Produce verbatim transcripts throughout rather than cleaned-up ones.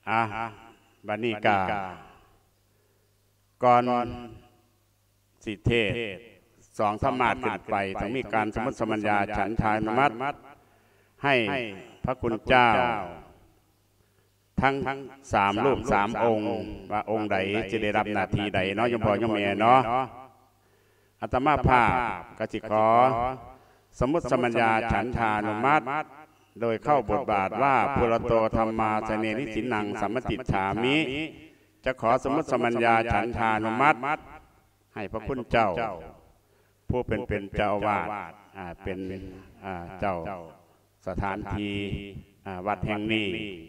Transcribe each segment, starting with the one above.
อ่ะบัดนี้กาก่อนสิเทศสองธรรมาสขึ้นไปต้องมีการสมุติสมัญญาฉันทานุมัติให้พระคุณเจ้าทั้งสามรูปสามองค์ว่าองค์ใดจะได้รับนาทีใดเนาะยมพ่อยมแม่เนาะอาตมาภาพกสิขอสมุติสมัญญาฉันทานุมัติโดยเข้าบทบาทว่าปุรโตธรรมาเสเนนิสินังสัมมติฉามิจะขอสมุติสมัญญาฉันทานุมัติให้พระคุณเจ้าผู้เป็นเป็นเจ้าวาดเป็นเจ้าสถานที่วัดแห่งนี้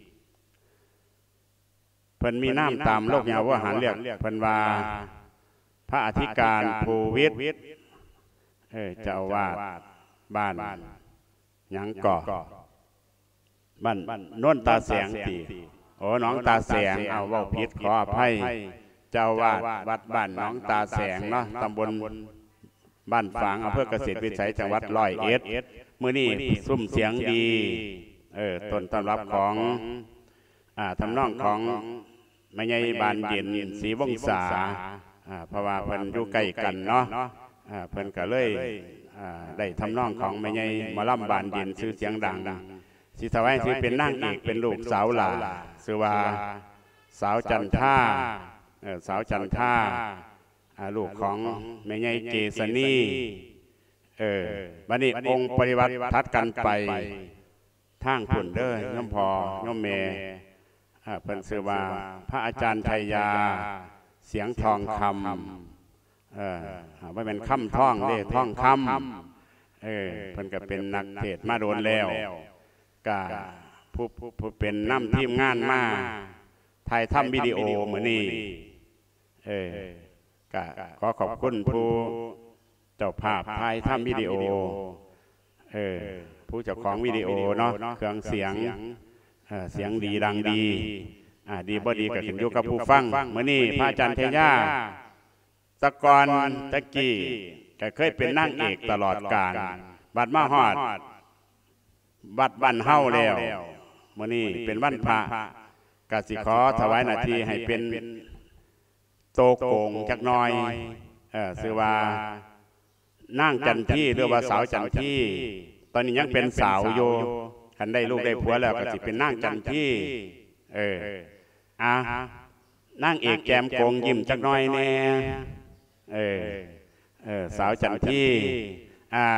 เพิ่นมีน้ำตามโลกยาวหารเรียกเพิ่นว่าพระอธิการภูวิทย์เจ้าวาดบ้านหยังก่อบ้านโน่นตาแสงตีโอ้น้องตาแสงเอาว่าผิดขออภัยเจ้าวาดวัดบ้านน้องตาแสงเนาะตำบลบ้านฝางอำเภอเกษตรวิสัยจังหวัดร้อยเอ็ดมื้อนี้ซุ่มเสียงดีเออต้นตำรับของอ่าทำนองของแม่ใหญ่บานเย็นศรีวงศาอ่าเพราะว่าเพิ่นอยู่ใกล้กันเนาะอ่าเพิ่นก็เลยอ่าได้ทำนองของแม่ใหญ่หมอลำบานเย็นชื่อเสียงดังสิถวายที่เป็นนางเอกเป็นลูกสาวหลาชื่อว่าสาวจันท่าเออสาวจันท่าลูกของแม่ใหญ่เกษณีเออบัดนี้องค์ปฏิวัติทัดกันไปทางผุ่นเด้อน้ำพอน้ำเมเพิ่นชื่อว่าพระอาจารย์ชัยยาเสียงทองคำเออว่าเป็นคำท่องเด้ท่องคำเออเพิ่นก็เป็นนักเทศมาโดนแล้วก็ผู้ผู้เป็นน้ำทีมงานมาถ่ายทำวิดีโอเหมือนนี่เออก็ขอขอบคุณผู้เจ้าภาพถ่ายทำวิดีโอเออผู้เจ้าของวิดีโอเนาะเครื่องเสียงเสียงดีดังดีดีบ่ดีก็ขึ้นอยู่กับผู้ฟังเหมือนนี่พระอาจารย์เทยาตะกอนตะกี้ก็เคยเป็นนางเอกตลอดกาลบัดมาฮอดบัดบันเฮาแล้วเหมือนนี่เป็นวันพระกสิขอถวายนาทีให้เป็นโตโกงจักหน่อยเออชื่อว่านั่งจันที่หรือว่าสาวจันที่ตอนนี้ยังเป็นสาวโยคันได้ลูกได้ผัวแล้วก็สิเป็นนั่งจันที่เอออ่ะนั่งเอกแจมโกงยิ้มจักหน่อยแน่เออเออสาวจันที่อ่า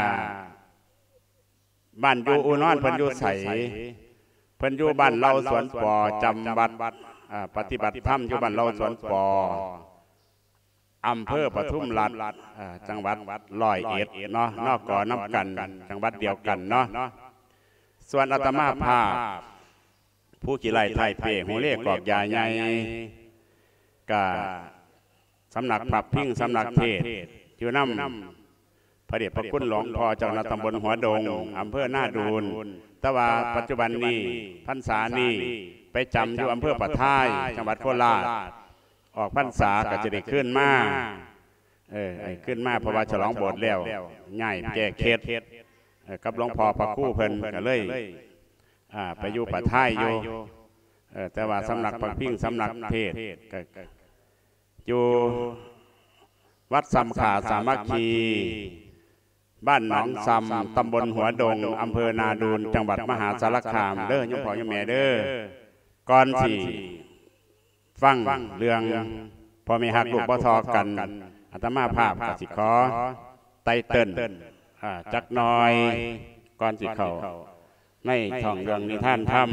บ้านอยู่อุนอนเพิ่นอยู่ใสเพิ่นอยู่บ้านเราสวนปอจำบัดปฏิบัติธรรมอยู่บ้านเราสวนปออำเภอปทุมราชจังหวัดร้อยเอ็ดเนาะนอกก่อน้ำกันจังหวัดเดียวกันเนาะส่วนอาตมาภาพผู้ขี่ไล่ไทยเปย์หูเล่กอกยาใหญ่กะสำนักปรับพิงสำนักเทศอยู่น้ำพระเดชพระคุณหลวงพ่อเจ้าหน้าตำบลหัวดงอำเภอหน้าดูนแต่ว่าปัจจุบันนี้พรรษานี้ไปจำอยู่อำเภอปะท้ายจังหวัดโคราชออกพรรษาก็จะได้ขึ้นมาเออขึ้นมาเพราะว่าฉลองโบสถ์แล้วง่ายแก้เคล็ดกับหลวงพ่อพระคู่เพิ่นก็เลยไปอยู่ปะท้ายอยู่แต่ว่าสำนักปักพิงสำนักเทศอยู่วัดสัมขาสามัคคีบ้านหนองซำตำบลหัวดงอำเภอนาดูนจังหวัดมหาสารคามเด้อยมพ่อยมแม่เด้อก่อนที่ฟังเรื่องพอมีหักลูกบ่ทอกันอาตมาภาพกสิขอไตเติ้ลจักหน่อยก่อนสิเขาในท่องเรื่องนิทานธรรม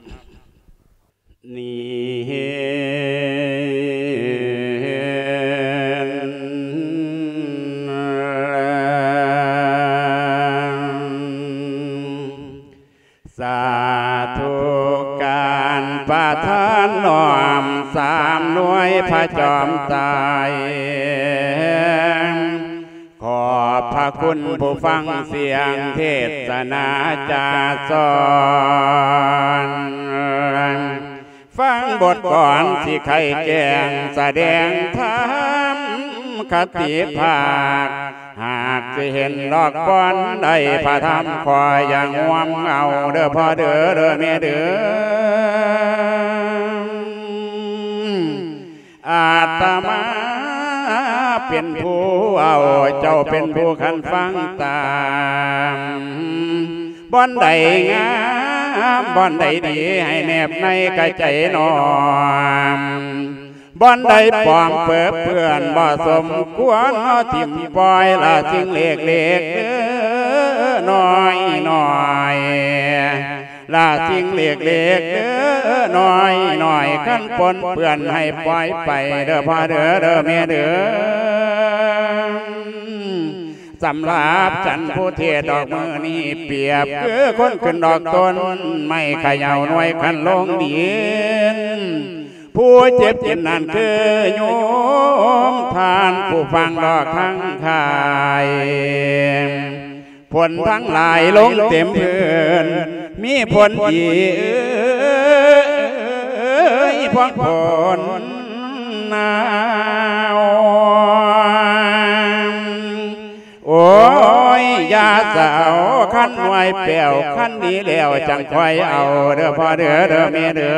นี่สาธุการประทานน้อมสามหน่วยพระจอมตายขอบพระคุณผู้ฟังเสียงเทศนาจาสอนฟังบทก่อนสิใครแกงแสดงธรรมคติภาคหากจะเห็นลอกบอนได้พระธรรมคอยอย่างงวมเงาเด้อพ่อเด้อเด้อแม่เด้ออาตมาเป็นผู้เอาเจ้าเป็นผู้คันฟังตามบ่อนใดงามบ่อนใดดีให้แนบในกระใจนอมบ่อนใดปลอมเปื้อเปื้อนบ่สมควรเอาทิ่มปล่อยละสิ่งเล็กเล็กน้อยน้อยละสิ่งเล็กเล็กน้อยน้อยขั้นปนเปื้อนให้ปล่อยไปเด้อพ่อเด้อเด้อแม่เด้อสำหรับฉันผู้เทศดอกมือนี้เปรียบคือคนขึ้นดอกต้นไม่ขย่าหน่วยขันลงดินผู้เจ็บเจ็บนั่นคือโยมทานผู้ฟังดอกทั้งขายผลทั้งหลายลงเต็มพื้นมีผลอีพวกผลนาวโอ้ยยาสาวขั้นไว้เปี่ยวขั้นนี้แล้วจังคอยเอาเด้อพ่อเด้อเด้อแม่เด้อ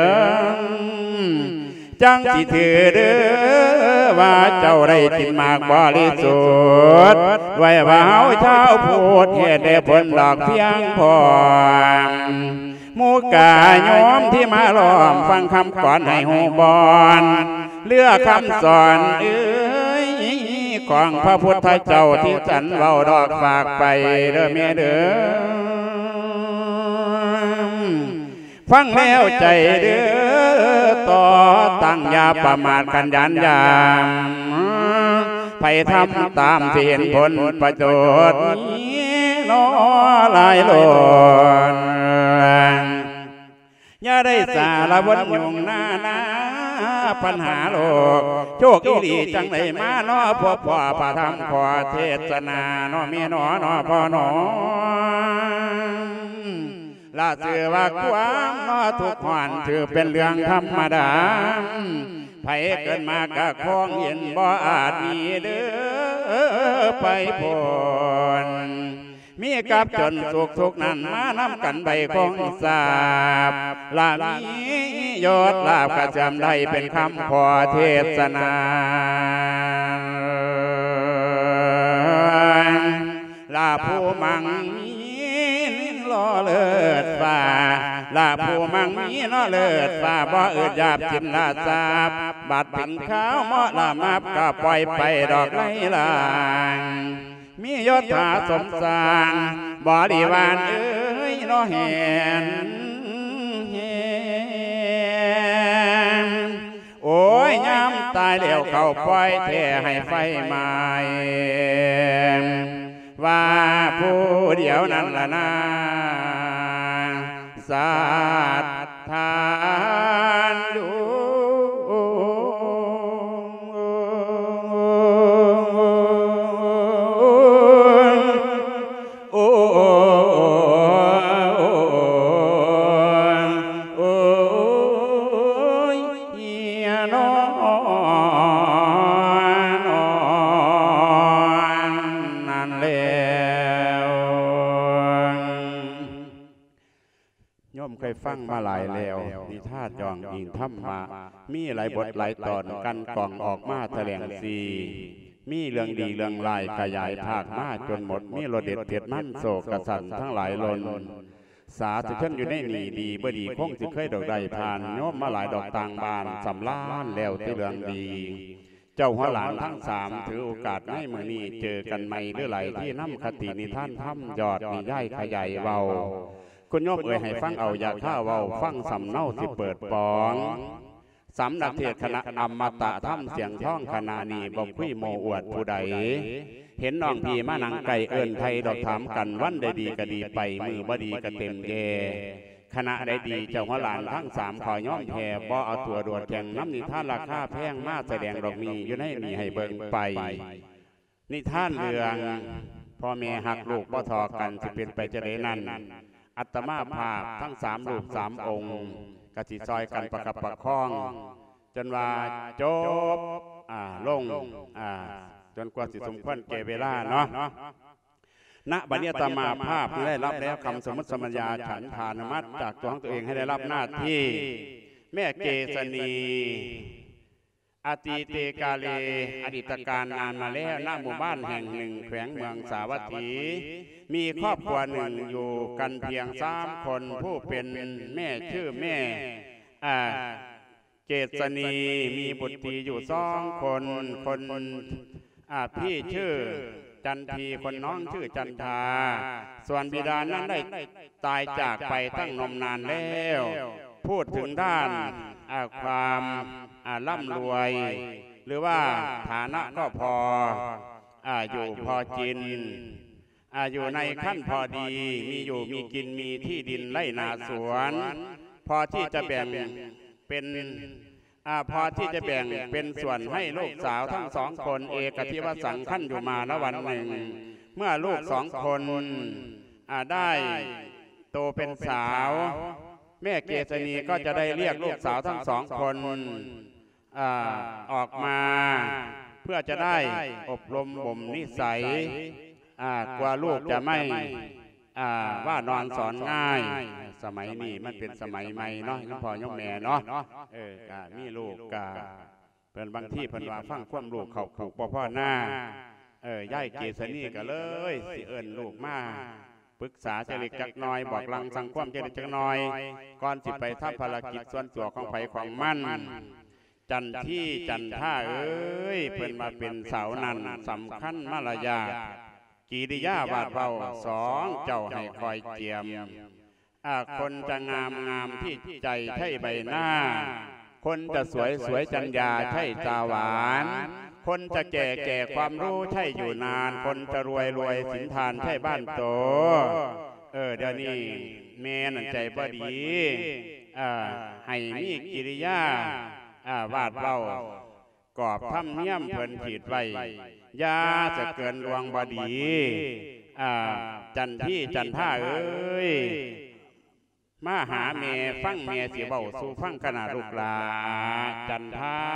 จังสิถือเด้อว่าเจ้าได้กินมากบริสุทธิ์ไว้ว่าเฮาเจ้าพูดเหตุได้ผลดอกเพียงพอมูกาโยมที่มาล้อมฟังคำก่อนให้หูบอนเลือกคำสอนเอ้ยของพระพุทธเจ้าที่ฉันเว้าดอกฝากไปเด้อแม่เด้อฟังแล้วใจเด้อต่อตั้งยาประมาทกันยันยามไปทำตามที่เห็นผลประโยชน์นี้น้อลายหล่นอย่าได้สารวนยุงหน้าหน้าปัญหาโลกโชคอีหลีจังไหนมาน้อพ่อพ่อพระธรรมขอเทศนาน้อเมียน้อน้อพ่อน้อลาเสือว่าความน้อทุกหอนถือเป็นเรื่องธรรมดาไผเกิดมากะคองเห็นบ่อาจมีเด้อไปพ้นมีกับจนสุขทุกนั้นมานำกันใบของสาบลามียอดลาบกระจำได้เป็นคำขอเทศนาลาผู้มังมีล้อเลิศฟ้าลาผู้มังมีล้อเลิศฟ้าบ่เอิดหยาบจินลาสาบบัดเป็นข้าวเหมาะละมาบก็ปล่อยไปดอกไล่ลางมียศถาสมสารบริวารเอ้ยน้อเห็นเห็นโอ้ยย้ำตายแล้วเขาปล่อยแท่ให้ไฟไหม้ว่าผู้เดียวนั้นละนาศรัทธาดูเคยฟังมาหลายแล้วนิทานยองยิงธรรมะมีหลายบทหลายตอนกันกล่องออกมาแถลงสีมีเรื่องดีเรื่องลายขยายภาคมาจนหมดมีโรเด็ดเผ็ดมั่นโศกกระสันทั้งหลายล้นสาธุชนอยู่ในหนีดีบ่ดีคงสิเคยดอกใดผ่านโยมมาหลายดอกต่างบานสำล้านแล้วที่เรื่องดีเจ้าหัวหลานทั้งสามถือโอกาสในมือนี้เจอกันใหม่หรือไหลที่น้ำคตินิทานถ้ำยอดมีย่ายขยายเบาคุณโยมเอ่ยให้ฟังเอาอยากข้าเว้าฟังสำเนาที่เปิดปองสำนักเทศคณะอมตะถ้ำเสียงท่องคณะนี้บอกคุยโมอวดผู้ใดเห็นน้องพี่มาหนังไก่เอิญไทยดอกถามกันวันใดดีก็ดีไปมือบ่ดีก็เต็มเยคณะใดดีเจ้าหัวหลานทั้งสามขอย่อมแผ่บ่เอาตัวโดดแข่งน้ำนิทานราคาแพงมาแสดงดอกมีอยู่ในมีให้เบิ่งไปนิทานเรื่องพ่อแม่หักลูกบ่ทอกันจะเป็นไปจะได้นั่นอัตมาภาพทั้งสามรูปสามองค์กสิซอยกันประกับประคองจนว่าจบอ่าลงอ่าจนกว่าสิสมควรแก่เวลาเนาะณบัดนี้อัตมาภาพได้รับแล้วคำสมมติสมัญญาฉันทานุมัติจากตัวของตัวเองให้ได้รับหน้าที่แม่เกษณีอติเตกาเลอดีตการนานมาแล้วณหมู่บ้านแห่งหนึ่งแขวงเมืองสาวัตถีมีครอบครัวหนึ่งอยู่กันเพียงสามคนผู้เป็นแม่ชื่อแม่เกษณีมีบุตรอยู่สองคนคนพี่ชื่อจันทีคนน้องชื่อจันทาส่วนบิดานั้นได้ตายจากไปตั้งนมนานแล้วพูดถึงด้านความร่ำรวยหรือว่าฐานะก็พออยู่พอกินอยู่ในขั้นพอดีมีอยู่มีกินมีที่ดินไร่นาสวนพอที่จะแบ่งเป็นพอที่จะแบ่งเป็นส่วนให้ลูกสาวทั้งสองคนเอกทิวสังขั้นอยู่มาแล้ววันหนึ่งเมื่อลูกสองคนได้โตเป็นสาวแม่เกษณีก็จะได้เรียกลูกสาวทั้งสองคนออกมาเพื่อจะได้อบรมบ่มนิสัยกว่าลูกจะไม่ว่านอนสอนง่ายสมัยนี้มันเป็นสมัยใหม่เนาะน้องพ่อน้องแม่เนาะเออกามีลูกกาเป็นบางที่เพิ่นว่าฟังความลูกเขาผูกพ่อพ่อหน้าเออย่ายเกษณีก็เลยสิเอิญลูกมาปรึกษาเจริญจักหน่อยบอกลังสังความเจริญจักหน่อยก่อนสิไปทำภารกิจส่วนตัวของไผของมันจันที่จันท่าเอ้ยเพิ่นมาเป็นเสานั่นสำคัญมารยากิริยาบาดเบาสองเจ้าให้คอยเจียมคนจะงามงามที่ใจใช่ใบหน้าคนจะสวยสวยจัญญาใช่ตาหวานคนจะแก่แก่ความรู้ใช่อยู่นานคนจะรวยรวยสินทานใช่บ้านโตเออเดี๋ยวนี้แม่นั่นใจบ่ดีให้มีกิริยาวาดเบากอบทำเนียมเพิ่นขีดไว้ยาจะเกินลวงบดีจันที่จันท่าเอ้ยมาหาเมฟังเมสิเบาสู่ฟังขนาดลูกหลาจันท่า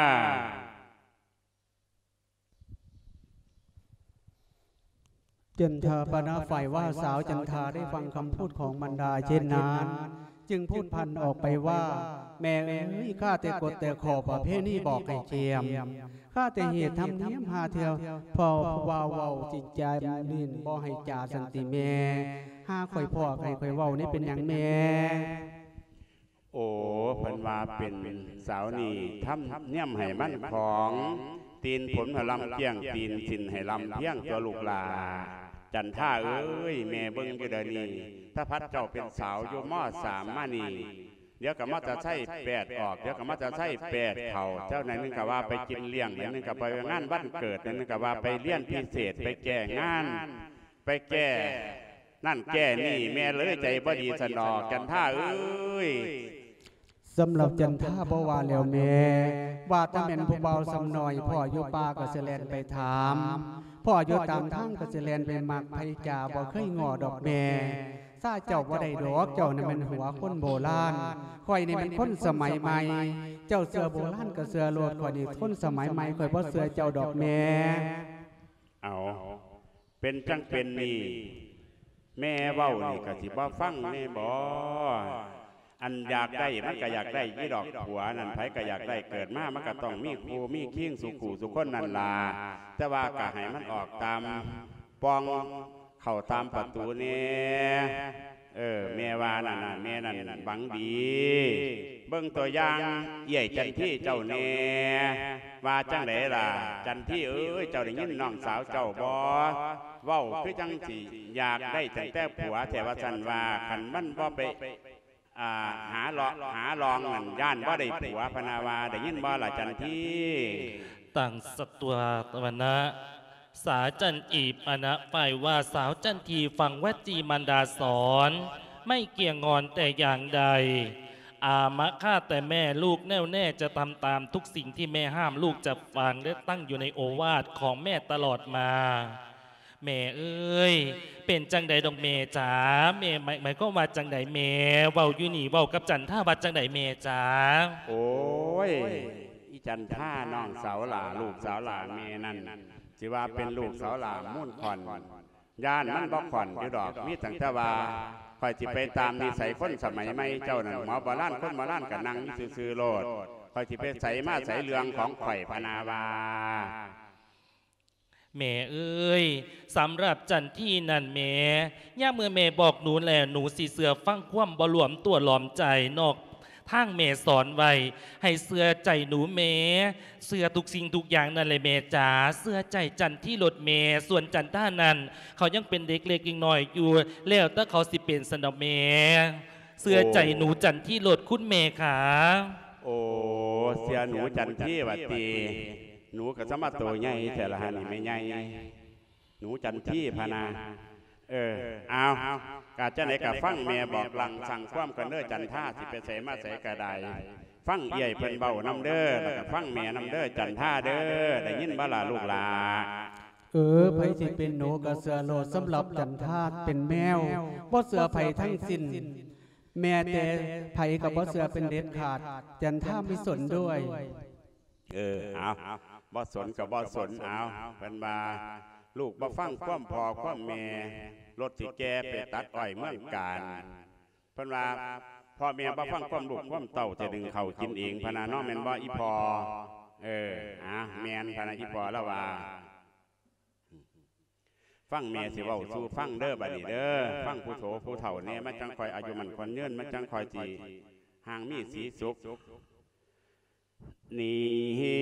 จันทาปณะฝ่ายว่าสาวจันทาได้ฟังคำพูดของมันดาเช่นนั้นจึงพูดพันออกไปว่าแม่เอ้ยข้าแต่กดแต่ขอประเพณีบอกให้เจียมข้าแต่เหตุทำเนียมหาเทียวพอว่าเว้าจิตใจลื่นบ่ให้จ่าสันติแม่ห้าข่อยพ่อใครข่อยเว้านี่เป็นอย่างแม่โอ้เพิ่นว่าเป็นสาวนี่ทำเนียมให้มันของตีนผลให้ลำเที่ยงตีนสินให้ลำเที่ยงตัวลูกหลาจันท่าเอ้ยแม่เบิ้งอยู่เดี๋ยวนี้ถ้าพัดเจ้าเป็นสาวโยมอสามมานี่เดี๋ยวกับมาจะใช่แปดออกเดี๋ยวกับมาจะใช่แปดเข่าเจ้าไหนนึงกับว่าไปกินเลี้ยงไหนนึงกับไปงานวันเกิดไหนนึงกับว่าไปเลี้ยงพิเศษไปแก่งานไปแก่นั่นแก่นี่แม่เลยใจบ่ดีสนอจันท่าเอ้ยสำหรับจันท่าบ่ว่าแล้วแม่ว่าถ้าแม่นผู้เบาสำหน่อยพ่ออยู่ป่าก็สิแล่นไปถามพ่ออยู่ตามทางก็สิแล่นไปมักไผจ่าบ่เคยง้อดอกแม่ซาเจ้าบ่ได้ดอกเจ้านั่นมันหัวคนโบราณข่อยนี่มันคนสมัยใหม่เจ้าเสือโบราณก็เสือโลดข่อยนี่คนสมัยใหม่ข่อยบ่เสือเจ้าดอกแม่เอาเป็นจังเป็นนี่แม่เว้านี่ก็สิบ่ฟังแม่บ่อันอยากได้มันก็อยากได้ยี่ดอกผัวนั่นไผก็อยากได้เกิดมามันก็ต้องมีครูมีขิ้งสุขูสุคนนั่นลาแต่ว่าก็ให้มันออกตามปองเข้าตามประตูเนี่ยเออแม่ว่านั่นน่ะแม่นั่นบังดีเบิ่งตัวอย่างใหญ่จันที่เจ้าเน่ว่าจังไหนล่ะจันที่เอ้ยเจ้าได้ยินน้องสาวเจ้าบ่เว้าคือจังสิอยากได้แต่แต่ผัวแต่ว่าสันว่าขันมันบ่ไปหาลองหาลองนั่นย่านว่าได้ผัวพนาวาได้ยินบ่ล่ะจันทีต่างสตัวตวนะสาจันอีปนะฝ่ายว่าสาวจันทีฟังวจีมันดาสอนไม่เกี่ยงงอนแต่อย่างใดอามะข้าแต่แม่ลูกแน่วแน่จะทำตามทุกสิ่งที่แม่ห้ามลูกจะฟังและตั้งอยู่ในโอวาทของแม่ตลอดมาแม่เอ้ยเป็นจังใดดอกแม่จ๋าแม่หมายหมายก็ว่าจังใดแม่เว้าอยู่นี่เว้ากับจันท่าวัดจังใดแม่จ๋าโอ้ยอีจันท่าน้องสาวหลาลูกสาวหลาแม่นั่นสิว่าเป็นลูกสาวหลามุ่นขอนย่านมันบ่ขอนอยู่ดอกมีตั้งแต่ว่าคอยจิไปตามนิสัยคนสมัยใหม่เจ้านั่นหมอโบราณคนโบราณกับนางซื่อๆโลดคอยที่ไปใส่มาใส่เรื่องของข่อยพนาวาแม่เอ้ยสำหรับจันที่นั่นแม่ย่าเมื่อแม่บอกหนูแหละหนูสิเสือฟังคว่ำบ่หลวมตัวหลอมใจนอกทางแม่สอนไว้ให้เสือใจหนูแม่เสือทุกสิ่งทุกอย่างนั่นเลยแม่จ๋าเสือใจจันที่รถแม่ส่วนจันท่านั้นเขายังเป็นเด็กเล็กยังน้อยอยู่แล้วถ้าเขาสิเป็นสนอแม่เสือใจหนูจันที่รถคุณแม่ขาโอ้เสือหนูจันที่วัดตีหนูกับสมัตโตใหญ่แต่ละหันนี่ไม่ใหญ่หนูจันที่พนาเออเอากาจะไหนกับฟังแม่บอกหลังสั่งความกันเด้อจันท่าสิไปใส่มาใส่กระไดฟังเอี่ยเพิ่นเบาน้ำเด้อแล้วก็ฟังแม่น้ำเด้อจันท่าเด้อได้ยินบ้าลาลูกหลาเออไผสิเป็นหนูกับเสือโลดสำหรับจันท่าเป็นแมวบ่เสือไผทั้งสิ้นแม่แต่ไผกับบ่เสือเป็นเด็ดขาดจันท่าไม่สนด้วยเออเอาบ่สนกับบ่สนเอาเป็นมาลูกบ่ฟังความพอความแม่รถสิแกไปตัดอ้อยเมืองการเพิ่นว่าพ่อแม่บ่ฟังความลูกความเต่าจะดึงเขากินเองพนาน้องแม่นบ่อีพอเอออ่ะแม่นพนาอีพอแล้วว่าฟังแม่สิเว้าสู่ฟังเด้อบัดนี้เด้อฟังผู้โถผู้เฒ่าแน่มันจังคอยอายุมันคนยืนมันจังคอยสิห่างมีสีสุขนี่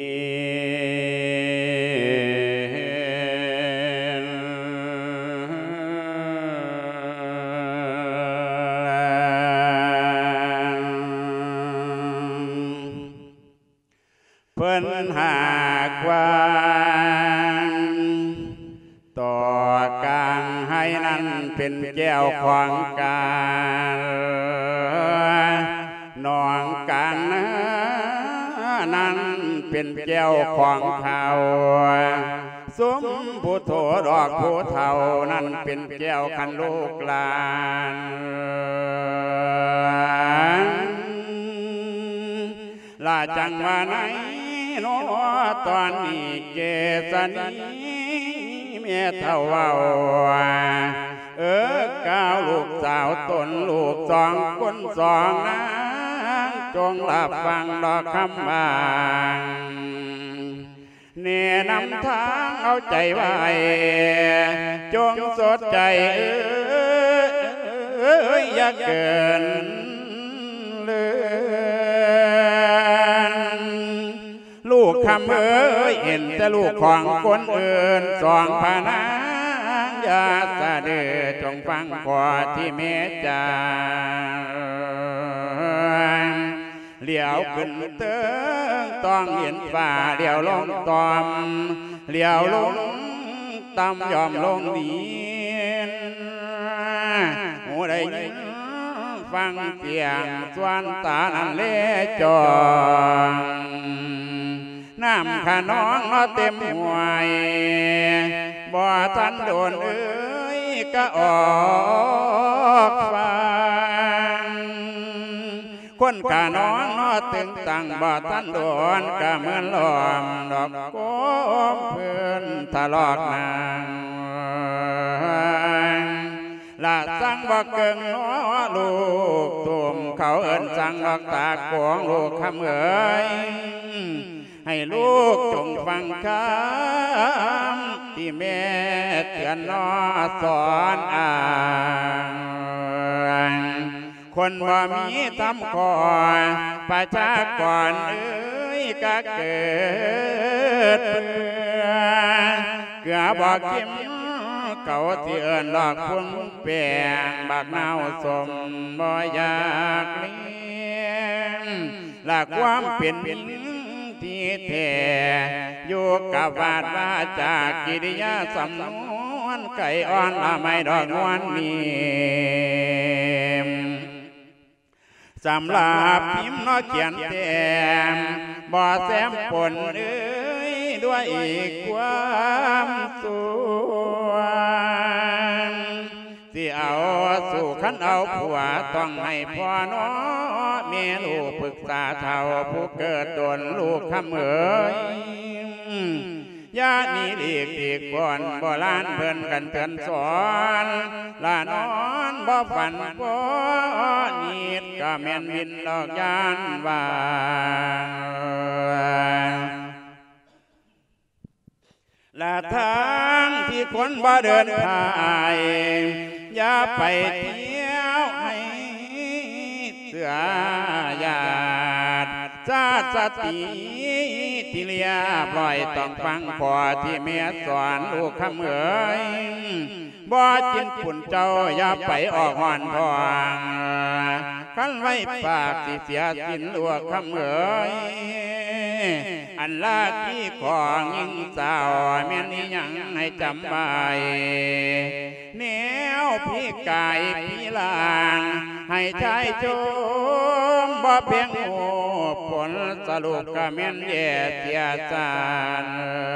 เพิ่นหากว่าต่อกลางให้นั้นเป็นแก้วของกาลนองกลางนั้นเป็นแก้วของเขาสมผู้โถดอกผู้เฒ่านั้นเป็นแก้วคันลูกหลานลาจังว่าไหนโนตอนนี้เกษณีเมียเท่าว่าเออก้าวลูกสาวตนลูกสองคนสองนางจงรับฟังดอกคำว่าเน่นำทางเอาใจไว้จงสดใจเอ้ยอย่าเกินเลือนลูกคำเอ้ยเห็นแต่ลูกของคนอื่นสองพนางอย่าสะดือจงฟังขอที่เมตตาเหลียวขึ้นเติงต้องเห็นฝ่าเหลียวลงตอมเหลียวลงต่ำยอมลงดินหูได้ยินฟังเสียงสวนตานันเล่จองน้ำขนองนอเต็มห่วยบ่ทันโดนเอ้ยก็ออกฟังคนกะน้องนอตึงตังบ่ทันโดนกะเหมือนลมดอกโกมเพื่อนทะลอกนางละสั่งบ่เกิงน้อลูกตุ่มเขาเอิ้นสั่งดอกตากวงลูกคำเอ๋ยให้ลูกจงฟังคำที่แม่เตือนน้อสอนอ่านคนบ่มีทำก่อนประชากรเอ้ยก็เกิดเกลือบอกกิมเก่าที่เอิ้นหลอกพุ่งแปลงบักเน่าสมบ่อยากเลี้ยงหลักความเป็นที่แท้อยู่กับวาดว่าจากกิริยาสำนวนไก่อ่อนละไม่ดอกนวลนี้สำหรับพิมพ์น้อเขียนแต้มบ่แซมปนเอ้ยด้วยความสุขที่เอาสู่ขันเอาผัวต้องให้พ่อน้อเมียลูกปรึกษาเท่าผู้เกิดตนลูกคำเอ๋ยยาหนีหลีกตีกบอนบ่ลานเพิ่นกันเตือนสอนลานอนบ่ฝันบ่นิดก็แม่นวินดอกยานว่าและทางที่คนบ่เดินทางอย่าไปเที่ยวให้เสือยาดซาสติที่เลียปล่อยต้องฟังพอที่เมียสอนลูกคำเอ๋ยบ่จินปุ่นเจ้าอย่าไปออกหอนทองขันไว้ปากสิเสียสินลูกคำเอ๋ยอันลาที่ของยิ่งสาวแม่นี่ยังให้จำไว้แนวพี่กายพี่ลางให้ชายชมบ่เพียงหูผลสรุปก็แม่นแย่เสียจาน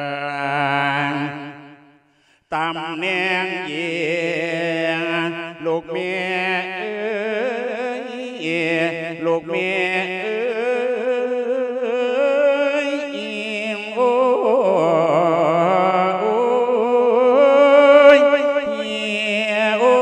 ตำแหน่งเยียลูกเมียเอ้ยลูกเมียเอ้ยโอ้ยโอ้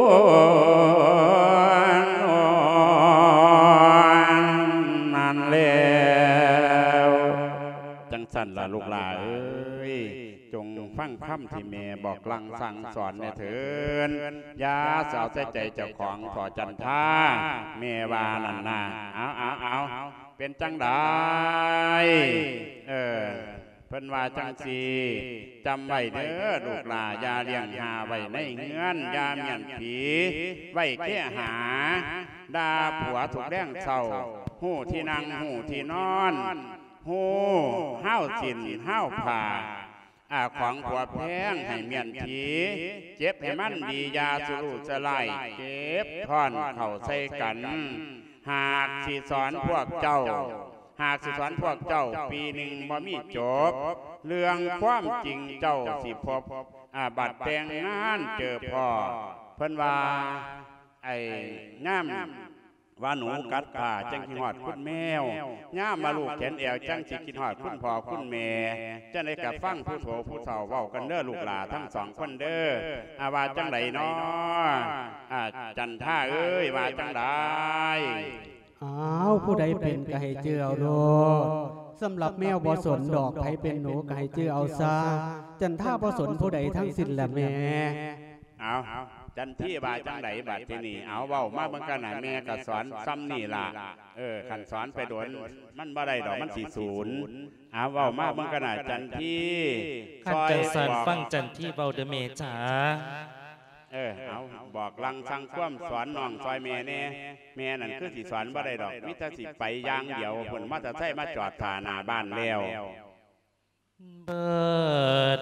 นั่นแล้วจังสันละลูกหลานเอ้ยจงฟังคำที่แม่บอกลังสั่งสอนเนี่ยเถินยาสาวใจใจเจ้าของขอจันท่าแม่วานันนาเอาเอาเอาเป็นจังได้เออเพิ่นว่าจังสีจำไว้เด้อลูกหลานยาเลี้ยงหาไว้ในเฮือนยาเมียนผีไว้แค่หาดาผัวถูกแดงเศร้าหูที่นั่งหูที่นอนหูห้าวสินห้าวผ่าอาของผัวแพงให้เมียนผีเจ็บให้มันดียาสุรุสลายเจ็บท่อนเข่าใส่กันหากสิสอนพวกเจ้าหากสิสอนพวกเจ้าปีหนึ่งบ่มีจบเรื่องความจริงเจ้าสิพบอาบัดแต่งงานเจอพ่อเพิ่นว่าไอ้ง่ามว่าหนูกัดผ่าจังคิดหอดคุณแมวย่ามาลูกแขนแอวจังสิคิดหอดคุณพ่อคุณแม่จะได้กับฟังผู้โถผู้เฒ่าเว้ากันเด้อลูกหลานทั้งสองคนเด้ออาว่าจังไดเนาะอาจันท่าเอ้ยว่าจังไดอ้าวผู้ใดเป็นก็ให้เจือเอาโลดสำหรับแมวบ่สนดอกไผเป็นหนูก็ให้เจือเอาซาจันท่าบ่สนผู้ใดทั้งสิ้นแหละแม่เอาจันที่บาจังไดบาที่นี่เอาเว้ามาเบิ่งกันน่ะแม่ก็สอนซ้ำนี่ล่ะเออคันสอนไปโดนมันบ่ได้ดอกมันสิศูนย์เอาเว้ามาเบิ่งกันน่ะจันที่ข้าเจ้าสันฟังจันที่เว้าเด้อแม่จ๋าเออเอาบอกลังสั่งความสอนน้องซอยแม่แน่แม่นั่นคือสิสอนบ่ได้ดอกมิตรสิไปอย่างเดียวเพิ่นมาจะใช้มาจอดท่าหน้าบ้านแล้วเบิด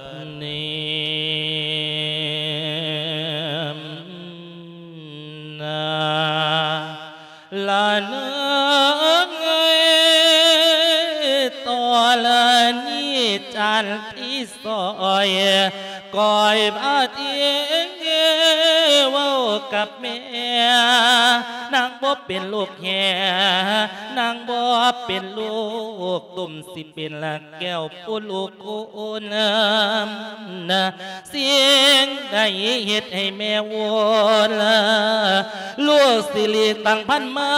นี้นาลาเนื้อต่อละนี่จันที่ซอยก้อยบาดเองเว้ากับแม่นางบ่เป็นลูกแห่นางบ่เป็นลูกตุ่มสิเป็นละแก้วผู้ลูกโอนนะเสียงได้เฮ็ดให้แม่วนลูกสิลีตั้งพันมา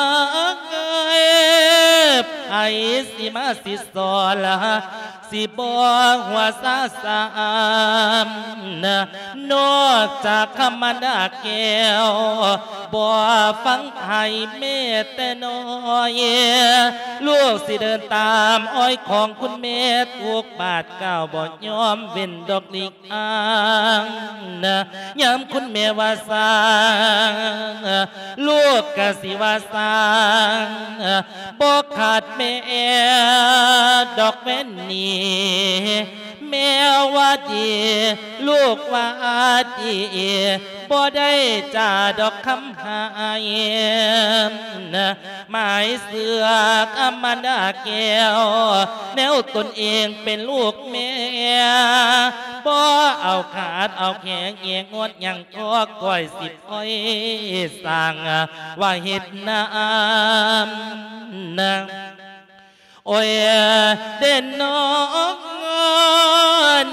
ไอ้สิมาสิสอนละสิบ่หัวซาสามนะนอกจากคำมันดาแก้วบ่ฟังให้แม่แต่น้อยลูกสิเดินตามอ้อยของคุณแม่ทุกบาทก้าวบ่ยอมเว้นดอกลิกอ้างนะย้ำคุณแม่ว่าสร้างลูกก็สิว่าสร้างบ่ขาดแม่ดอกแม่นนี้แม่ว่าดีลูกว่าดีบ่ได้จ่าดอกคำหายนะหมายเสือกอมันดาแก้วแนวตนเองเป็นลูกแม่บ่เอาขาดเอาแขงเอียงงดยังก็ก้อยสิบอ้อยสั่งว่าเฮ็ดน้ำนะโอ้ยเด่นน้อง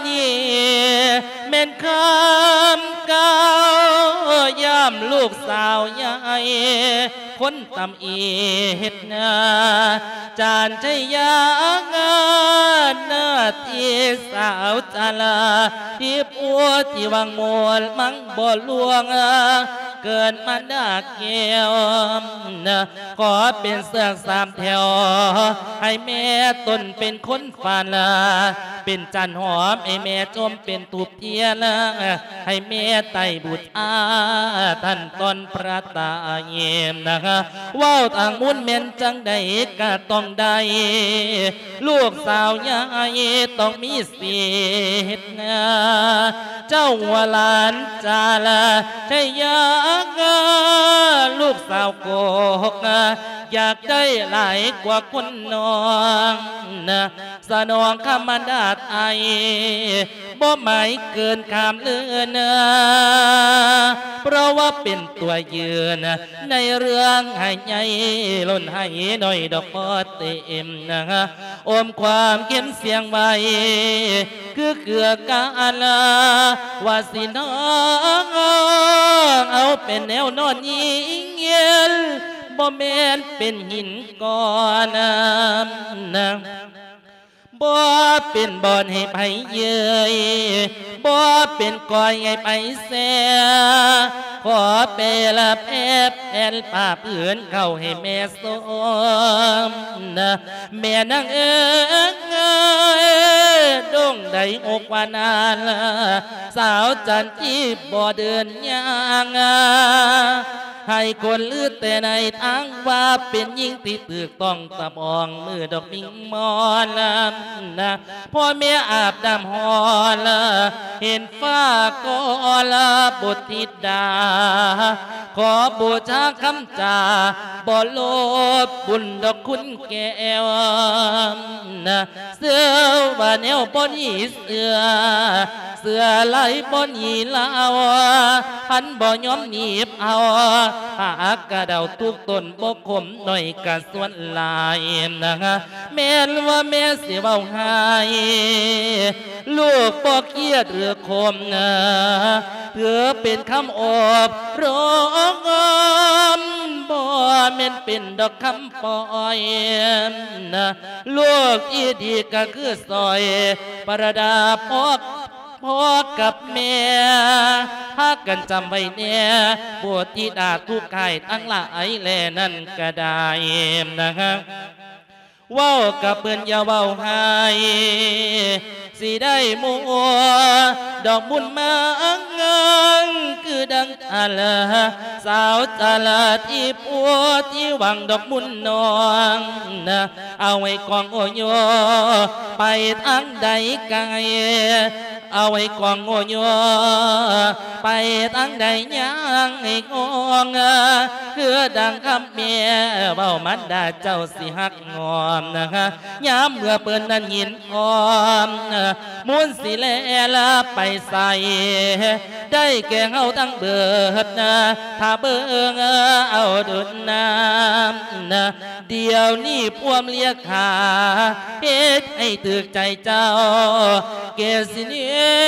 ามเก้ายามลูกสาวใหญ่คนตำอีเฮ็ดนาจานชัยยางานหน้าที่สาวจาลาที่ปัวที่วังมวลมังบ่ลวงเกินมาดาเกี่ยวขอเป็นเสือกสามแถวให้แม่ตนเป็นคนฟาลาเป็นจันหอมให้แม่จมเป็นตูบเทียนให้แม่ไต่บุตรอาท่านตนพระตาเยี่ยมนะคะว่าวต่างมุนเมนจังใดก็ต้องได้ลูกสาวใหญ่ต้องมีสิทธิ์เจ้าว่าหลานจาลาใช่ยากลูกสาวโกกอยากได้หลายกว่าคนน้องนะสนองคำมันดาดไอบ่หมายเกินคำเลือนเพราะว่าเป็นตัวยืนในเรื่องให้ใหญ่ล้นให้หน่อยดอกบอเต็มนะฮะอมความเข้มเสียงไว้คือเกือกาลาว่าสิน้องเอาเป็นแนวนอนยิงเย็นบ่แม่นเป็นหินก้อนนะบ่เป็นบ่อนให้ไปเย้ยบ่เป็นก้อยให้ไปแซ่ขอเปละแพ้แผ่นป่าเปือนเข้าให้แม่สมนะแม่นางเอ๋ยดงใดอกวานานสาวจันที่บ่เดินย่างให้คนลือแต่ในทางว่าเป็นยิ่งที่ตึกต้องตะบองมือดอกมิงมอนนะพ่อแม่อาบน้ำหอนเห็นฟ้าก็ละบุตรธิดาขอบูชาคำจาบ่โลภบุญดอกคุณแก้วนะเสื้อว่าแนวบ่นีเสือเสือไหลบ่นีลาวพันบ่ยอมหนีบเอาหากกระเดาทุกตนบกขมหน่อยกะส่วนลายนะฮะแม่นว่าแม่เสียเบาหายลูกบอกเกียดเรือคมนะเพื่อเป็นคำอบร้องบ่แม่นเป็นดอกคำปล่อยนะลูกอีดีก็คือซอยประดาพอกพ่อกับแม่พากันจำไว้เนี่ยบวชที่ดาทุกข์ไข่ทั้งหลายแลนั่นก็ได้นะครับว้าวกับเปื่อนยาว้าวหายสิได้มัวดอกบุญมาเงินคือดังอาลาสาวจาลาที่ปัวที่หวังดอกบุญน้องนะเอาไว้กองโอโยไปทางใดไกลเอาไว้กองโอโยไปตั้งใดยังไอ้งงคือดังคำเมียเบามันดาเจ้าสิหักงอมนะคะย้ำเมื่อเปิ้นนั้นยินออมมุนสิแลละไปใส่ได้แก่เฮาตั้งเบิดนะถ้าเบิ่งเอาดุนน้ำนะเดี๋ยวนี้พวมเลียขาเฮ็ดให้ตึกใจเจ้าเกสิเน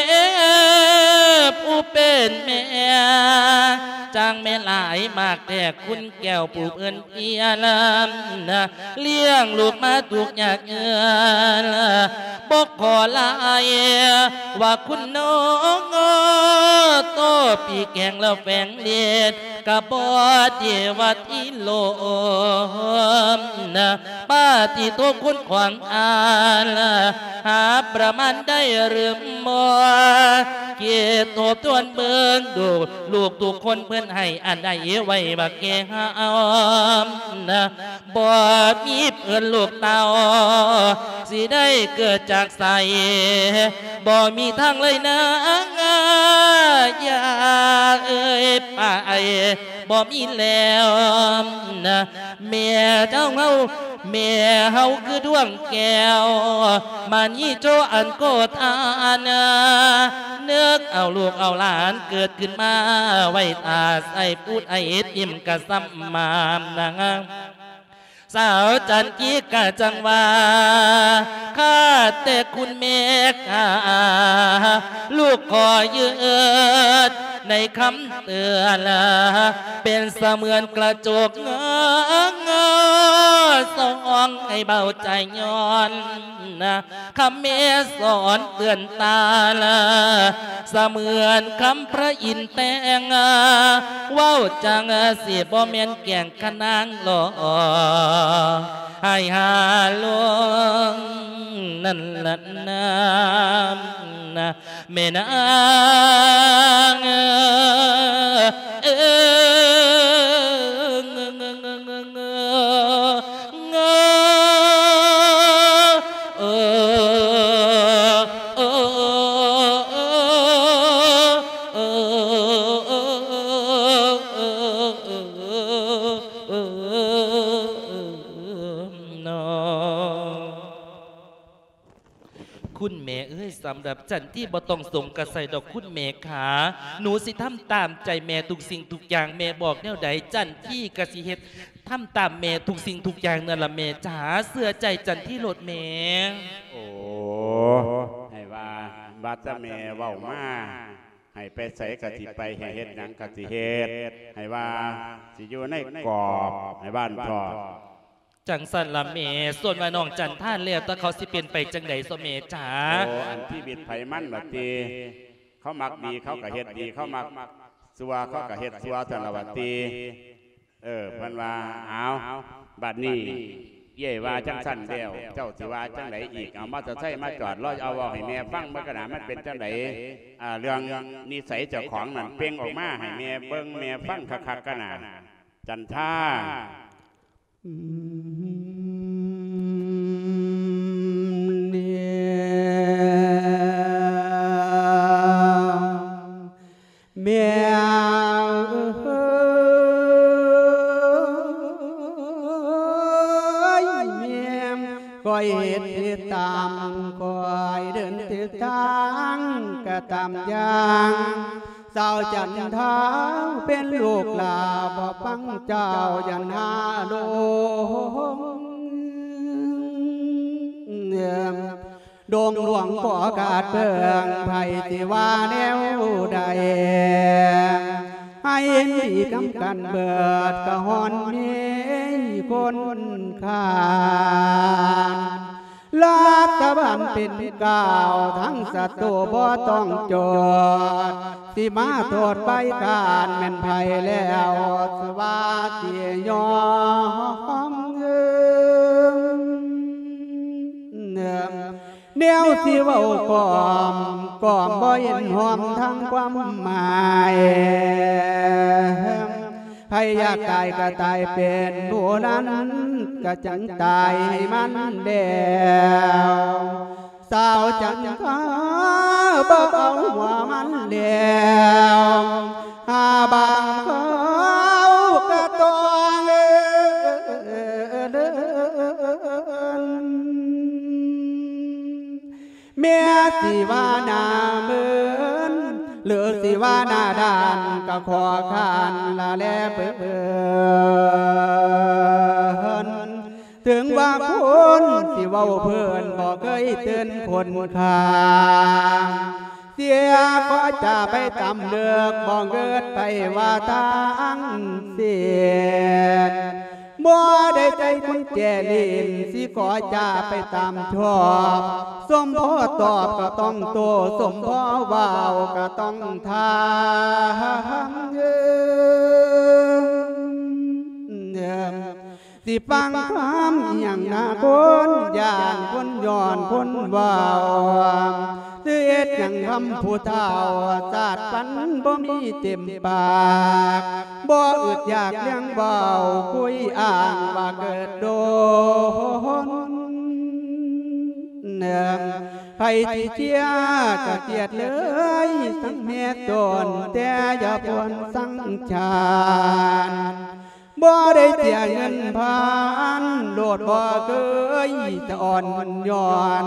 ผู้เป็นแม่จางแม่หลายมากแต่คุณแก้วปูเอิ้นเพียลำนะเลี้ยงลูกมาถูกยากเงินบกขอลายว่าคุณน้องโตปีแกงแล้วแฝงเด็ดกะบอเดียวที่โลมนะป้าที่ตัวคุณขวางอาลหาประมาณได้หรือมัวเกียรติตัวต้นเบิ่งดูลูกทุกคนเพื่อนให้อันใดไว้บักแกงหอมนะบ่มีเพื่อนลูกเต่าสิได้เกิดจากใสบ่มีทางเลยนะอย่าเอ่ยไปบ่มีแล้วนะแม่เจ้าเฮาแม่เฮาคือดวงแก้วมันยี่โจอันโกธานาเนื้อเอาลูกเอาหลานเกิดขึ้นมาไว้ตาใส่พูดไอ้อิ่มกะซ้ำมามนางสาวจันกีกะจังว่าข้าแต่คุณแม่ข้าลูกขอยืดในคำเตือนเป็นเสมือนกระจกเงงสองให้เบาใจย้อนคำเมสอนเตือนตาละเสมือนคำพระอินทร์แต่งว้าวจังเสียบ่แม่นแก่งขนางหล่อให้หาลงนั่นละน้ำนะแม่นางเอคุณแม่เอ้ยสำหรับจันที่บ่ต้องส่งกระใสดอกคุณแม่ขาหนูสิทำตามใจแม่ทุกสิ่งทุกอย่างแม่บอกแนวใดจันที่กสิเฮ็ดทำตามแม่ทุกสิ่งทุกอย่างนั่นละแม่จ๋าเสื้อใจจันที่โลดแม่โอ้ให้ว่าบาตะแม่เว้ามาให้ไปใส่กะทิไปให้เฮ็ดหยังกะทิเฮ็ดให้ว่าสิอยู่ในกรอบให้บ้านพ่อจังสันละเมส่วนว่าน้องจันท่านเลี้ยแต่เขาสิเป็นไปจังไดโซเมจ๋าโอ้อันที่บิดไผมันบัดตีเขามักดีเขากะเฮ็ดดีเขามักซัวเขากะเฮ็ดซัวแต่ละบัดตีเออเพิ่นว่าเอาบัดนี้เย่ว่าจังสั่นเดียวเจ้าสิว่าจังไดอีกเอามาจะใช้มาจอดรอเอาเอาให้แม่ฟังเมื่อกระดามันเป็นจังไดอ่าเรื่องนิสัยเจ้าของนั่นเป่งออกมาให้แม่เบิ่งแม่ฟังคักๆกันน่ะจันท่าเมียคอยเห็นติดตามคอยเดินติดทางกระตามยางสาวจันทาเป็นลูกลาบ่ฟังเจ้ายันหาโลดงหลวงขอกาดเบิ่งไผที่ว่าแนวใดให้ดีกำกันเบิดกะฮอนมีคนขาดรัฐบาลเป็นก่าวทั้งศัตรูบ่ต้องโจทย์สิมาโทษไปการแม่นไผแล้วสว่าสิยอมเงินแนวสิเว้ากอมกอมบ่เห็นหอมทั้งความหมายใครอยากตายก็ตายเป็นผู้นั้นก็จังตายให้มันเดียวสาวจันทราบ่เอาหัวมันเดียวหาบางเขาก็ต้องเดินเมียสิว่าหน้าเหมือนหรือสิว่าหน้าด้านก็ขอขานละแลเปินถึงว่าคนสิเว้าเพิ่นบ่เคยเตือนคนข้างเสียก็จะไปตำเลือกบ่เกิดไปว่าทางเสียบ่ได้ใจคุณแจลินสิขอจะไปตามชอบสมพ่อตอบก็ต้องโตสมพ่อว่าวก็ต้องทำเงินสิฟังคำอย่างนาคนอย่างคนย้อนคนว่าวเสียดอย่างคำผู้เฒ่าศาสตร์ฝันบ่มีเต็มปากบ่อึดอยากเลี้ยงเบาคุยอ่างว่าเกิดโดนเนื่องไผที่เจียก็เจียดเลยสังเมตตนแต่อย่าปวนสังชานบ่ได้เสียเงินผ่านโดดบ่เคยจะอ่อนย้อน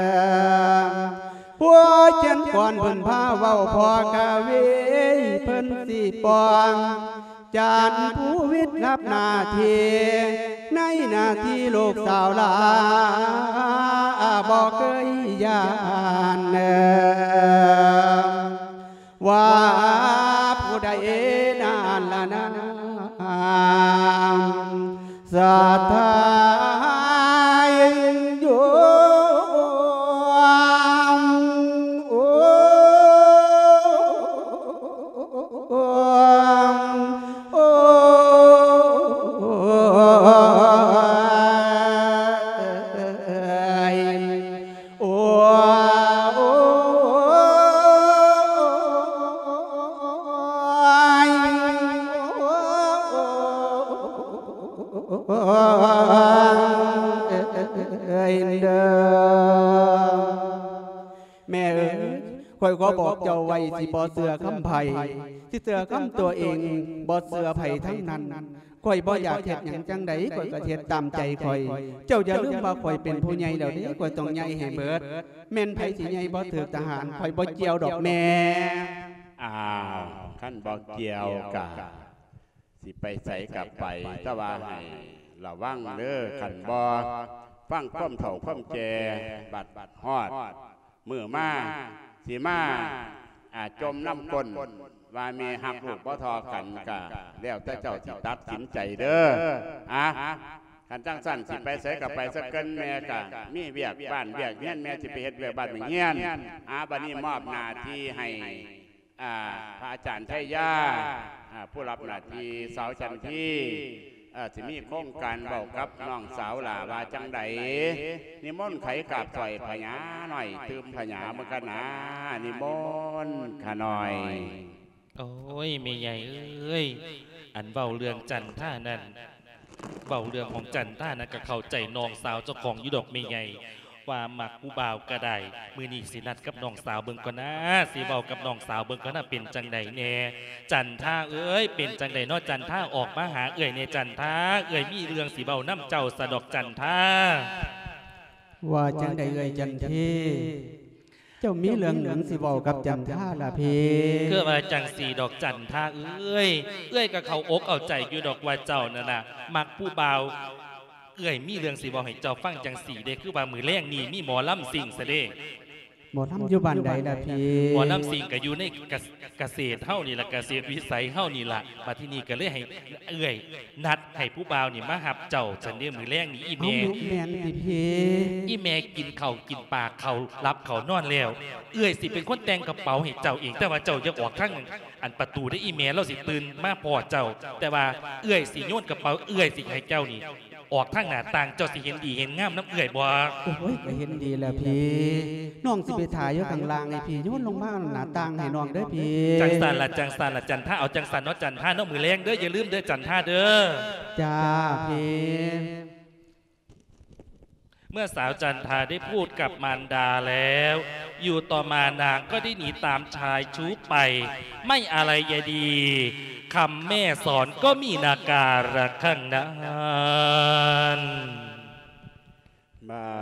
ผู้เช่นก่อนเพิ่นพาเว้าพอกะเวเพิ่นสิปองจานผู้วิทย์รับหน้าที่ในหน้าที่ลูกสาวหลาบ่เคยยานว่าผู้ใดนานละนานศรัทธาอยู่แม่เอ๋ยคอยขอบอกเจ้าไว้สิบ่เสือคำไผ่สิเสือคำตัวเองบ่เสือไผ่ทั้งนั้นคอยบ่อยากเฮ็ดหยังจังใดคอยก็เฮ็ดตามใจคอยเจ้าอย่าลืมว่าคอยเป็นผู้ใหญ่แล้วเด้คอยต้องใหญ่ให้เบิดแม่นไผสิใหญ่บ่ถือทหารคอยบ่เกี่ยวดอกแม่อ้าวขั้นบ่เกี่ยวกะสิไปใส่กลับไปแต่ว่าให้ระวังเด้อขันบ่ฟังความเฒ่าความแก่บัดบัดฮอดมือมาสีมาอาจจมน้ำก้นว่ามีหักลูกบ่ทอกันกะแล้วแต่เจ้าสิตัดสินใจเด้ออ่ะขันจังสั้นสิไปใส่กับไปสักเกินแม่กะมีเวียกบ้านเวียกเงี้ยนแม่สิไปเฮ็ดเวียกบ้านเงี้ยนอาบัดนี้มอบหน้าที่ให้พระอาจารย์ชัยยาผู้รับหน้าที่สาวจันทีสิมีโครงการเบากับน้องสาวหลาว่าจังใดนิมนต์ไขกาบถอยพญาหน่อยตืมพญาเมื่อกันนะนิมนต์ขาหน่อยโอ้ยไม่ใหญ่เอ้ยอันเบาเรื่องจันท่านั่นเบาเรื่องของจันท่านั่นก็เข้าใจน้องสาวเจ้าของยุดอกไม่ใหญ่ว่ามักผู้บ่าวก็ได้มือนี่สินัดกับน้องสาวเบิ่งก่อนนะสิเบากับน้องสาวเบิ่งก่อนนะเป็นจังใดแน่จันท่าเอ้ยเป็นจังใดนอจันท่าออกมาหาเอ้ยในจันท่าเอ้ยมีเรื่องสิเบาน้ำเจ้าสะดอกจันท่าว่าจังใดเอ้ยจันทีเจ้ามีเรื่องหนังสิเบากับจันท่าละพี่เกือว่าจังสีดอกจันท่าเอ้ยเอ้ยกับเขาอกเอาใจอยู่ดอกว่าเจ้านั่นน่ะมักผู้บ่าวเอ้ยมีเรื่องสีบอกให้เจ้าฟังจังสีเด้คือว่ามือแรงนี่มีหมอลำสิงเสด็จหมอลำอยู่บ้านใดล่ะพี่หมอลำสิงก็อยู่ในเกษตรเฮ้านี่ละเกษตรวิสัยเฮ้านี่ละมาที่นี่ก็เลยให้เอ้ยนัดให้ผู้บ่าวนี่มาหับเจ้าจันเดียมือแรงนี่อีเมย์แม่นสิพี่อีเมย์กินเข่ากินปากเข่ารับเข่านอนแล้วเอ้ยสิเป็นคนแต่งกระเป๋าให้เจ้าเองแต่ว่าเจ้าจะออกข้างอันประตูได้อีเมย์เราสิตื่นมาพอเจ้าแต่ว่าเอ้ยสิโยนกระเป๋าเอ้ยสิให้เจ้านี่ออกทางหน้าต่างเจ้าสิเห็นดีเห็นงามน้ำเอื่อยบ่โอ้ยก็เห็นดีแล้วพี่น้องสิไปถ่ายอยู่ข้างล่างไอ้พี่โยนลงมาหน้าต่างให้น้องเด้อพี่จังสันละจังสันละจันท่าเอาจังสันเนาะจันท่าเนาะมือแรงเด้ออย่าลืมเด้อจันท่าเด้อจ้าพี่เมื่อสาวจันทาได้พูดกับมารดาแล้วอยู่ต่อมานางก็ได้หนีตามชายชู้ไปไม่อะไรยะดีคำแม่สอนก็มีนาการะข้างนั้นมา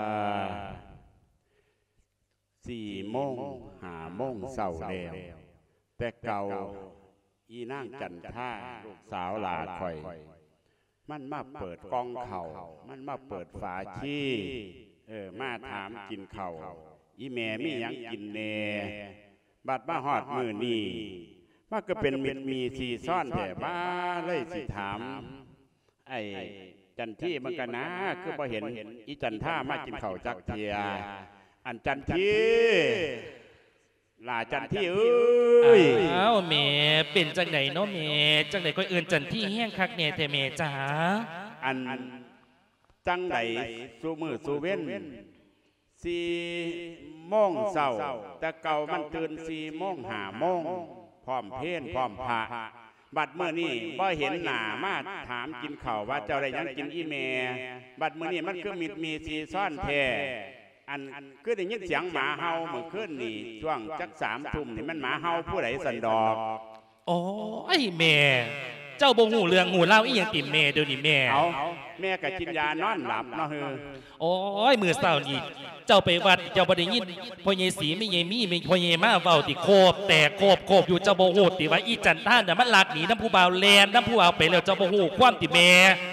สี่โมงหาโมงเศร้าแล้วแต่เก่าอีนางจันท่าลูกสาวหลาคอยมันมาเปิดกองเข่ามันมาเปิดฝาชี้เออมาถามกินเข่าอีแม่มียังกินแน่บัดมาหอดมือนี่ว่าก็เป็นมิตรมีสีซ่อนแต่บ้าเลยสิถามไอ้จันที่มันกันนะคือพอเห็นอีจันท่ามากินเข่าจักเทียอันจันที่ลาจันที่เอ้ยอ้าวเมเป็นจังไหนเนาะเมจังไหนก็เอื่นจันที่แห้งคักเนเทเมจ้าอันจังไหนสูมือสูเว้นสี่โมงเศร้าแต่เก่ามันตื่นสี่โมงห้าโมงพร้อมเพลพร้อมพระบัดเมื่อนี่บ่เห็นหน้ามาถามกินข้าวว่าเจ้าได้ยังกินอีเมบัดเมื่อนี่มันคือมิดมีสีซ่อนแท้อันคือได้ยินเสียงหมาเห่าเมื่อคืนนี่ช่วงจักสามทุ่มนี่มันหมาเห่าผู้ใดสันดอกโอ้ยแม่เจ้าบ่หูเรื่องหูเล่าอีหยังติแม่เดี๋ยวนี้แม่เอาแม่ก็กินยานอนหลับเนาะเฮ้อโอ้ยมือเศร้านี่เจ้าไปวัดเจ้าบ่ได้ยินพ่อเยสีไม่เยมีไม่พ่อเยมาเว้าติโคบแต่โคบโคบอยู่เจ้าบ่ฮู้ติว่าอีจันท่านน่ะมันลักหนีน้ำผู้บ่าวแลนน้ำผู้บ่าวไปแล้วเจ้าบ่ฮู้ความติแม่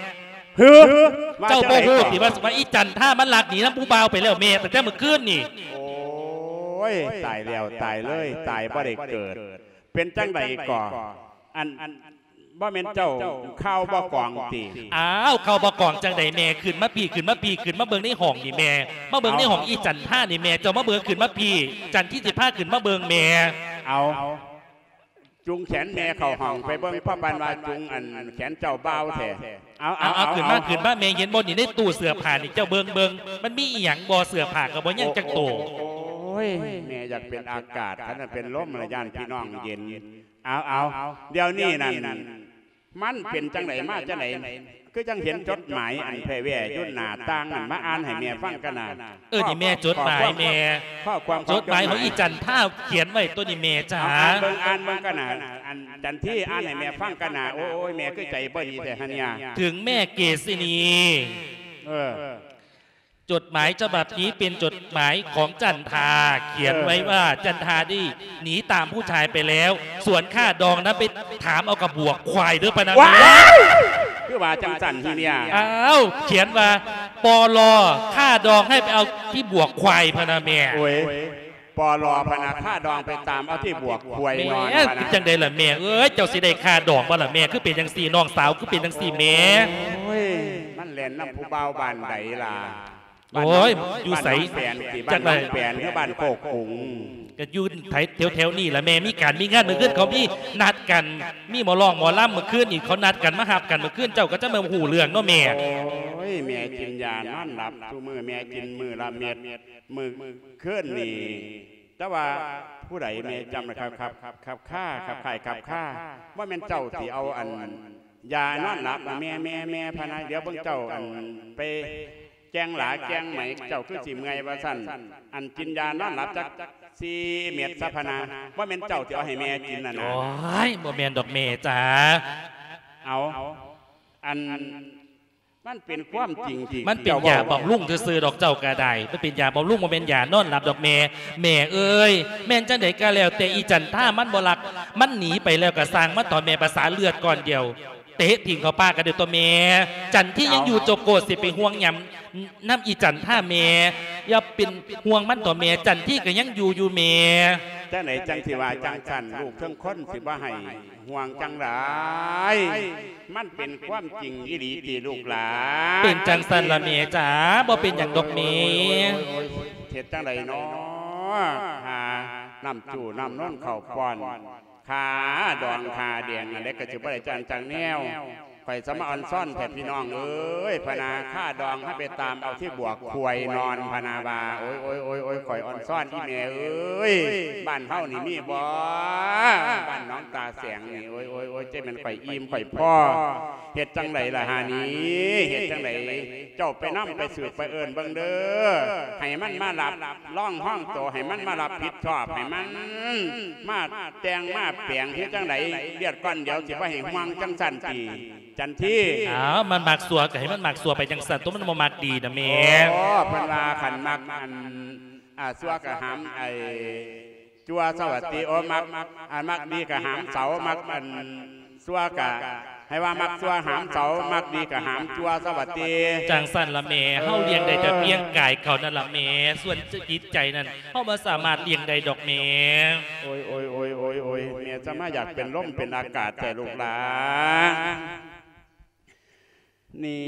เฮ้อเจ้าโบหูสิว่าว่าอีจันท่ามันหลักหนีน้ำผู้เบาไปแล้วเมย์แต่แต่เมื่อคืนนี่โอ้ยตายแล้วตายเลยตายบ่ได้เกิดเป็นจังใดก่ออันบ่แม่นเจ้าข้าวบ่กองตีอ้าวเข้าบ่กองจังใดแม่ขึ้นมาพี่ขึ้นมาพี่ขึ้นมาเบิ่งในห้องนี่แม่มาเบิ่งในห้องอีจันท่านี่แม่เจ้ามาเบิ่งขึ้นมาพี่จันที่สิบห้าขึ้นมาเบิ่งแม่เอาจุงแขนแม่เข้าห้องไปเบิ่งพ่อปานว่าจุงอันแขนเจ้าเบาแท้เอาเอาเอาขึ้นมาขึ้นมาแม่เห็นบ่นี่ในตู้เสื้อผ้านี่เจ้าเบิ่งเบิ่งมันมีอีหยังบ่เสื้อผ้าก็บ่ยังจักโตโอ้ยแม่อยากเป็นอากาศคันเป็นลมระยานพี่น้องเย็นเอาเอาเดี๋ยวนี้นั่นมันเป็นจังไหนมาจังไหนคือจังเห็นจดหมายอันแผ่แว่ยุ่นหน้าต่างนั่นมาอ่านให้แม่ฟังกันนะเออนี่แม่จดหมายแม่ข้อความจดหมายของอีจันท่าเขียนไว้ตัวนี่แม่จ๋าอ่านเบิ่งอ่านเบิ่งกันนะอันจันที่อ่านให้แม่ฟังกันนะโอ้ยแม่คือใจบ่ดีแต่ฮันยาถึงแม่เกษินีเออจดหมายฉบับนี้เป็นจดหมายของจันทาเขียนไว้ว่าจันทาได้หนีตามผู้ชายไปแล้วส่วนค่าดองนั้นไปถามเอากับบวกควายเด้อปะนะคือว่าจังสันทีเนี่ยอ้าวเขียนว่าปลอค่าดองให้ไปเอาที่บวกควายพะนะแม่โอ้ยปลอพนะค่าดองไปตามเอาที่บวกควายนอนพะนะจังใดล่ะแม่เอ้ยเจ้าสิได้ค่าดองบ่ล่ะแม่คือเป็นจังซี่น้องสาวคือเป็นจังซี่แม่โอ้ยมันแล่นน้ำผู้เบาบ้านใดล่ะโอ้ยอยู่ใสจังไรแปลนที่บ้านโคกขุงก็ยืนไถแถวๆนี่แหละแม่มีการมีงานเมื่อคืนเขามีนัดกันมีหมอร้องหมอล่ำเมื่อคืนอีกเขานัดกันมาหับกันเมื่อคืนเจ้าก็จะมาหูเรื่องเนาะแม่โอ้ยแม่กินยานอนหลับทุกมือแม่กินมือละเม็ดมือคืนนี่แต่ว่าผู้ใดแม่จำนะครับครับครับข้าครับไข่ครับข้าว่าแม่เจ้าที่เอาอันยานอนหลับแม่แม่แม่พนัยเดี๋ยวเบิ่งเจ้าอันไปแกงหลาแกงไหมเจ้าคือสิเมยว่าสั้นอันกินยานอนหลับจากซีเม็ดสัพนาว่าแม่เจ้าที่เอาให้แม่กินน่ะนะโอ้ยบ่แม่นดอกแม่จ้าเอาอันมันเป็นความจริงที่มันเป็นยาบำรุงซื้อดอกเจ้ากระไดมันเป็นยาบำรุงมันเป็นยานอนหลับดอกแม่แม่เอ้ยแม่จังไดก็แล้วแต่อีจันท่ามันบ่รักมันหนีไปแล้วก็สร้างมันต่อแม่ภาษาเลือดก่อนเดียวเตะทิ้งเขาป้ากันเดี๋ยวตัวเมจันที่ยังอยู่โจโกสิไปห่วงยำน้ำอีจันท่าเมอย่าเป็นห่วงมันตัวเมจันที่ก็ยังอยู่อยู่เมจังไหนจังสิว่าจังสันลูกทั้งคนสิว่าให้ห่วงจังไรมันเป็นความจริงอีหลีที่ลูกหลานเป็นจังสันละเมจ๋าบ่เป็นอย่างดอกเมเท็ดจังไรเนาะหาน้ำจู่น้ำน้นเข่าป้อนขาดองขาเดียงอะไรก็จะบ่ได้จังจังแนวไข่สมอันซ่อนแผ่พี่น้องเอ้ยพนาข้าดองให้ไปตามเอาที่บวกควยนอนพนาบาโอ้ยโอ้ยโอ้ยโอ้ยข่อยอันซ่อนที่แม่เอ้ยบ้านเฮานี่มีบ่บ้านน้องตาแสงนี่โอ้ยโอ้ยโอ้ยเจ้ามันข่อยอิ่มข่อยพ่อเฮ็ดจังไรล่ะฮานี้เฮ็ดจังไรเจ้าไปน้ำไปสืบไปเอิญบังเด้อให้มันมาหลับล่องห้องโตให้มันมาหลับผิดชอบให้มันมาแตงมาเปียงเฮ็ดจังไรเลียดก้อนเดี๋ยวสิว่าให้ห่วงจังสันตีจันที่อ้าวมันหมักสัวก็ให้มันหมักสัวไปจังสันตัวมันมาหมักดีนะแม่อ๋อพลาขันมักอันอ่าสัวกะหามไอจัวสวัสดีโอ้มักอันมักดีกะหามเสามักอันสัวกะให้ว่ามักสัวหามเสามักดีกะหามจัวสวัสดีจังสันละแม่เฮาเลี้ยงได้แต่เพียงกายเขานั่นละแม่ส่วนจิตใจนั่นเฮาบ่สามารถเลี้ยงได้ดอกแม่โอ้ยโอ้ยโอ้ยโอ้ยโอ้ยแม่จะมาอยากเป็นลมเป็นอากาศแต่ลูกหลานนี่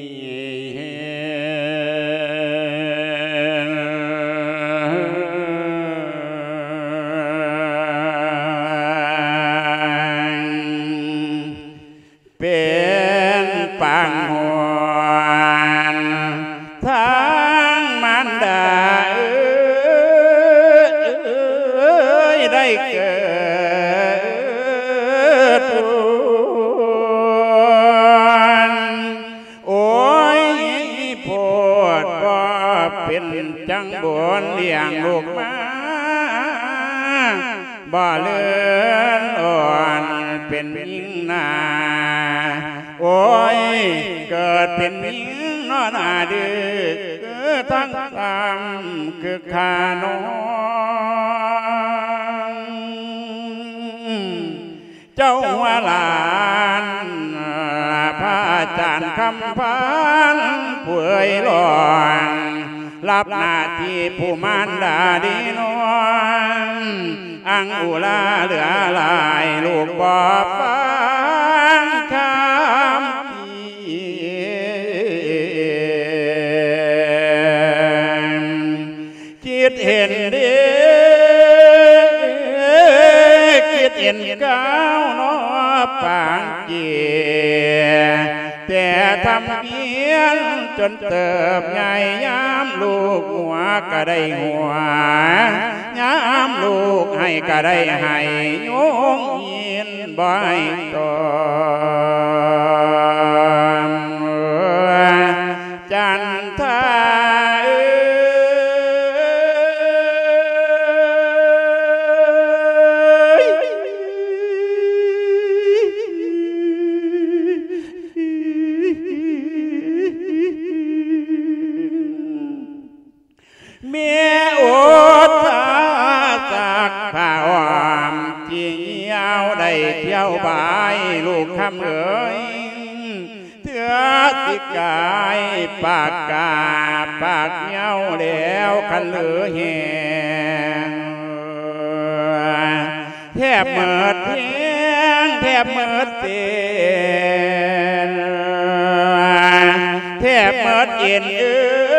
เป็นปังหวนทางมันดาเอ้ยได้เกิดเป็นจังบุญเลี้ยงลูกมาบ่เลื่อนอ่อนเป็นยิ่งนาโอ้ยเกิดเป็นยิ่งนอนาดื้อทั้งสามคือข้าน้องเจ้าหัวหลานพาจารย์คำพันเผยหลอนรับหน้าที่ผู้มารดาดีนวลอังอุลาเหลือลายลูกบ่ฟังคำคิดเห็นเด้คิดเห็นก้าวนอปางเกียแต่ทำเพียนจนเติบใหญ่ยามลูกหัวก็ได้หัวยามลูกให้ก็ได้ให้โยงยินบ่อยตอมจันทาเมียอดตาจากผ้าอ้อมที่ยาวได้เที่ยวบายลูกคำเอ๋ยเถื่อสิกายปากกาปากเงาแล้วคันเหลือแหงแทบเมิดเพียงแทบเมิดเตียนแทบเมิดเย็นเอ้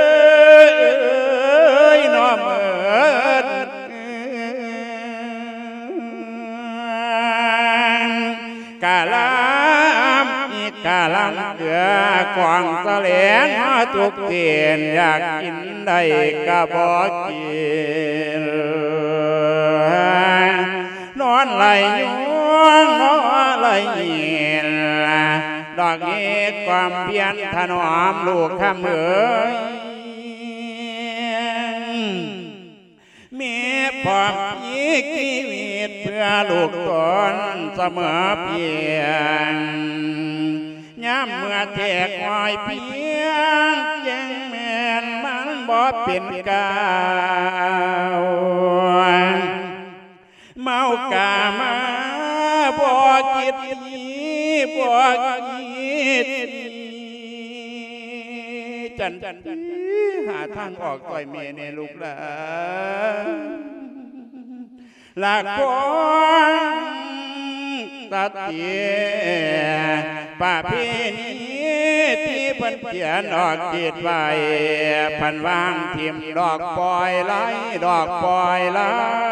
ยน้อเมิดกาลามอีกกาลามเกลือกวางแสลงทุกเตียนอยากกินได้ก็บอกกินนอนไหลยวงนอนไหลเงียนดอกเงี้ยความเพียรถนอมลูกคำเอ๋ยมีพร้อมยีชีวิตเพื่อลูกตนเสมอเพียงย้ำเมื่อแทกหอยเพียงจึงแม่นมันบ่เป็นกาวเมากามาบ่คิดบ่คิดจันจันหาทางออกต่อยเมียในลูกหลานหลักคนตัดเตียป่าพี่นี้ที่เพิ่นเขียนออกจิตไว้พันวางทิมดอกปล่อยไหลดอกปล่อยไหล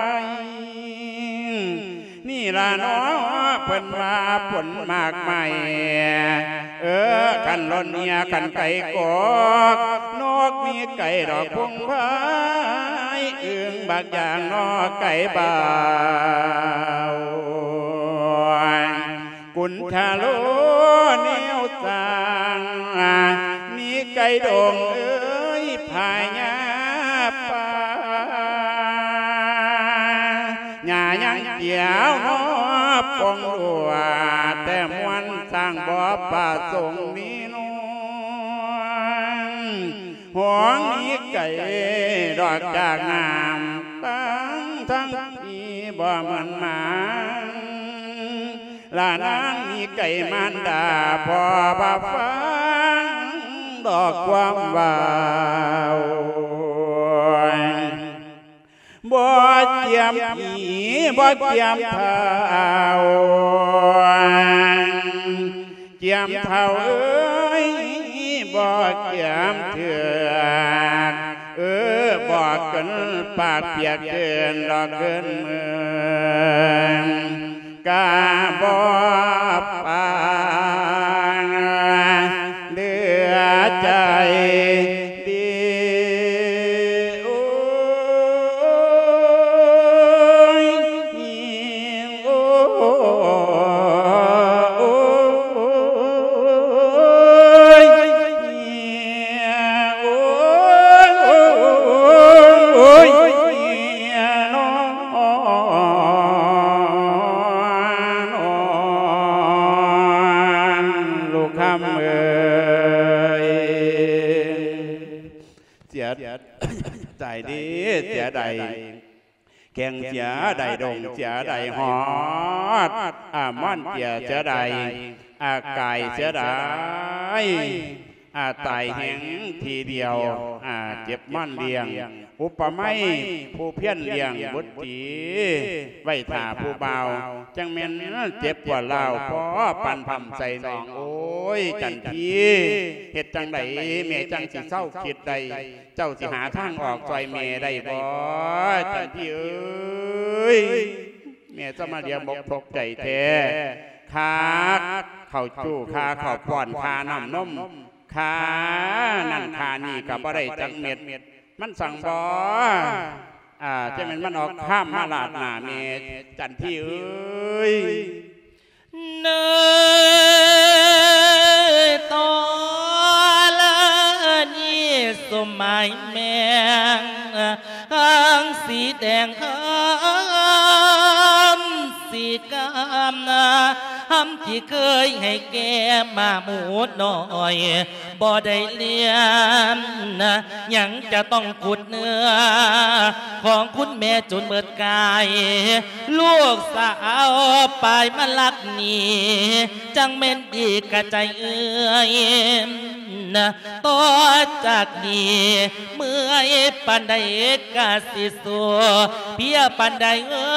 นี่ล่ะน้อเพิ่นว่าผลมากใหม่เออขันล้นเนียขันไก่กอกนกมีไก่ดอกพงพายอึ่งบางอย่างนอไก่บ่าวกุนชาโลเนียวสางมีไก่ดงเอ้ยพายญาป่าหญ้ายังเกี่ยวนอปองดัวแต่มวนสร้างบ่อป่าทรงนี้นหวงนี้ไก่ดอกจากน้ำตั้งทั้งที่บ่เหมือนหมาลานางมีไก่มันดาพอบ่ฟังดอกความว่าวบ่เจียมผีบ่เจียมเท้าเจียมเท้าเอ้ยบ่เจียมเถื่อนเออบ่เกินปากเปียกเกินดอกเกินมือกาบ่ปานเหลือใจดีโอ้ยโอ้ยโอ้ยน้องลูกคำเอ๋ยเสียใจดีเสียใดแข่งเสียใดดงเสียใดหอดอามันเสียเสียใดอากายเสียดายอาตายแห้งทีเดียวอาเจ็บมั่นเลียงอุปไมยผู้เพี้ยนเลียงบุตรีไว้ถ่าผู้เบาจังเมนเจ็บกว่าเล่าพอปันพำใส่นองโอ้ยจันทีเหตุจังใดเมจังสิเศร้าคิดใดเจ้าสิหาทางออกซอยเมได้บ่จันทีเอ้ยเมจะมาเดียบกทกใจแท้ขาเข่าจู้ขาเข่าป้อนขาน้ำนมขานั่นขานี่กับบ่ได้จังเม็ดมันสั่งบ่อ่าจะเป็นมันออกข้ามมาลาดหน้าเมจันที่เอ้ยเนยตอละนี่สมัยแมงหางสีแดงหามสีกามนาหำที่เคยให้แกมาหมูน้อยบ่ได้เลี้ยงนะยังจะต้องขุดเนื้อของคุณแม่จนเบิดกายลูกสาวไปมาลักนี่จังเม่นดีกะใจเอื้อยนะต่อจากนี้เมื่อยปันใดกะสิสัวเพียปันใดเอ้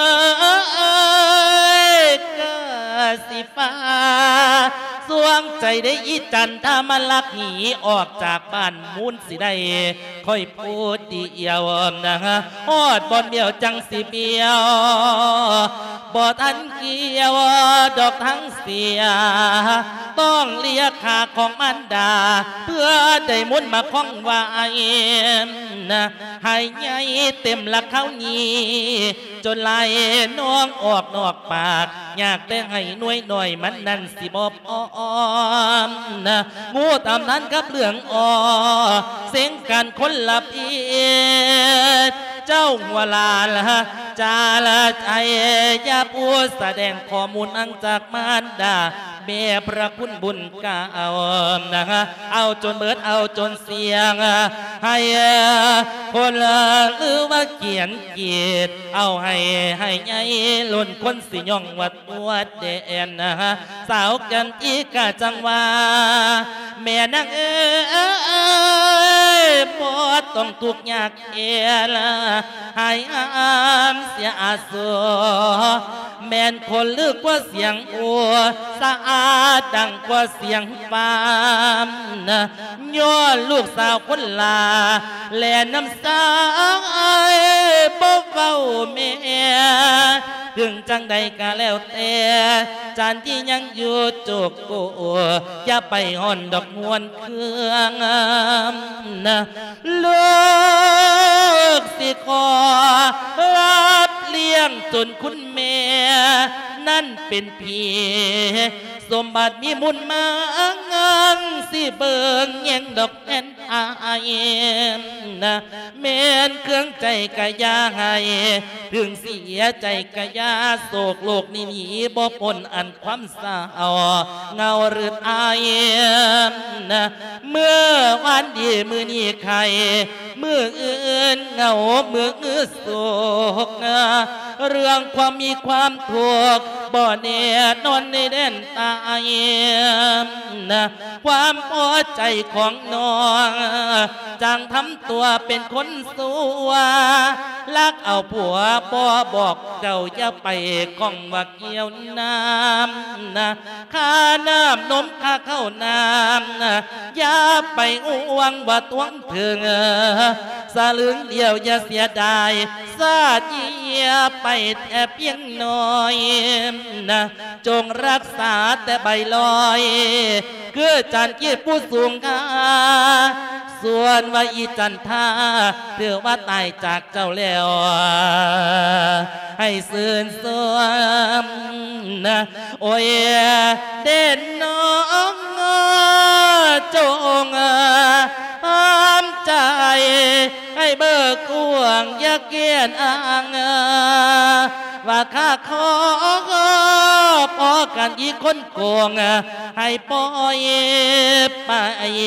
ยกะสิฟ้าสวงใจได้อีจันถ้ามาลักหนีออกจากบ้านมูลสิได้ค่อยพูดดีเอียวนะฮะฮอดบอนเบี้ยวจังสิเบี้ยวบ่ทันเกี่ยวดอกทั้งเสียต้องเลียขาของมันดาเพื่อได้มุนมาคล้องไว้นะให้ใหญ่เต็มละเขานี้จนไหลน้องออกนอกปากอยากได้ให้หน่วยหน่อยมันนั่นสิบอ้อมนะงูตามนั้นกับเรื่องอ้อเสียงกันคนละเพียดเจ้าหัวลาละจาละใจยาพูดแสดงข้อมูลอังจากมารดาแม่พระคุณบุญกาเอานะฮะเอาจนเบิดเอาจนเสียงให้คนหรือว่าเกียนเกียรติเอาให้ให้ใหญ่ล้นคนสิย่องวัดวัดเด่นนะฮะสาวกันอีกะจังว่าแม่นางเอ้ยปอดต้องทุกข์ยากเอ็นให้อามเสียอาสัวแม่นคนลึกกว่าเสียงอัวสะอาดดังกว่าเสียงฟ้ามนะย้อนลูกสาวคนลาแลน้ำสายบ่เฝ้าแม่ถึงจังใดก็แล้วแต่จานที่ยังอยู่จุกกูอย่าไปห่อนดอกงวนเครื่องนะลูกสิขอรับเลี้ยงจนคุณแม่นั่นเป็นผีสมบัติมีมุนมางันสิเบิงแยงดอกแอนอายนะเมนเครื่องใจกะยาให้ถึงเสียใจกะยาโศกโลกนี้หนีบ่ปนอันความเศร้าเงาหรืออายนะเมื่อวันดีมือนี้ใครมืออื่นเงามืออื่นโศกเรื่องความมีความทุกข์บ่แน่นอนในแดนตายนะความพอใจของน้องจังทำตัวเป็นคนสัวลักเอาผัวบ่บอกเจ้าอย่าไปก้องว่าเกี่ยวน้ำนะข้าน้ำนมข้าเข้าน้ำนะอย่าไปอ้วงว่าตวงถึงสลึงเดียวอย่าเสียดายซาเจียไปแต่เพียงน้อยนะจงรักษาแต่ใบลอยคือจันกี้ผู้สูงค่าส่วนว่าอีจันทาถือว่าตายจากเจ้าแล้วให้ซื่นสวมนะโอ้ยเด่นน้องจงห้ามใจให้เบิกกวงอย่าเกียนอ้างว่าข้าขอพอกันอีกคนโกงให้ปล่อยไป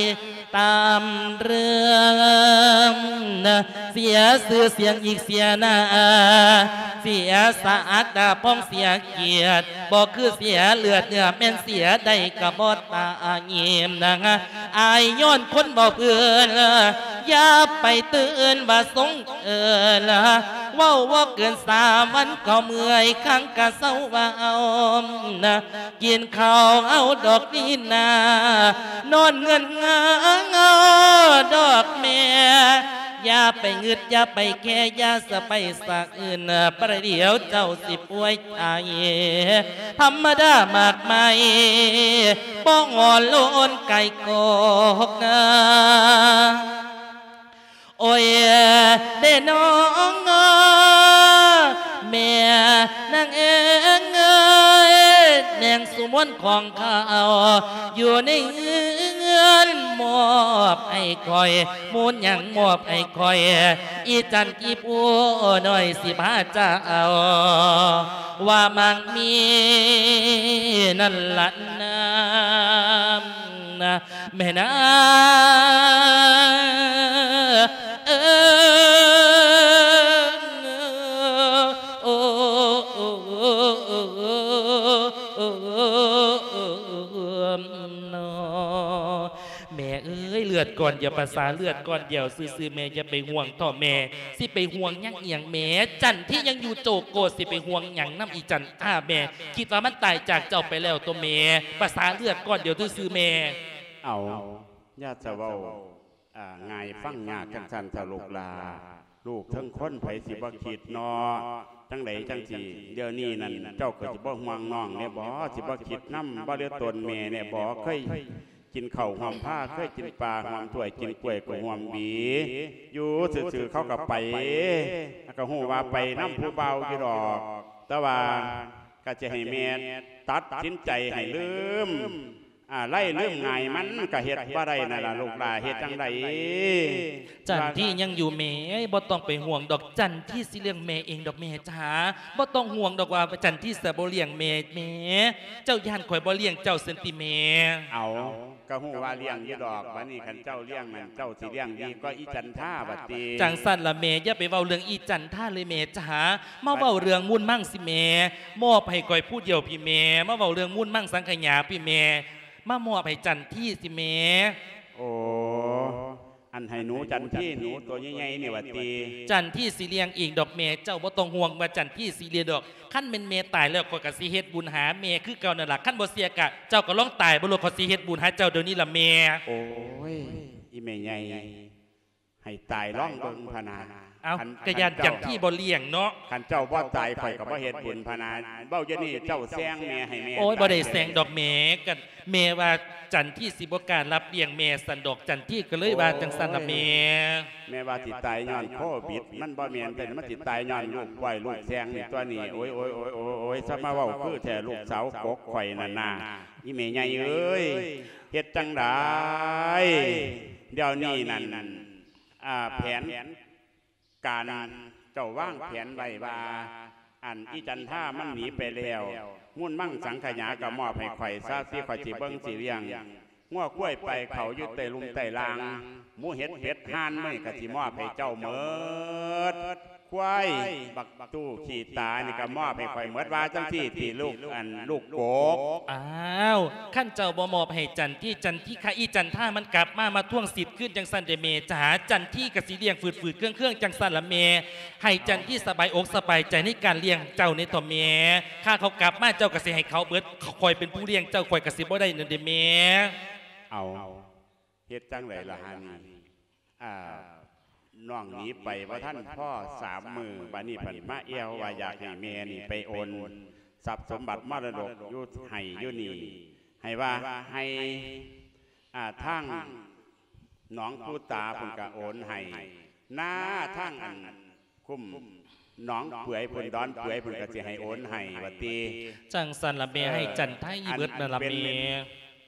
ตามเรื่องเสียชื่อเสียงอีกเสียหน้าเสียสะอาดดาพ้องเสียเกียรติบอกคือเสียเลือดเนื้อแม่นเสียได้กระบอตาเงียมนะอายย้อนคนบอกเพื่อนอย่าไปตื่นว่าสงเอิญว่าว่าเกินสามวันก็เมื่อยครั้งกะเศร้าว่าเอานะกินข้าวเอาดอกนี่นานอนเงินงาเงาดอกแม่อย่าไปงึดอย่าไปแค่อย่าสะไปสักอื่นประเดี๋ยวเจ้าสิป่วยตายธรรมดามากมายป้องอ่อนโลนไก่กอกนะโอ้ยเด้น้องแม่นางเองเอ้ยแนงสุมนของเขาอยู่ในเงินมอบไอ้คอยมูลยังมอบไอ้คอยอีจันกีปูหน่อยสิพาเจ้าว่ามังมีนั่นละน้ำนะแม่นาเอแม่เอ้ยเลือดก่อนอย่าภาษาเลือดก่อนเดียวซื้อๆแม่อย่าไปห่วงต่อแม่สิไปห่วงยังเอียงแม่จันที่ยังอยู่โจโกสิไปห่วงยังน้ำอีจันอ้าแม่คิดว่ามันตายจากเจ้าไปแล้วตัวแม่ภาษาเลือดก่อนเดียวซื้อๆแม่เอาญาติเว้าไงฟังยากจังสันทะลุลาลูกทั้งคนไผสิบ่คิดนอจังไดจังสิเดี๋ยวนี้นั่นเจ้าก็สิบ่ห่วงน้องเนี่ยบ่สิบ่คิดน้ำบ่เลือดตนแม่เนี่ยบ่เคยกินข้าวหอมผ้าเคยกินปลาหอมถ้วยกินกล้วยก็หอมบีอยู่ซื่อๆเขาก็ไปก็ฮู้ว่าไปน้ำผู้เบาอยู่ดอกแต่ว่าก็จะให้แม่ตัดสินใจให้ลืมอ่าไล่เรื่องไงมันก็เฮ็ดบ่ได้นั่นล่ะลูกหลานเฮ็ดจังไดจันที่ยังอยู่แม่บ่ต้องไปห่วงดอกจันที่สิเลี้ยงแม่เองดอกแม่จ๋าบ่ต้องห่วงดอกว่าจันที่สิบ่เลี้ยงแม่แม่เจ้าย่านข่อยบ่เลี้ยงเจ้าเสิติแม่เอาก็ฮู้ว่าเลี้ยงอยู่ดอกบัดนี้คันเจ้าเลี้ยงนั่นเจ้าสิเลี้ยงดีก็อีจันท่าบัดนี้จังสั่นล่ะแม่อย่าไปเว้าเรื่องอีจันท่าเลยแม่จ๋ามาเว้าเรื่องมุ่นมั่งสิแม่มอบให้ข่อยผู้เดียวพี่แม่มาเว้าเรื่องมุ่นมั่งสังขยาพี่แม่มามอบให้จันที่สิแม่โอ้อันให้หนูจันที่หนูตัวใหญ่ๆนี่ว่าตีจันที่สิเลี้ยงอีกดอกแม่เจ้าบ่ต้องห่วงว่าจันที่สิเลี้ยงดอกขั้นเป็นแม่ตายแล้วก็ก็สิเฮ็ดบุญหาแม่คือเก่านั่นล่ะขั้นบ่เสียกะเจ้าก็ลองตายบ่รู้เขาสิเฮ็ดบุญหาเจ้าเดี๋ยวนี้ล่ะแม่โอ้ยอีแม่ใหญ่ให้ตายร้องเบิ่งพนาเอากระยานจังที่บ่เลี้ยงเนาะคันเจ้าบ่ตายข่อยก็บ่เฮ็ดบุญพนาเบ้าเดี๋ยวนี้เจ้าแซงแม่ให้แม่โอ้ยบ่ได้แซงดอกแม่กันแม่ว่าจันที่สิบ่การรับเลี้ยงแม่สันดอกจันที่ก็เลยว่าจังซั่นล่ะแม่แม่ว่าสิตายย้อนโควิดมันบ่แม่นแต่มันสิตายย้อนลูกไว้ลูกแซงนี่ตัวนี้โอ้ยโอ้ยโอ้ยโอ้ยโอ้ยซะมาเว้าคือแท้ลูกสาวกกข่อยนั่นน่ะอีแม่ใหญ่เอ้ยเฮ็ดจังได๋เดี๋ยวนี้นั่นอ่าแผนการเจ้าว่างแผนไว้ว่าอันอีจันท่ามันหนีไปแล้วมุ่นมั่งสังขยากับมอบให้ข่อยซาซีข่อยจีเบิ้งสีเลี้ยงง้อกล้วยไปเขายึดไตลุมไตลางหมูเห็ดเห็ดห่านไม่กะจีมอบให้เจ้าเมิดควายบักตู้ขี่ตานี่ก็มอบให้ข่อยเมิดว่าจังที่ที่ลูกอันลูกโกกอ้าวขั้นเจ้าบ่มอบให้จันที่จันที่ข้าอีจันท่ามันกลับมามาท่วงสิทธิ์ขึ้นจังสันเดเมจ๋าจันที่กะสีเลี้ยงฝืดฝืดเครื่องเครื่องจังสันละเมให้จันที่สบายอกสบายใจในการเลี้ยงเจ้าในต่อเมข้าเขากลับมาเจ้ากะสีให้เขาเบิดคอยเป็นผู้เลี้ยงเจ้าคอยกะสีบ่ได้เนเดเมเอาเฮ็ดจังไรล่ะฮะนี่อ่าน้องหนีไปว่าท่านพ่อสามมือบัดนี้ผันมาเอวว่าอยากให้แม่นี่ไปโอนทรัพย์สมบัติมรดกยุทธให้ยุนีให้ว่าให้อ่าทั้งน้องผู้ตาพุ่นกะโอนให้หน้าทั้งอันคุ้มน้องเปื่อยพุ่นดอนเปื่อยพุ่นกะสิให้โอนให้วัดตีจังสันละเมให้จันทายเบิดนั่นละเมอ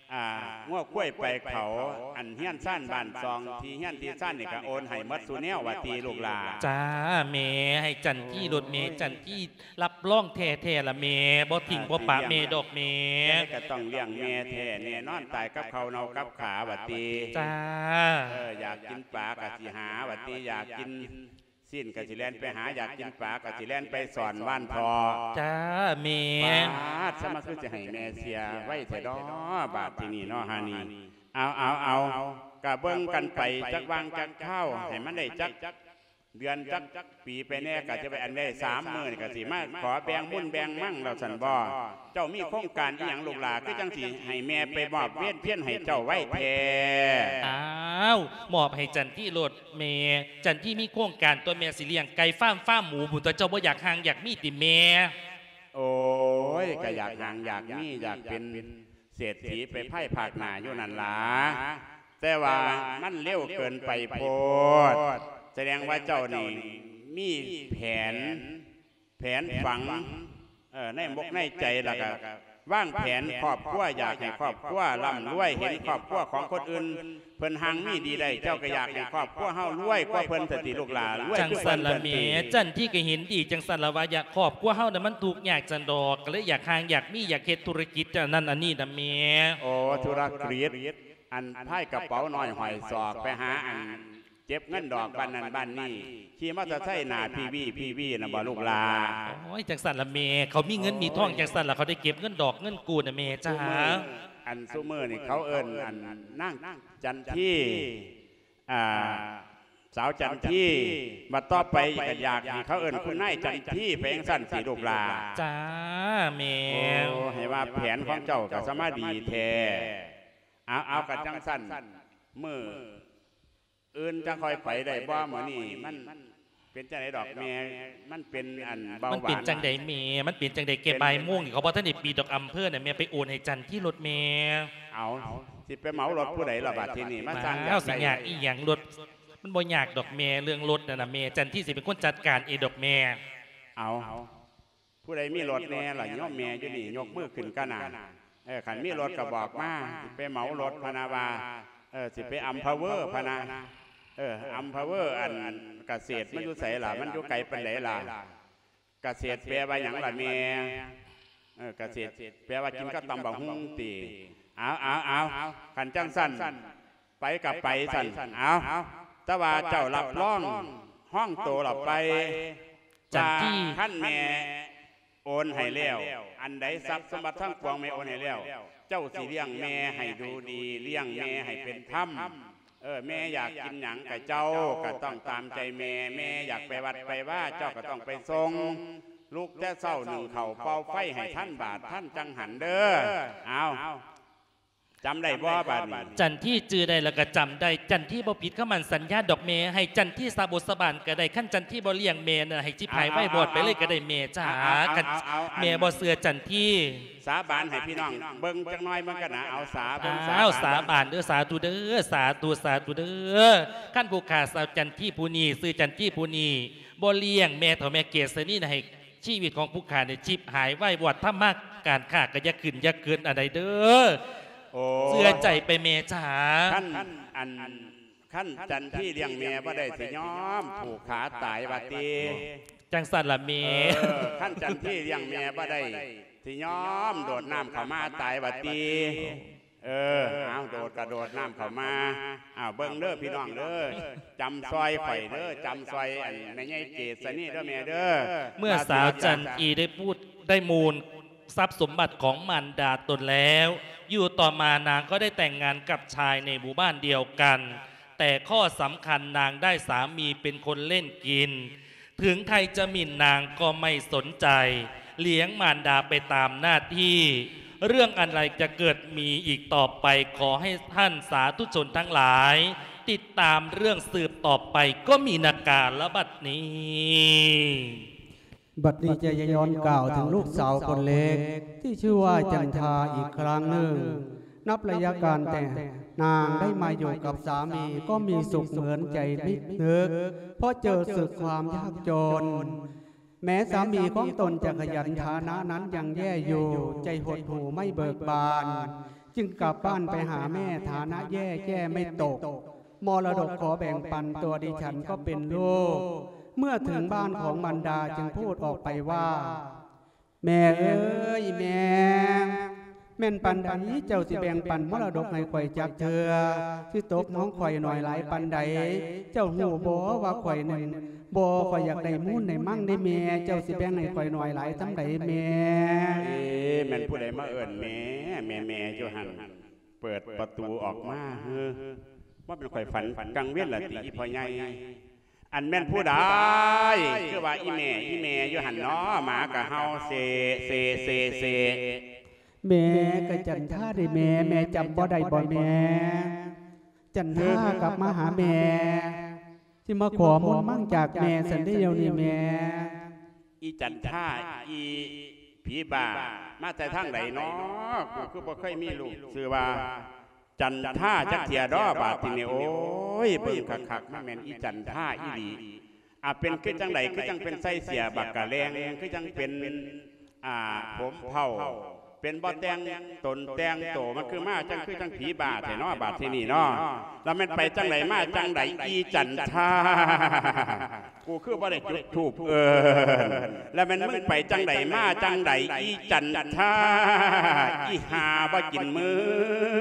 อ่าง้อคุ้ยไปเขาอันเฮี้ยนซ่านบ้านซองที่เฮี้ยนที่ซ่านนี่ก็โอนให้มัดสุเนวว่าตีลูกหลาจ้าเมให้จันที่รถเมจันที่รับรองแท้ๆละเมบ่ทิ้งบ่ปะเมดอกเมก็ต้องเลี้ยงแม่แท้แน่นอนตายกับเขาเนากับขาว่าตีจ้าเอออยากกินปลากะสิหาว่าตีอยากกินสิ้นกะสิแลนไปหาอยากกินปลากะสิแลนไปสอนว่านพอจ้าเมบาดสมาคือจะให้แม่เสียไว้แต่ดอบาดที่นี่เนาะฮานี่เอาเอาเอากะเบิ้งกันไปจักวางจักเข้าให้มันได้จักเดือนจักปีไปแน่กะจะไปอันได้สามหมื่นกะสิมาขอแบ่งมุ่นแบ่งมั่งเราสันบ่เจ้ามีโครงการอีหยังลูกหลาคือจังสิให้แม่ไปมอบเวียนเพี้ยนให้เจ้าไว้แท้อ้าวมอบให้จันที่รถเมจันที่มีโครงการตัวแม่สิเลี้ยงไก่ฟ้าร์มฟ้าร์มหมูบุตรเจ้าบ่อยากห่างอยากมีติแม่โอ้ยก็อยากห่างอยากมีอยากเป็นเศรษฐีไปไพ่ภาคหน้าอยู่นั่นล่ะแต่ว่ามันเร็วเกินไปโพดแสดงว่าเจ้านี่มีแผนแผนฝังเออในมกในใจแล้วก็ว่างแผนครอบครัวอยากให้ครอบครัวร่ำรวยเห็นครอบครัวของคนอื่นเพิ่นหังมีดีได้เจ้าก็อยากให้ครอบครัวเฮารวยกว่าเพิ่นสติลูกหลานรวยจังสันละเมียจันที่ก็เห็นดีจังสันละว่าอยากครอบครัวเฮาน่ะมันถูกอยากจันดอกก็เลยอยากห่างอยากมีอยากเฮ็ดธุรกิจจังนั้นอันนี้น่ะเมียโอ้ธุรกิจอันไพ่กระเป๋าน้อยหอยศอกไปหาอันเจ็บเงินดอกบ้านนั้นบ้านนี้ขี่มอเตอร์ไซค์หน้าพีวีพีวีนะบ่ลูกหลาโอ้ยจังสันละเมเขามีเงินมีทองจังสันละเขาได้เก็บเงินดอกเงินกูนะเมจ้าอันซูเมอร์นี่เขาเอิญอันนั่งจันที่อ่าสาวจันที่มาต่อไปกันอยากเขาเอิญคุณนายจันที่เพลงสั้นสีลูกหลาจ้าเมให้ว่าแผนของเจ้ากับสมาดีแท้เอาเอากันจังสั้นมืออื่นจะคอยไปได้บ่เหมือนนี่มันเป็นจังไดดอกเมมันเป็นอันเบาหวานมันเป็นจังไดเมมันเป็นจังไดเก็บใบม่วงเขาบอกท่านได้ปีดอกอำเภอเนี่ยเมไปโอนให้จันที่รถเมเอาสิไปเหมารถผู้ใดระบาดที่นี่มาสร้างแล้วสิอยากอีหยังรถมันบ่อยากดอกเมเรื่องรถน่ะนะเมจันที่สิเป็นคนจัดการเอดอกเมเอาผู้ใดมีรถแน่ล่ะย่อมเมอยู่นี่ยกมือขึ้นกันนะเออขันมีรถก็บอกมาไปเหมารถพนาวาเออสิไปอัมพาวเวอร์พนาเอออัมพาวเวอร์อันเกษตรมันอยู่ใส่ล่ะมันอยู่ไกลปันไหนล่ะเกษตรแปลว่าอย่างละเมียเออเกษตรแปลว่ากินก็ตำบักหุ่งตีเอาเอาเอาขันจังสั้นไปกับไปสั้นเอาแต่ว่าเจ้ารับร่องห้องโตหลับไปจันที่ขั้นแม่โอนให้แล้วอันใดทรัพย์สมบัติทั้งปวงแม่โอนให้แล้วเจ้าสิเลี้ยงแม่ให้ดูดีเลี้ยงแม่ให้เป็นธรรมเออแม่อยากกินหยังกับเจ้าก็ต้องตามใจแม่แม่อยากไปวัดไปว่าเจ้าก็ต้องไปทรงลูกแต่เศร้าหนึ่งเข่าเป่าไฟให้ท่านบาทท่านจังหันเด้อเอาจำได้บ่บาดจันที่จือได้แล้วก็จำได้จันที่บ่ผิดข้ามันสัญญาดอกเมให้จันที่สาบุสบานก็ได้ขั้นจันที่บ่เลี้ยงเมน่ะให้จิพายไว้บอดไปเลยก็ได้เมจ้ากันเมบ่เสือจันที่สาบานให้พี่น้องเบิ่งจังน้อยมันก็นะเอาสาบานเอาสาบานเด้อสาธุเด้อสาธุสาธุเด้อขั้นผู้ขาสาวจันที่ผู้นี้ซื้อจันที่ผู้นี้บ่เลี้ยงแม่เฒ่าแม่เกศนี่ให้ชีวิตของผู้ขาเนี่ยจิบหายไว้บอดถ้ามากการฆ่าก็อย่าขึ้นอย่าเกินอะไรเด้อเสื้อใจไปเมจ้าขั้นอันขั้นจันที่เลี้ยงเมียบ่ได้สิย้อมถูกขาตายบาตีจังสันละเมขั้นจันที่เลี้ยงเมียบ่ได้สิย้อมโดดน้ำเข้ามาตายบาตีเออเอาโดดกระโดดน้ำเข้ามาอ้าวเบิ้งเด้อพี่น้องเด้อจำซอยข่อยเด้อจำซอยอันในไงเกศนี่เด้อเมียเด้อเมื่อสาวจันอีได้พูดได้มูลทรัพย์สมบัติของมารดาตนแล้วอยู่ต่อมานางก็ได้แต่งงานกับชายในหมู่บ้านเดียวกันแต่ข้อสำคัญนางได้สามีเป็นคนเล่นกินถึงใครจะหมิ่นนางก็ไม่สนใจเลี้ยงมารดาไปตามหน้าที่เรื่องอะไรจะเกิดมีอีกต่อไปขอให้ท่านสาธุชนทั้งหลายติดตามเรื่องสืบต่อไปก็มีนาการและบัดนี้บัดนี้จะย้อนกล่าวถึงลูกสาวคนเล็กที่ชื่อว่าจันทาอีกครั้งหนึ่งนับระยะการแต่นางได้มาอยู่กับสามีก็มีสุขเหมือนใจนิดนึกเพราะเจอศึกความยากจนแม้สามีของตนจะขยันฐานะนั้นยังแย่อยู่ใจหดหู่ไม่เบิกบานจึงกลับบ้านไปหาแม่ฐานะแย่แย่ไม่ตกมรดกขอแบ่งปันตัวดิฉันก็เป็นลูกเมื่อถึงบ้านของมารดาจึงพูดออกไปว่าแม่เอ้ยแม่แม่นปันใดเจ้าสิแบ่งปันมรดกให้ข่อยจักเถื่อที่ตกน้องข่อยหน่อยหลายปันใดเจ้าหูบ่ว่าข่อยนั่นบ่ข่อยอยากได้มูลได้มั่งได้แม่เจ้าสิแบ่งให้ข่อยหน่อยหลายทำใดแม่เอ๊ะแม่นผู้ใดมาเอิ้นแม่แม่แม่อยู่หั่นเปิดประตูออกมาเฮ้อว่าเป็นข่อยฝันกังเวียนละติอีพ่อใหญ่อันแม่นผู้ใดคือว่าอีแม่อีแม่อยู่หั่นเนาะหมากะเฮาเซเซเซเซแม่ก็จันท่าได้แม่แม่จำบ่ได้บ่แม่จันท่ากลับมาหาแม่ที่มาขอมนต์มั่งจากแม่สันได้เดียวนี่แม่อีจันท่าอีผีบ้ามาแต่ทางไหนเนาะกูคือบ่เคยมีลูกชื่อว่าจันท่าจักเทียดอบาดทีนี่โอ้ยเบิ่งคักๆมาแม่นอีจันท่าอีหลีอ่ะเป็นคือจังไดคือจังเป็นไส้เสียบักกะแรงคือจังเป็นอ่าผมเผาเป็นบ่แตงตนแตงโตมันคือมาจังคือจังผีบาดแต่เนาะบาดที่นี่เนาะแล้วมันไปจังไหนมาจังไหนอีจันท่ากูคือบ่ได้จุดถูกเออแล้วมันมึงไปจังไหนมาจังไหนอีจันท่าอีหาบ่กินมือ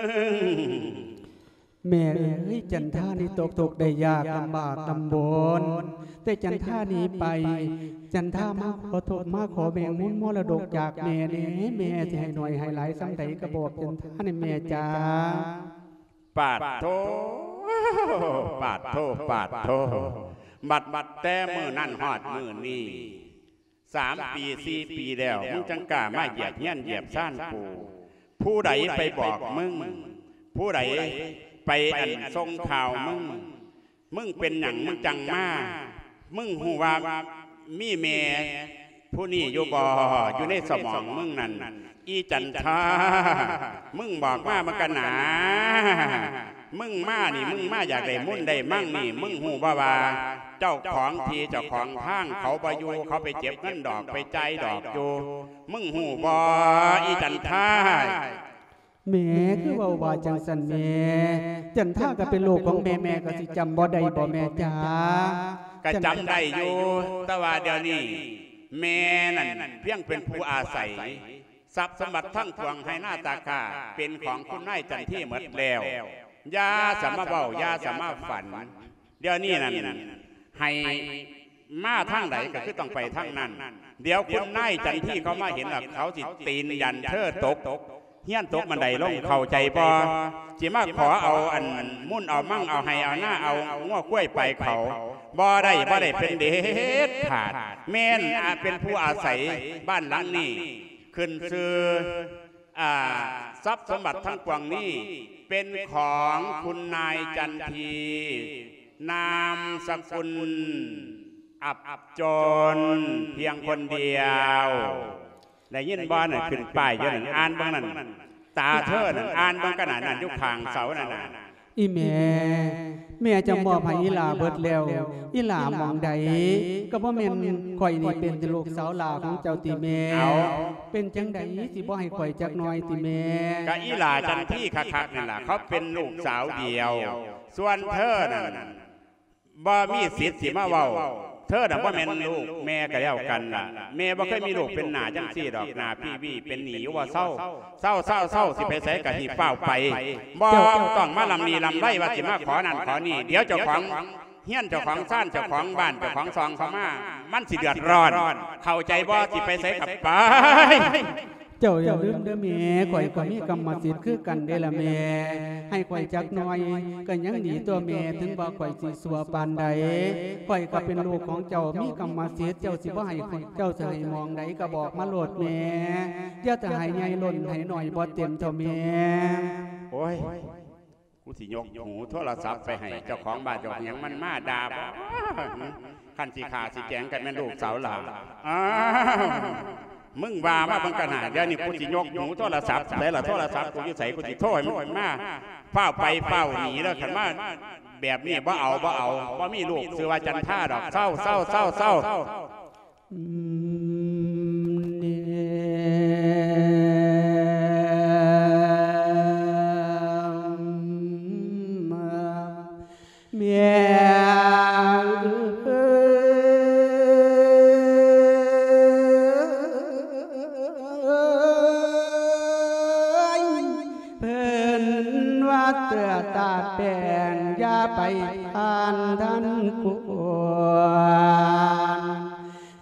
แม่เอ้ยจันท่านี่ตกตกได้ยากลำบากลำบนแต่จันท่านี้ไปจันท่ามาขอโทษมาขอแบ่งมุ้นมรดกจากแม่เนี่ยแม่จะให้หน่อยให้หลายสังไดกระบอกจันท่าในแม่จ้าปาดโทปาดโทปาดโทบัดบัดแต่มือนั่นหอดมือนี่สามปีสี่ปีแล้วมึงจังกล้ามาเหยียบเงี้ยนเหยียบซ่านกูผู้ใดไปบอกมึงผู้ใดไปอันทรงข่าวมึงมึงเป็นหยังมึงจังมามึงหูว่ามีเมผู้นี่อยู่บ่อยู่ในสมองมึงนั่นอีจันทามึงบอกมามันกันหนามึงมานี่มึงมาอยากได้มุ่นได้มั่งนี่มึงหูบ่ว่าเจ้าของทีเจ้าของทางเขาไปอยู่เขาไปเจ็บเงินดอกไปใจดอกอยู่มึงหูบ่อีจันทาแม่คือว่าว่าจังสันแม่จันท่าก็เป็นลูกของแม่แม่ก็สิจำบ่ได้บ่แม่จ๋าก็จำได้อยู่แต่ว่าเดี๋ยวนี้แม่นั่นเพียงเป็นผู้อาศัยทรัพย์สมบัติทั้งปวงให้หน้าตาค่าเป็นของคุณนายจันที่หมดแล้วยาสามารถเบายาสามารถฝันเดี๋ยวนี้นั่นให้มาทางไหนก็คือต้องไปทางนั้นเดี๋ยวคุณนายจันที่เขามาเห็นว่าเขาสิตีนยันเธอตกเฮี้ยนตกมันใดลงเข้าใจบ่จิมาขอเอาอันมุ่นเอามั่งเอาให้เอาหน้าเอาง้อกล้วยไปเขาบ่ได้บ่ได้เป็นเด็ดขาดแม่นเป็นผู้อาศัยบ้านหลังนี้ขึ้นชื่ออ่าทรัพย์สมบัติทั้งปวงนี้เป็นของคุณนายจันทีนามสกุลอับจนเพียงคนเดียวได้ยินบ้านน่ะขึ้นป้ายเยอะนั่นอ่านบ้างนั่นตาเธอนั่นอ่านบ้างขนาดนั้นยุคห่างเสานั่นน่ะอีแม่แม่จะมอบให้อีหลาเบิดแล้วอีหลามองใดก็บ่แม่นข่อยนี่เป็นลูกสาวหลาของเจ้าติแม่เป็นจังใดสิบ่ให้ข่อยจักหน่อยติแม่ก็อีหลาจันที่คักๆนั่นล่ะเขาเป็นลูกสาวเดียวส่วนเธอนั่นบ่มีสิทธิ์สิมาเว้าเธอน่ะว่าแม่นลูกแม่ก็แล้วกันล่ะแม่บ่เคยมีลูกเป็นหน้าจังซี่ดอกหน้าพี่วี่เป็นหนีว่าเศร้าเศร้าเศร้าเศร้าสิไปใส่กะหีเฝ้าไปบ่ต้องมาลำนีลำไรว่าสิมาขอนั่นขอนี่เดี๋ยวเจ้าของเฮี้ยนเจ้าของซ่านเจ้าของบ้านเจ้าของซองเขามามันสิเดือดร้อนเข้าใจบ่สิไปใส่กับไปเจ้าอย่าลืมเด้อแม่ข่อยก็มีกรรมสิทธิ์คือกันเด้อละแม่ให้ข่อยจักหน่อยก็ยังดีตัวแม่ถึงบ่ข่อยสิสัวปานใดข่อยก็เป็นลูกของเจ้ามีกรรมสิทธิ์เจ้าสิบ่ให้เจ้าจะให้มองใดก็บอกมาโลดแม่อย่าจะให้ใหญ่ล้นให้หน่อยบ่เต็มเท่าแม่โอ้ยกูสิยกหูโทรศัพท์ไปให้เจ้าของบ้านเจ้าหยังมันมาด่าบ่คันสิขาสิแจงกันแม่นลูกสาวหลานอ้าวมึงว่ามาบังขนาดเดี๋ยวนี้กูสิยกหูโทรศัพท์แต่ละโทรศัพท์กูอยู่ใส่กูสิโทรให้มันมาเฝ้าไปเฝ้าหนีแล้วขันมาแบบนี้บ่เอาบ่เอาบ่มีลูกซื้อว่าจันท่าดอกเศร้าเศร้าเศร้าเศร้า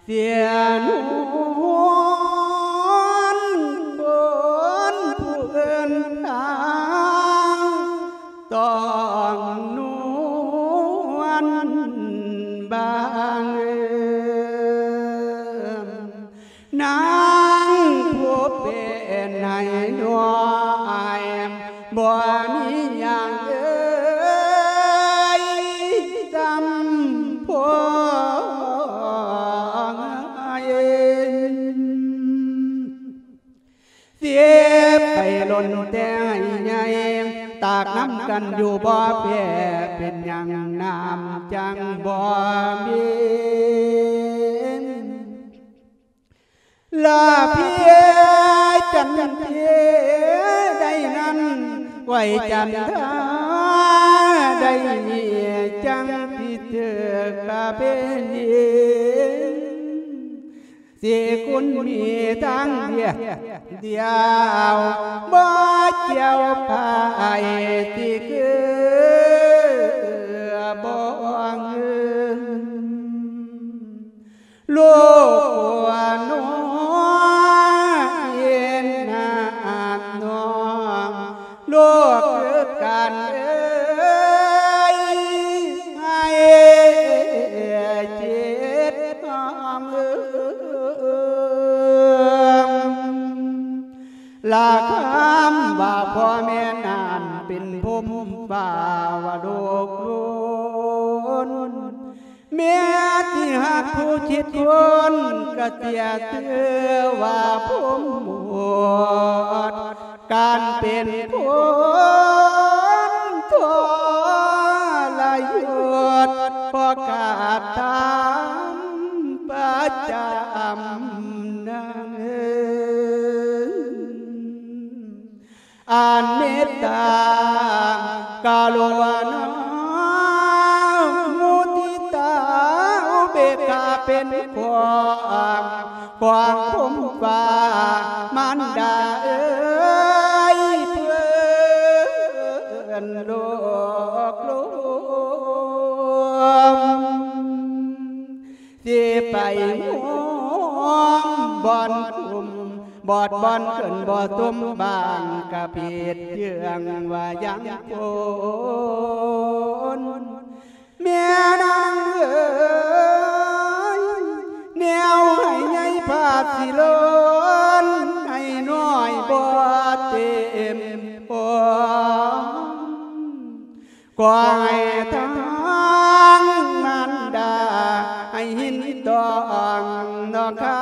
เสียนวนคนผู้เอินทางต้องนวลบางนางผู้เป็นให้น้อยบ่มีอย่างเอ้ยจำพวงเสียไปหล่นแต่ใหญ่ตากน้ำกันอยู่บ่แพ้เป็นอย่างน้ำจังบ่มีลาเพียจันเพียได้นั้นไว้จันทาได้มีจังที่เธอกะเป็นเสียคุณมีทั้งเดียวเดียวบ่เกี่ยวพายที่คือบ่งลูกหัวน้องเย็นน้ำน้องลูกคือกันเอ้ยให้เจ็ดความเอื้อมลาคำว่าพ่อแม่นานเป็นภูมิฝ่าว่าลูกล้นเมียที่หักผู้ชิดคนกระเตียเตือว่าผมหมดการเป็นคนทรยศพอกาดทำประจำนั่งอ่านเมตตากาโลวนามุติตาอุเบกขาเป็นความความผมฟ้ามันดาเอ้ยเพื่อนโลกลวงที่ไปห่วงบอนคุมบอดบอนขึ้นบ่อตุ้มบางกะผิดเยื่องว่ายังโคนเมียนางเอ๋ยแนวให้ใหญ่ผาดสิล้นให้น้อยบ่เต็มปองกว่าให้ทั้งมันดาให้หินดองนอกเขา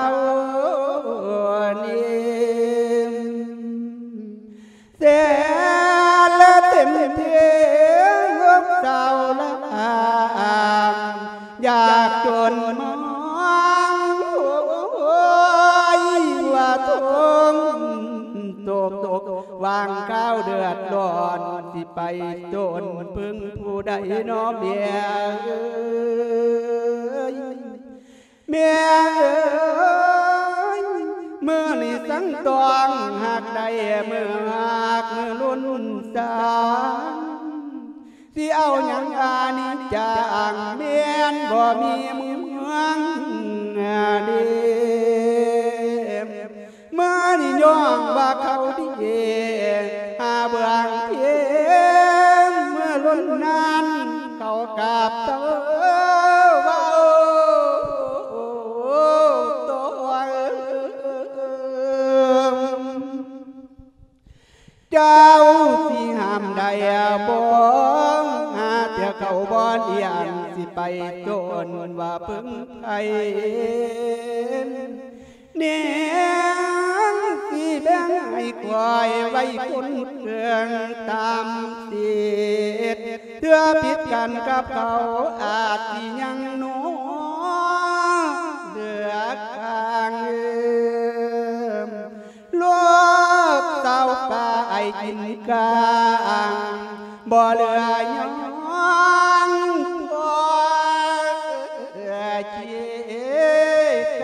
นิ่มเสียละเต็มเทียงเศร้าละอยากจนมองว่าทงตกตกวางข้าวเดือดร้อนที่ไปจนพึ่งผู้ใดน้อเมียเมียเมื่อนี่สังตองหักได้เมื่อหักเมื่อลุ่นสางที่เอาอย่างอานิจจังเมียนบ่มีเมืองดีเมื่อนี่ย่องว่าเขาดีหาเบื้องเพียงเมื่อลุ่นนั้นเขากับเต้าว่าเจ้าสิห้ามได้บ่หาเที่ยวเขาบ่เอียนสิไปโจนว่าพึ่งไทยเนี่ยสิแบ่งให้ควายไว้คนเครื่องตามสิทธิ์เพื่อผิดกันกับเขาอาจสิยังโน้เดือดกลางโลกเศร้าไปกินกลางบ่เหลือยังตัวเจี๊ย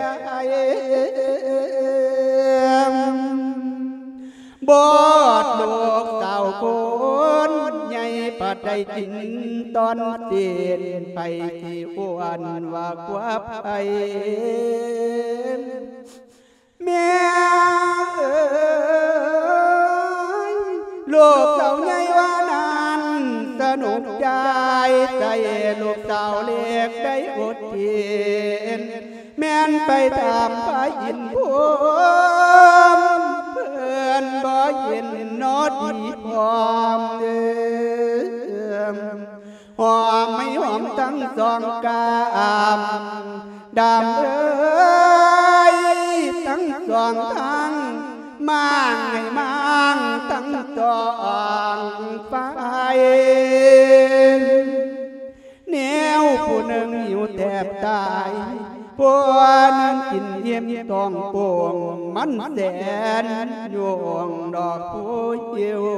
บอดโลกเศร้าคนใหญ่ปัดใจกินตอนเตียนไปที่อ้วนว่ากว่าไปแม่เอ้ยลูกสาวใหญ่ว่านั้นสนุกใจใจลูกสาวเล็กได้อดเทียนแม่นไปตามพระอินทร์พุ่มเพื่อนบ่เห็นนอดีพร้อมเดิมหอมไม่หอมทั้งสองกามดำเอ้ยทั้งสองทางมั่งให้มั่งทั้งสองฝ่ายแนวผู้หนึ่งหิวแทบตายผู้นั้นกินเยี่ยมทองโป่งมันแสนยวงดอกผู้เยี่ยว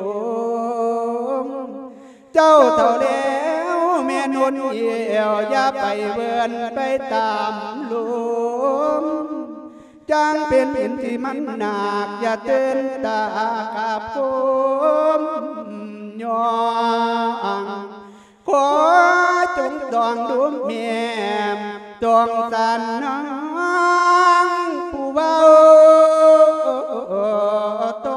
เจ้าเท่าแล้วแม่นุ่นเอี่ยวอย่าไปเวินไปตามลุมจังเป็นอินที่มันหนักอย่าเตือนตากับผมยองขอจงตองดูเมียมตองสันน้องผู้เบาตัว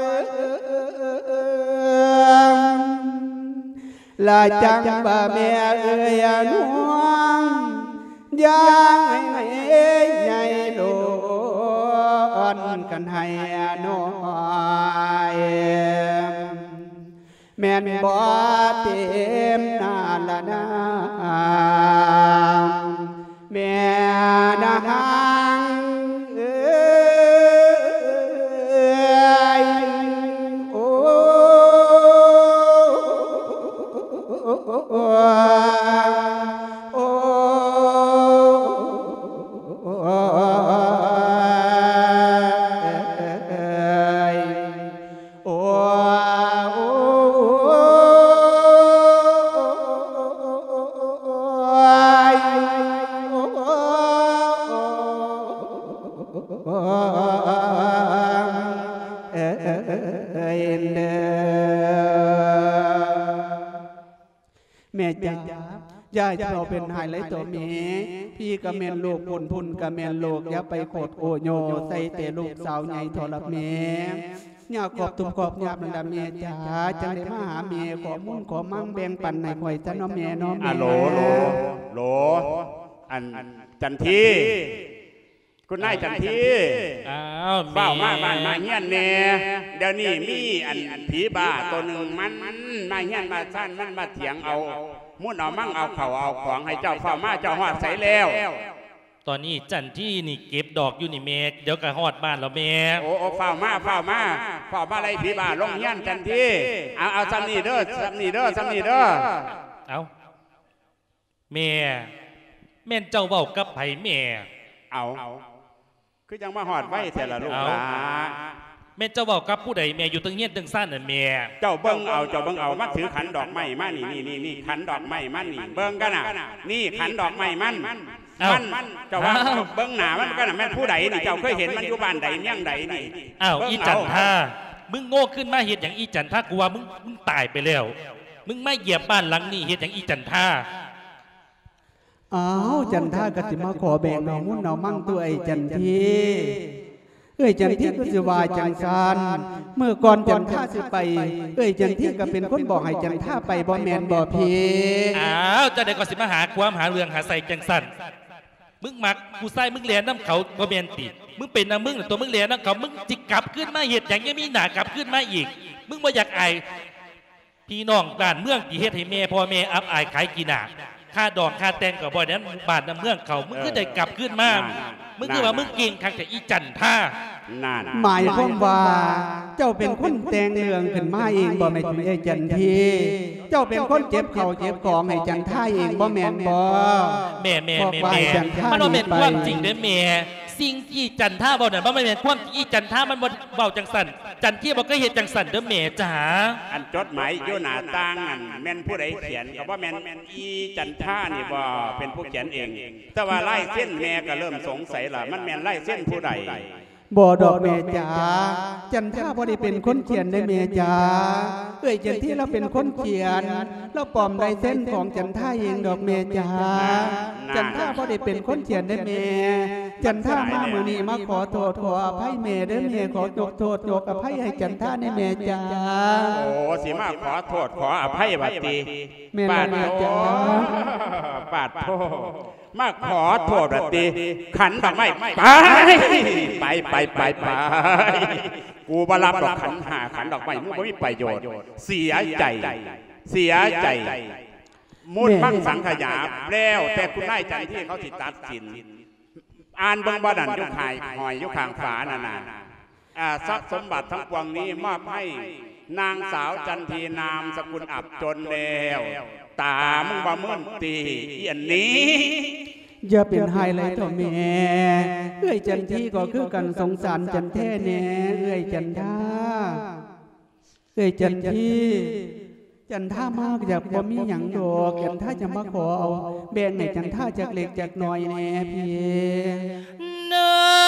ลาจังบ่แม่เอ้ยน้องยังใหญ่โลนกันให้น้อยแม่นบ่เต็มนาละนาแม่นางเอ้ยโอ้โอ้โอ้แม่จ๋ายายเราเป็นหายไรตัวเมีพี่กะเมนลูกพุ่นพุ่นกะเมนลูกอย่าไปโคดโอโยใส่แต่ลูกสาวใหญ่ทรเมียากอบตุ้มกอบยาบนันดาเมียจ๋าจังได้มาหาเมียขอมุ่นขอมั่งแบ่งปันในข่อยจ้าน้องเมียน้องเมียโหลโหลโหลอันจันทีคุณนายจันทีอ้าวเฝ้ามาบ้านมาเฮียนเน่เดี๋ยวนี้มีอันผีบ้าตัวหนึ่งมันมาเฮียนมาสั้นมันมาเถียงเอามุ่นเอามั่งเอาเข่าเอาของให้เจ้าเฝ้ามาเจ้าหอดใส่แล้วตอนนี้จันที่นี่เก็บดอกอยู่นี่เมกเดี๋ยวก็หอดบ้านเราเมกโอ้เฝ้ามาเฝ้ามาเฝ้ามาอะไรผีบ้าลงเฮียนจันทีเอาเอาซ้ำนี่เด้อซ้ำนี่เด้อซ้ำนี่เด้อเอาเมียแม่นเจ้าเบากับไผ่เมียเอาคือยังมาหอดไว้แต่ละลูกหลาแม่เจ้าบอกกับผู้ใดแม่อยู่ตึงเงี้ยตึงสั้นน่ะแม่เจ้าเบิ้งเอาเจ้าเบิ้งเอามาถือขันดอกไม้มานี่นี่นี่นี่ขันดอกไม้มันนี่เบิ้งกันน่ะนี่ขันดอกไม้มันมันเจ้าว่าเบิ้งหนามันกันน่ะแม่ผู้ใดนี่เจ้าเคยเห็นมันอยู่บ้านใดเมี่ยงใดนี่อ้าวอีจันท่ามึงโง่ขึ้นมาเห็นอย่างอีจันท่ากูว่ามึงมึงตายไปแล้วมึงไม่เหยียบบ้านหลังนี้เห็นอย่างอีจันท่าอ้าวจันท่ากสิมาขอแบ่งน้องมุ่นน้องมั่งตัวไอ้จันทีเอ้ยจันทีก็สิวายจังซานเมื่อก่อนจันท่าสิไปเอ้ยจันทีก็เป็นคนบอกให้จันท่าไปบ่แมนบ่พีอ้าวจะได้ก็สิมาหาความหาเรื่องหาใส่จังสันมึงมักกูใส่มึงเลียนน้ำเขาบ่แมนติมึงเป็นน้ำมึงตัวมึงเลียนน้ำเขามึงจิกกลับขึ้นมาเหตุอย่างนี้มีหนากลับขึ้นมาอีกมึงบ่อยากไอพี่น้องบ้านเมืองที่เฮ็ดให้แม่พ่อแม่อับอายขายกีฬาค่าดอกค่าแตงกับบ่อยนั้นบาทน้ำเมืองเขามึงก็ได้กลับขึ้นมามึงคือว่ามึงเก่งคักแต่อีจันท่าหมายความว่าเจ้าเป็นคนแต่งเรื่องขึ้นมาเองบ่แม่นไอ้จันทีเจ้าเป็นคนเจ็บเข่าเจ็บของให้จันท่าเองบ่แม่นบ่แม่แม่แม่แม่มันบ่แม่นความจริงเด้อแม่สิ่งที่จันท่าบ่นั่นบ่แม่นความอีจันท่ามันบ่เว้าจังสั่นจันที่บ่ก็เฮ็ดจังสั่นเด้อแม่จ๋าอันจดหมายอยู่หน้าต่างนั่นแม่นผู้ใดเขียนก็บ่แม่นอีจันท่านี่บ่เป็นผู้เขียนเองแต่ว่าลายเส้นแม่ก็เริ่มสงสัยล่ะมันแม่นลายเส้นผู้ใดบ่ดอกแม่จ๋าจันท่าบ่ได้เป็นคนเขียนได้แม่จ๋าเอ้ยจันที่เราเป็นคนเขียนเราปลอมลายเส้นของจันท่าเองดอกแม่จ๋าจันท่าบ่ได้เป็นคนเขียนได้แม่จันท่ามามื้อนี้มาขอโทษขออภัยแม่เด้อแม่ขอยกโทษยกอภัยให้จันท่าในแม่จ๋าโอ้สิมาขอโทษขออภัยบัดนี้แม่แม่จ๋าบาดโทษมาขอโทษบัดนี้ขันดอกไม้ไปไปไปไปไปกูบ่รับดอกขันหาขันดอกไม้มึงบ่มีประโยชน์เสียใจเสียใจมุดมั่งสังขยาแล้วแต่คุณนายจันที่เขาสิตัดสินอ่านเบิ่งบ่ดันยุคหายหอยยุคข้างฝานั่นน่ะอ่าทรัพย์สมบัติทั้งปวงนี้มอบให้นางสาวจันทีนามสกุลอับจนแล้วตามึงบ่มึนตีอีอันนี้อย่าเป็นไฮไลท์ต่อแม่เอ้ยจันทีก็คือกันสงสารจันแท้แน่เอ้ยจันท่าเอ้ยจันทีจันท่ามากอยากบ่มีหยังดอกจันท่าจะมาขอเอาแบ่งให้จันท่าจากเล็กจากน้อยแน่พี่เน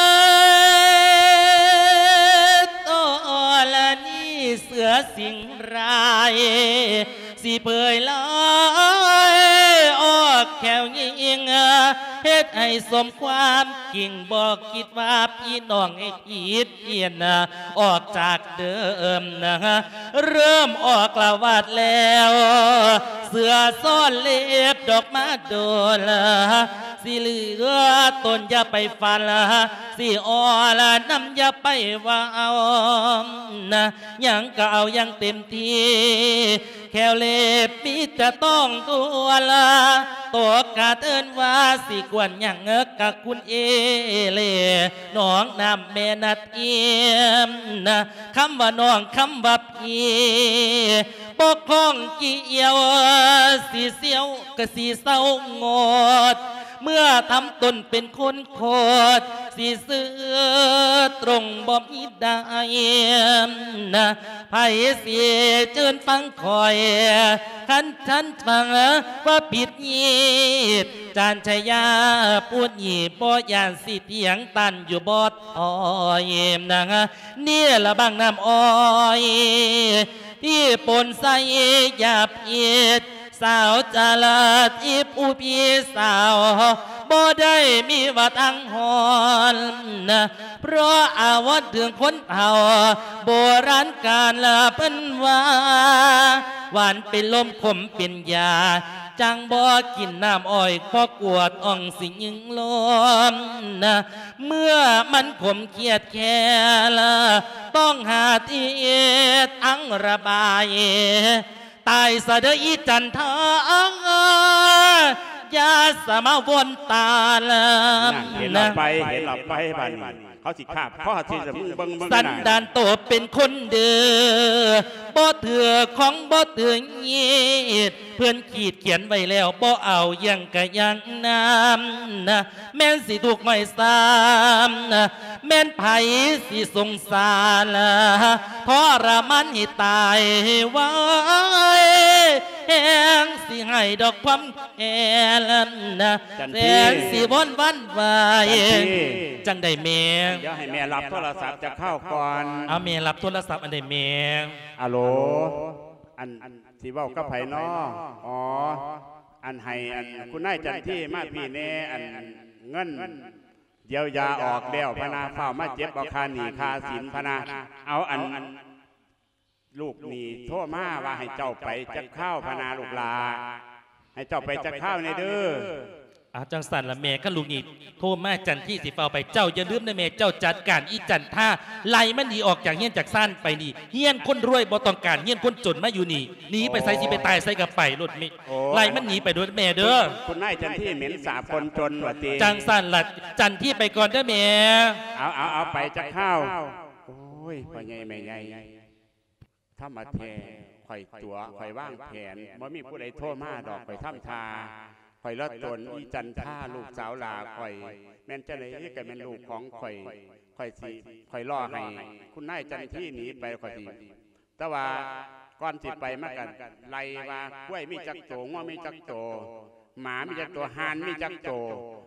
ตอละนี่เสือสิงรายสิเผยลอยออกแขวยิงเฮ็ดให้สมความกิ่งบอกคิดว่าพี่น้องให้ผิดเพี้ยนออกจากเดิมนะเริ่มออกละวาดแล้วเสือซ่อนเล็บดอกมาโดนสิเหลือต้นอย่าไปฟันสิอ่อละน้ำอย่าไปว่าเอานะยังก็เอายังเต็มที่แค่เล็บมีแต่ต้องตัวละตัวกาเอินว่าสิกวนยังเงกกับคุณเอเล่น้องนำแม่นัดเอี่ยมนะคำว่าน้องคำว่าพี่ปกครองเกี่ยวสีเสียวกะสีเศร้างดเมื่อทำตนเป็นคนโคตรสีเสือตรงบ่มีได้นะไผ่เสียเจิญฟังคอยขันฉันฟังว่าผิดยีดจานชายาพูดหยีบ่ยานสิเถียงตันอยู่บอดอ้อยนะเนี่ยละบางน้ำอ้อยที่ปนใส่หยาบเอียดสาวจาลาทิพอุพีสาวบ่ได้มีว่าตั้งหอนนะเพราะอาวัตถึงคนเผาโบราณการละเป็นว่าหวานเป็นลมขมเป็นยาจังบ่กินน้ำอ้อยพอกวดอ่องสิยิงลมนะเมื่อมันขมเครียดแค่ละต้องหาที่อังระบายตายสะเดอีจันทายาสมาวนตาลเห็นเราไปเห็นเราไปบ้านเขาสิขาบข้อที่จะมึงเบิ่งเบิ่งสันดานโตเป็นคนเดือบ่เถื่อของบ่เถื่อเงียดเพื่อนขีดเขียนไว้แล้วบ่เอายังกะยังน้ำนะแม่นสิถูกไม่ซ้ำนะแม่นไผสิสงสารทรมานให้ตายไว้แห้งสิให้ดอกความแอ่นนะแสนสิบนวันวายจังได้แม่เดี๋ยวให้แม่รับโทรศัพท์จะเข้าก่อนเอาแม่รับโทรศัพท์อันใดแม่อะโหลอันสิเว้ากับไผน้ออ๋ออันให้อันคุณนายจันที่มาพี่แน่อันเงินเยียวยาออกแล้วพนาเฝ้ามาเจ็บเอาคาหนีคาสินพนาเอาอันลูกหนีโทษมาว่าให้เจ้าไปจักข้าวพนาลูกลาให้เจ้าไปจักข้าวในเด้ออาจังสันละแม่ก็ลูกนี่โทษมาจันที่สิเฝ้าไปเจ้าอย่าลืมนะแม่เจ้าจัดการอีจันท่าไล่มันหนีออกจากเฮียนจากซ่านไปนี่เฮียนคนรวยบ่ต้องการเฮียนคนจนมาอยู่นี่หนีไปใส่สิไปตายใส่กับไปรถมิไล่มันหนีไปด้วยแม่เด้อคุณนายจันที่เหม็นสาบคนจนวะตีจังสันละจันที่ไปก่อนเด้อแม่เอาเอาเอาไปจักข้าวโอ้ยพ่อใหญ่แม่ใหญ่ถ้ามาแทข่อยตัวข่อยว่างแผนบ่มีผู้ใดโทษมาดอกข่อยทำทาข่อยละตนอีจันท่าลูกสาวลาข่อยแม่นจะไหนก็แม่นลูกของข่อยข่อยสิข่อยล่อให้คุณนายจันที่หนีไปข่อยสิแต่ว่าก่อนสิไปมากันไล่ว่ากล้วยมีจักโตง้อมีจักโตหมามีจักโตหานมีจักโต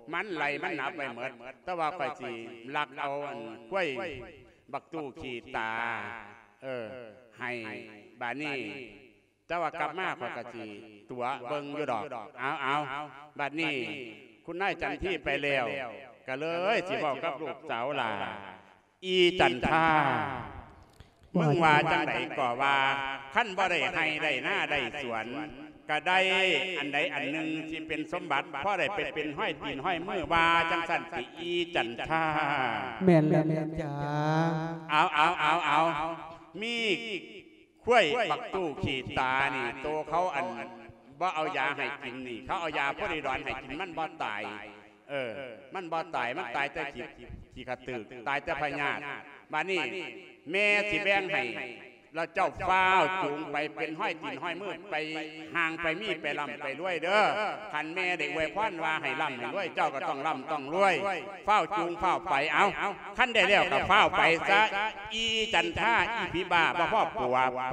มันไหลมันหนับไปเหมือนแต่ว่าไปสิลักเอากล้วยบักตู้ขีตาเออให้บานี่แต่ว่ากลับมาขอกะจีตัวเบิ่งอยู่ดอกเอาเอาบานี่คุณนายจันที่ไปแล้วก็เลยสิบอกกับลูกสาวล่ะอีจันท่ามึงว่าจังไหนก็ว่าขั้นบ่ได้ให้ได้หน้าได้สวนก็ได้อันใดอันหนึ่งที่เป็นสมบัติเพราะได้เป็นเป็นห้อยตีนห้อยมือว่าจังสันติอีจันท่าแม่นแล้วแม่นจ้าเอาเอาเอาเอามีข้วยบักตู้ขีตานี่โตเขาอันบ่เอายาให้กินนี่เขาเอายาพอดีดอนให้กินมันบ่ตายเออมันบ่ตายมันตายแต่ขี้ขี้กระตือตายแต่พญาติมานี่แม่สิแบ่งให้เราเจ้าฟ้าวจูงไปเป็นห้อยตีนห้อยมือไปห่างไปมีไปลำไปรวยเด้อขันแม่เด็กไว้พอนว่าให้ลำให้รวยเจ้าก็ต้องลำต้องรวยฟ้าวจูงฟ้าวไปเอาขั้นได้แล้วก็ฟ้าวไปซะอีจันท่าอีผีบ้าบ่พ่อปัวไป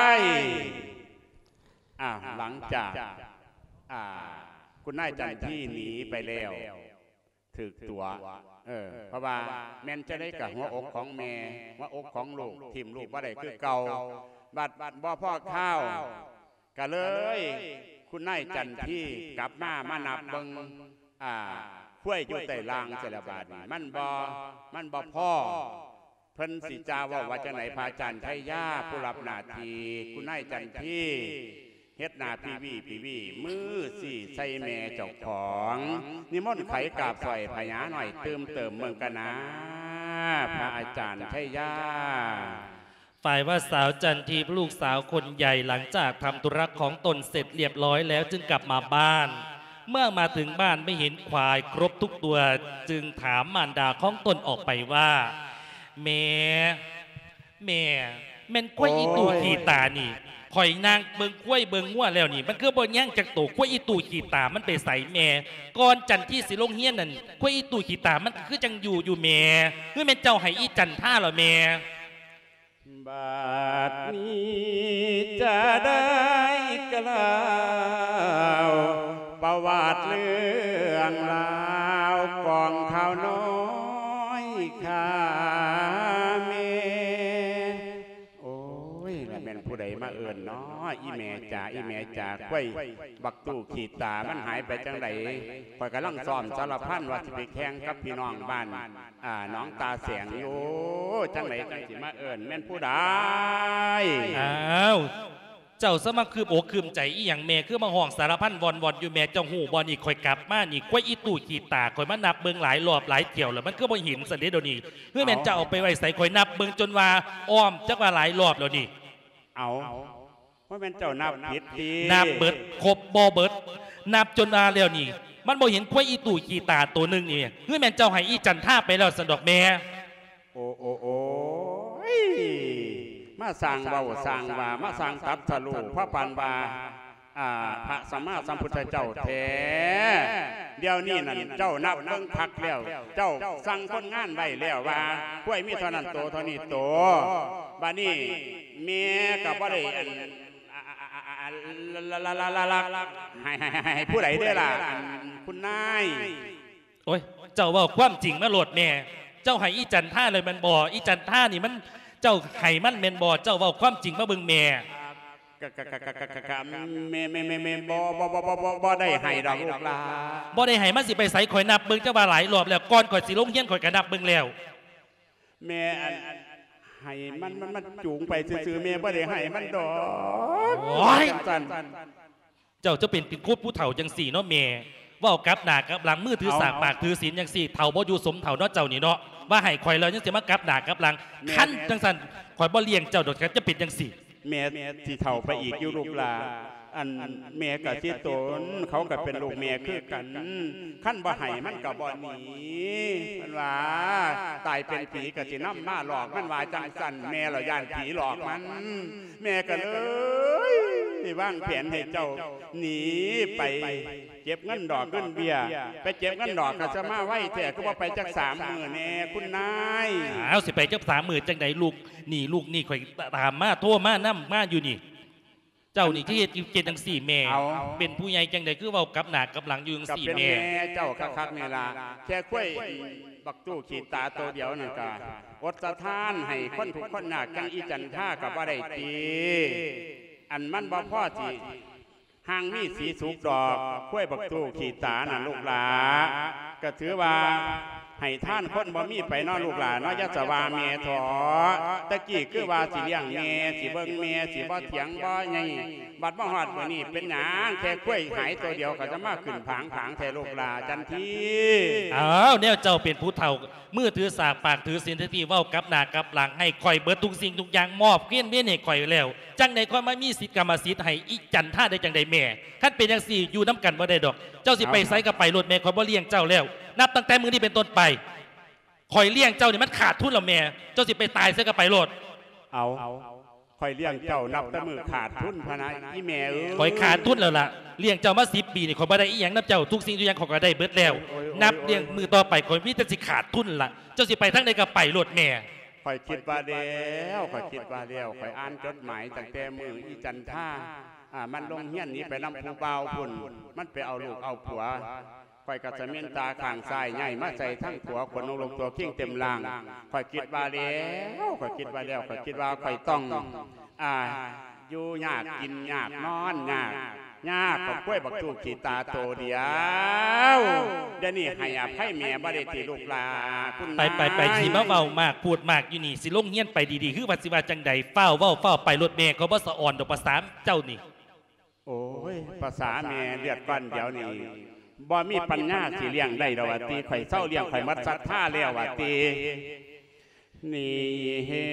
อ่าหลังจากอ่าคุณนายจันที่หนีไปแล้วถึกตัวเออเพราะว่าแม่นจะได้กับหัวอกของแม่หัวอกของลูกทิมลูกว่าได้คือเก่าบัดบัดบ่พ่อข้าวก็เลยคุณนายจันที่กลับมามานับเบิ่งอ่าข้วยอยู่ใต้รางเสลบาดนี่มันบ่มันบ่พ่อเพิ่นสิจาว่าว่าจังไหนพาจันไทยาผู้รับหน้าที่คุณนายจันที่เฮ็ดนาพีวีพีวีมือสี่ใส่แม่เจ้าของนิมนต์ไขกาบสอยพญาหน่อยเติมเติมเมืองกันนะพระอาจารย์ชัยยาฝ่ายว่าสาวจันทีลูกสาวคนใหญ่หลังจากทำธุระของตนเสร็จเรียบร้อยแล้วจึงกลับมาบ้านเมื่อมาถึงบ้านไม่เห็นควายครบทุกตัวจึงถามมารดาของตนออกไปว่าแม่แม่แม่นกล้วยอีตู่ขีตานี่ข่อยนางเบิงกล้วยเบิงงัวแล้วนี่มันคือบ่ย่างจากโตกล้วยอีตู่ขีตามันไปใส่แม่ก่อนจันที่สิลงเฮียนนั่นกล้วยอีตู่ขีตามันคือจังอยู่อยู่แม่คือแม่เจ้าให้อีจันท่าเหรอแม่บัดนี้จะได้กล่าวประวัติเรื่องราวกองข้าวน้อยข้าเมโอ้ยแล้วแม่นผู้ใดมาเอิญเนาะอีแม่จ่าอีแม่จ่ากล้วยบักตู้ขีตามันหายไปจังไดข่อยกำลังซ้อมสารพันว่าสิไปแข่งกับพี่น้องบ้านอ่าน้องตาแสงอยู่จังไหนจังสิมาเอิญแม่นผู้ใดอ้าวเจ้าสมัครคืบอกคืมใจอีหยังแม่คือมาห้องสารพันวอนวอนอยู่แม่เจ้าหูบอลนี่คอยกลับมานี่กล้วยอีตู่ขีตาคอยมานับเบิงหลายรอบหลายเที่ยวแล้วมันก็บ่หินสันเดเดี๋ยวนี้เพื่อแม่เจ้าเอาไปไว้ใส่คอยนับเบิงจนว่าอ้อมจักว่าหลายรอบแล้วนี่เอาว่าแม่เจ้านับผิดดีนับเบิดครบบ่เบิดนับจนมาแล้วนี่มันบ่เห็นกล้วยอีตู่ขีตาตัวนึงนี่เพื่อแม่เจ้าให้อีจันท่าไปแล้วสันดอกแม่โอ้โอ้โอ้มาสั่งเบาสั่งว่ามาสั่งตัดทะลุพระปานบาพระสัมมาสัมพุทธเจ้าแท้เดี๋ยวนี้นั่นเจ้านับเบิ่งคักแล้วเจ้าสั่งคนงานไว้แล้วว่ากล้วยมีเท่านั้นโตเท่านี้โตบ้านี้เมียกับว่าได้ละละละละละให้ให้ผู้ใดได้ล่ะคุณนายโอ้ยเจ้าว่าความจริงมาโหลดแม่เจ้าให้อีจันท่าเลยมันบ่อีจันท่านี่มันเจ้าไข่มันเมนบอเจ้าว่าความจริงมาเบิ่งแม่กะกะกะกะกะกะกะแม่แม่แม่แม่บอบอบอบอบอได้ให้ดอกลูกหลานบอได้ให้มันสิไปใส่ข่อยนับเบิ่งเจ้าว่าหลายรอบแล้วก่อนข่อยสิลงเฮียนข่อยก็นับเบิ่งแล้วแม่ให้มันมันมันจูงไปซื่อๆแม่บ่ได้ให้มันดอกโอ้ยเจ้าจะเป็นเป็นคูดผู้เฒ่าจังสี่เนาะแม่ว่ากับหน้ากับหลังมือถือสากปากถือศีลจังสี่เฒ่าบ่อยู่สมเฒ่าเนาะเจ้านี่เนาะว่าให้ข่อยแล้วยังสิมากับหน้ากับหลังขั้นจังสันข่อยบ่เลี้ยงเจ้าดอกจะเป็นจังสี่แม่ที่เฒ่าไปอีกอยู่ลูกหลานอันแม่กับที่ตนเขาก็เป็นลูกแม่คือกันขั้นบ่ให้มันกับบ่หนีมันว่าตายเป็นผีกับสิน้ำมาหลอกมันว่าจังสันแม่เราย่านผีหลอกมันแม่ก็เลยว่างแผนให้เจ้าหนีไปเก็บเงินดอกเงินเบี้ยไปเก็บเงินดอกก็จะมาไหวแต่ก็ว่าไปจักสามหมื่นแน่คุณนายเอาสิไปจักสามหมื่นจังใดลูกนี่ลูกนี่ข่อยตามมาโทรมานั่มมาอยู่นี่เจ้านี่ที่เฮ็ดเจ็ดจังสี่แม่เอาเป็นผู้ใหญ่จังใดคือเว้ากับหน้ากับหลังอยู่จังกับสี่เป็นแม่แม่เจ้าคักๆนี่ล่ะแค่ค่อยบักตู้ขีดตาตัวเดียวนั่นก็อดสะท้านให้คนทุกคนยากจังอีจันท่ากับบ่ได้ตีอันมันบ่พอสิห่างมีสีสุกดอกค่อยบักตู้ขีดตาน่ะลูกหลาก็ถือว่าให้ท่านคนบ่มีไปนอนลูกหลานเนาะยะสวาเมียถอตะกี้คือว่าสิเลี้ยงเมียสิเบิ่งเมียสิบ่เถียงบ่ไงบัดบ่ฮอดมื้อนี้เป็นหยังแค่กล้วยหายตัวเดียวก็จะมาขึ้นผางผางแท้ลูกหลาจันทีอ้าวแนวเจ้าเป็นผู้เฒ่ามือถือสากปากถือศีลที่เว้ากับหน้ากับหลังให้ข่อยเบิดทุกสิ่งทุกอย่างมอบเกี้ยนเวียนให้ข่อยแล้วจังใดข่อยมามีสิทธิ์กรรมสิทธิ์ให้อีจันท่าได้จังใดแม่คันเป็นจังซี่อยู่น้ำกันบ่ได้ดอกเจ้าสิไปไสก็ไปรถแม่ข่อยบ่เลี้ยงเจ้าแล้วนับตั้งแต่มื้อนี้เป็นต้นไปคอยเลี้ยงเจ้านี่มันขาดทุนแล้วแม่เจ้าสิไปตายซะก็ไปโลดเอาคอยเลี้ยงเจ้านับแต่มือขาดทุนพะนะอีแม่เอ้ยคอยขาดทุนแล้วล่ะเลี้ยงเจ้ามาสิบปีนี่คอยบ่ได้อีหยังนับเจ้าทุกสิ่งทุกอย่างขอยก็ได้เบิดแล้วนับเลี้ยงมือต่อไปคอยมีแต่สิขาดทุนล่ะเจ้าสิไปทั้งใดก็ไปโลดแม่คอยคิดว่าแล้วคอยคิดว่าแล้วคอยอ่านจดหมายตั้งแต่มืออีจันท่าอ่ามันลงเฮี้ยนนี้ไปนำผู้เบาพุ่นมันไปเอาลูกเอาผัวคอยกระสมินตาข้างซ้ายใหญ่มาใส่ทั้งหัวขนลงตัวเข่งเต็มล่างคอยคิดว่าแล้วคอยคิดว่าแล้วคอยคิดว่าคอยต้องอ่าอยู่ยากกินยากนอนยากยากกับกล้วยบักตูขีตาโตเดียวเดี๋ยวนี้ให้อภัยแม่บ่ได้ตีลูกหลาคุณไปไปไปสิมาเว้ามากพูดมากอยู่นี่สิลงเฮี้ยนไปดีๆคือว่าสิว่าจังใดเฝ้าเว้าเฝ้าไปรถแม่เขาบ่สะอ่อนดอกภาษาเจ้านี่โอ้ยภาษาแม่เลือดก้อนเดี๋ยวนี้บ่มีปัญญาสิเลี้ยงได้ดอกว่าตีข่อยเศร้าเลี้ยงข่อยมัดซัดท่าแล้วว่าตีนี่เห็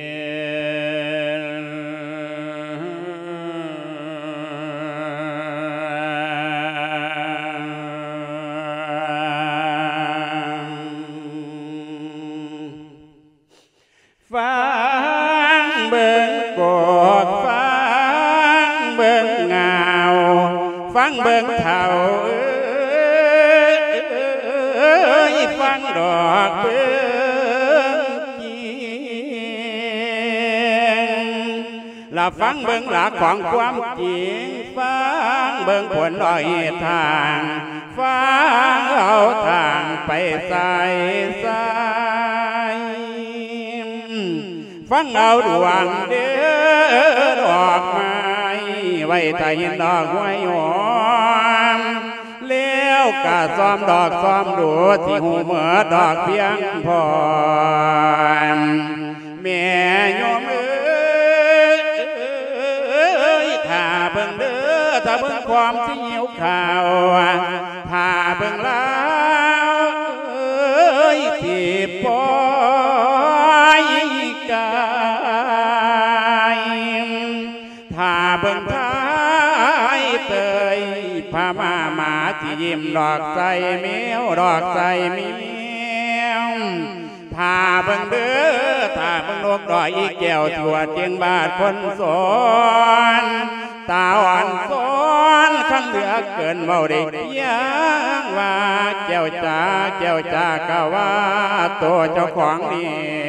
นฟังเบิ่งกดฟังเบิ่งเงาฟังเบิ่งเท่าฟังดอกเบิ่งจีละฟังเบิ่งหลักของความจริงฟังเบิ่งผลลอยทางฟังเอาทางไปใส่ใส่ฟังเอาดวงเดือดอกไม้ไว้ใต้หินดอกห้วยหอมเลี้ยวกะซ้อมดอกซ้อมดูที่หูเหมือดอกเพียงพอแม่โยมเอ้ยถ้าเบิ่งเด้อถ้าเบิ่งความที่หิวข่าวถ้าเบิ่งแล้วเอ้ยที่ปอยกายถ้าเบิ่งท้ายเตยพามาหมาที่ยิ้มดอกใสเมียวดอกใสมีเมียวถ้าเบิ่งเด้อถ้าเบิ่งนกดอยอีแก้วถั่วเจียงบาทคนสอนตาอ่อนสอนข้างเหลือเกินเบาได้ยังว่าแก้วจ้าแก้วจ้ากะว่าตัวเจ้าของนี่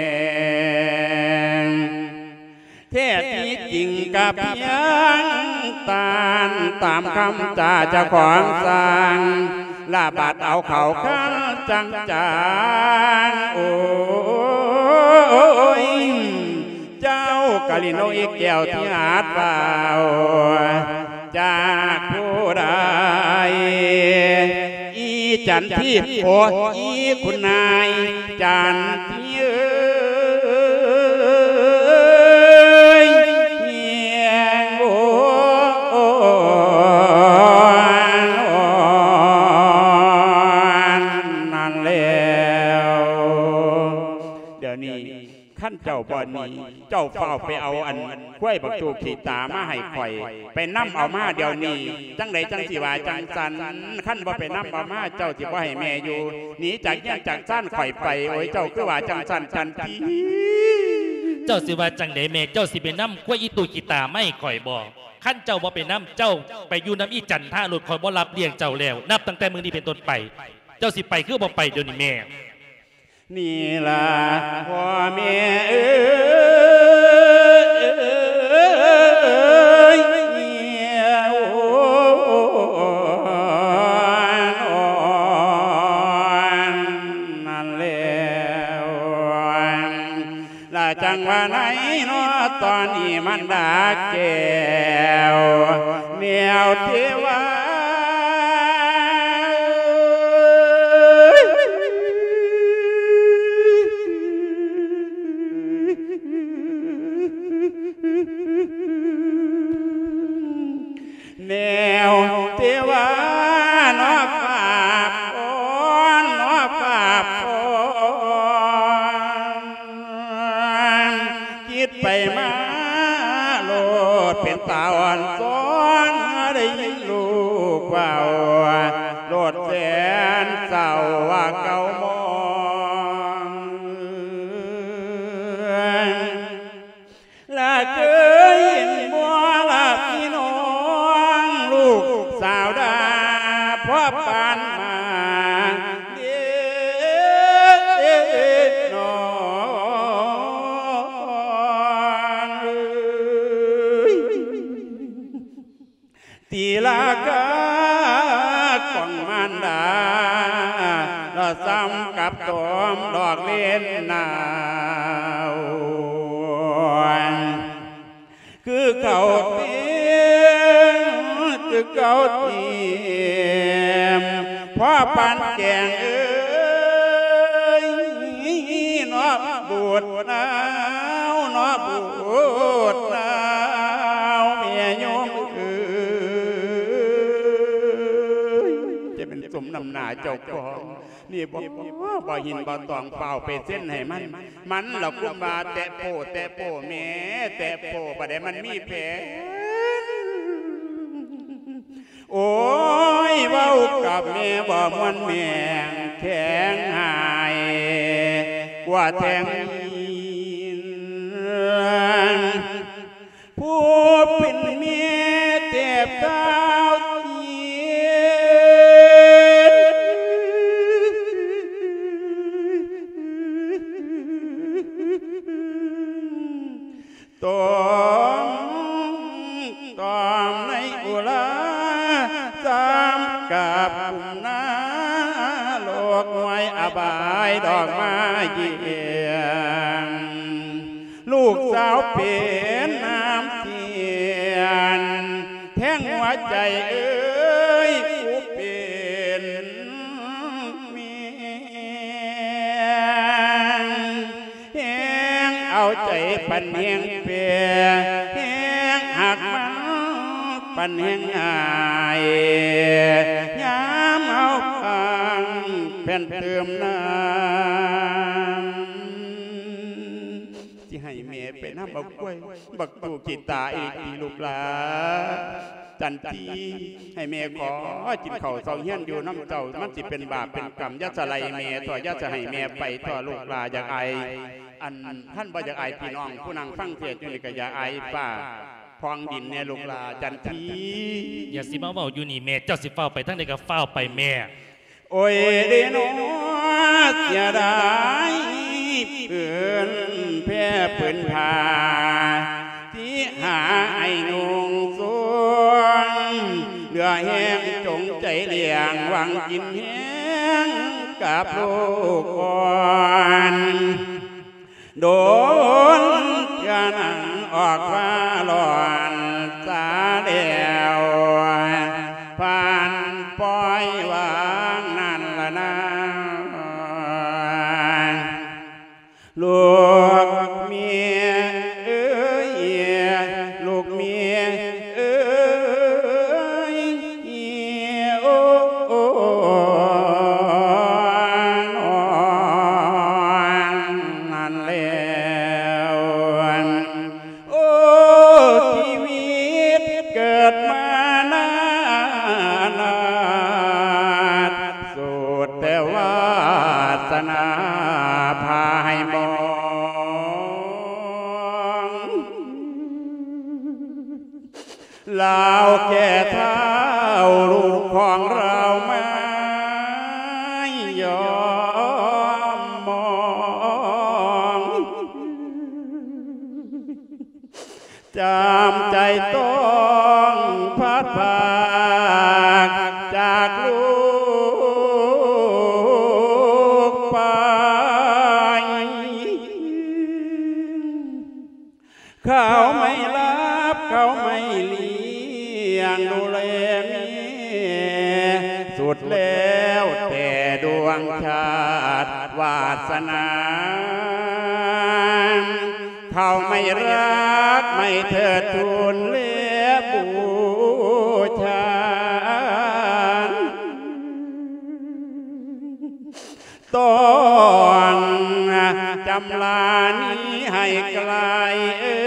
แท้ที่จริงกับเพียงตานตามคำจ่าเจ้าของสั่งลาบาดเอาเขาข้างจังจางโอ้ยเจ้ากะลิโนอีกแก้วที่หาดเปล่าจากผู้ใดอีจันที่โออีคุณนายจันที่เอ้ยเฮียงโอนนั่นแล้วเดี๋ยวนี้ขั้นเจ้าบ่อนี้เจ้าเฝ้าไปเอาอันกล้วยบักตูขีตามาให้ข่อยไปนำเอามาเดี๋ยวนี้จังไดจังสิว่าจังสันขั้นบ่ไปนำเอามาเจ้าสิบ่ให้แม่อยู่หนีจากยังจากสั้นข่อยไปโอ้ยเจ้าคือว่าจังสันจันทีเจ้าสิว่าจังไดแม่เจ้าสิไปนำกล้วยอีตูขีตาไม่ข่อยบ่ขั้นเจ้าบ่ไปนำเจ้าไปอยู่น้ำอีจันท่าหลุดข่อยบ่รับเลี้ยงเจ้าแล้วนับตั้งแต่มื้อนี้เป็นต้นไปเจ้าสิไปคือบ่ไปเดี๋ยวนี้แม่นี่ล่ะพ่อแม่เอ้ยละจังว่าไหนเนาะตอนนี้มันดาแก้วเหนียวเทวาแนวเทวานอฝาปอนนอฝาปอนคิดไปมาโลดเป็นตาอ่อนซ้อนได้ยินลูกว่าโลดแสนเศร้าว่าเก่ามองละเคยเห็นบัวละพี่น้องลูกสาวดาพ่อปานมาเด็กน้องตีลากากองมันดาเราซ้ำกับตอมดอกเล่นนาวคือเขาเตี้ยคือเขาเตี้ยพ่อปันแกงเอ้ยนอบูดหนาวนอบูดหนาวเมียโยมเอ้ยจะเป็นสมนำหนาเจ้าของนี่บ่บ่หินบ่ตองเปล่าไปเส้นให้มันมันเรากุมบาแตะโปแตะโปแม่แตะโปประเดี๋ยวมันมีแผลโอ้ยเว้ากับแม่บ่มวนแม่แข็งหายกว่าแทงผู้เป็นเมียเจ็บเท้าตอมตอมในอุลาสามกับกุมนาโลกไว้อบายดอกไม้เยี่ยมลูกสาวเป็นน้ำเสียนแทงหัวใจเอ้ยผู้เป็นเมียแหงเอาใจปันแหงเปียแหงหักมันปันแหงอายยามเอาฟังแผ่นเติมน้ำที่ให้แม่ไปน้ำบักกล้วยบักตูกีตาอีกทีลูกหลาจันทีให้แม่ขอจิตเข่าสองเฮียนอยู่น้ำเจ้ามันสิเป็นบาปเป็นกรรมยัดสไลแม่ต่อยัดจะให้แม่ไปต่อลูกหลาอยากไออันท่านบ่อยากไอพี่น้องผู้นางฟังเทศอยู่นี่ก็อยากไอป้าพองดินเนี่ยลูกหลาจันทีอย่าสิมาเว้าอยู่นี่แม่เจ้าสิเฝ้าไปทั้งใดก็เฝ้าไปแม่โอ้ยเดโนเสียดายเพื่อนแพ่เพื่อนพาที่หาไอ้นุ่งสวงเหลือแห้งจงใจเลี้ยงหวังกินแห้งกับลูกอ่อนโดนกระนังออกว่าหลอนสาเดียวผ่านปล่อยวางนั่นละนะลูกเมียเอ้ยลูกเมียเอ้ยโอ้โอ้นั่นแล้วโอ้ชีวิตเกิดมานานสุดแต่ว่าสนาพาให้มองลาวแก่เท้าลูกของเราไม่ยอมมองจำใจต้องพัดพากจากลูกไปเขาไม่รับเขาไม่เลี้ยงดูแลมีสุดแล้วแต่ดวงชาติวาสนาเขาไม่รักไม่เทิดทูนเลี้ยบูชาต้องจำลานี้ให้ไกลเอ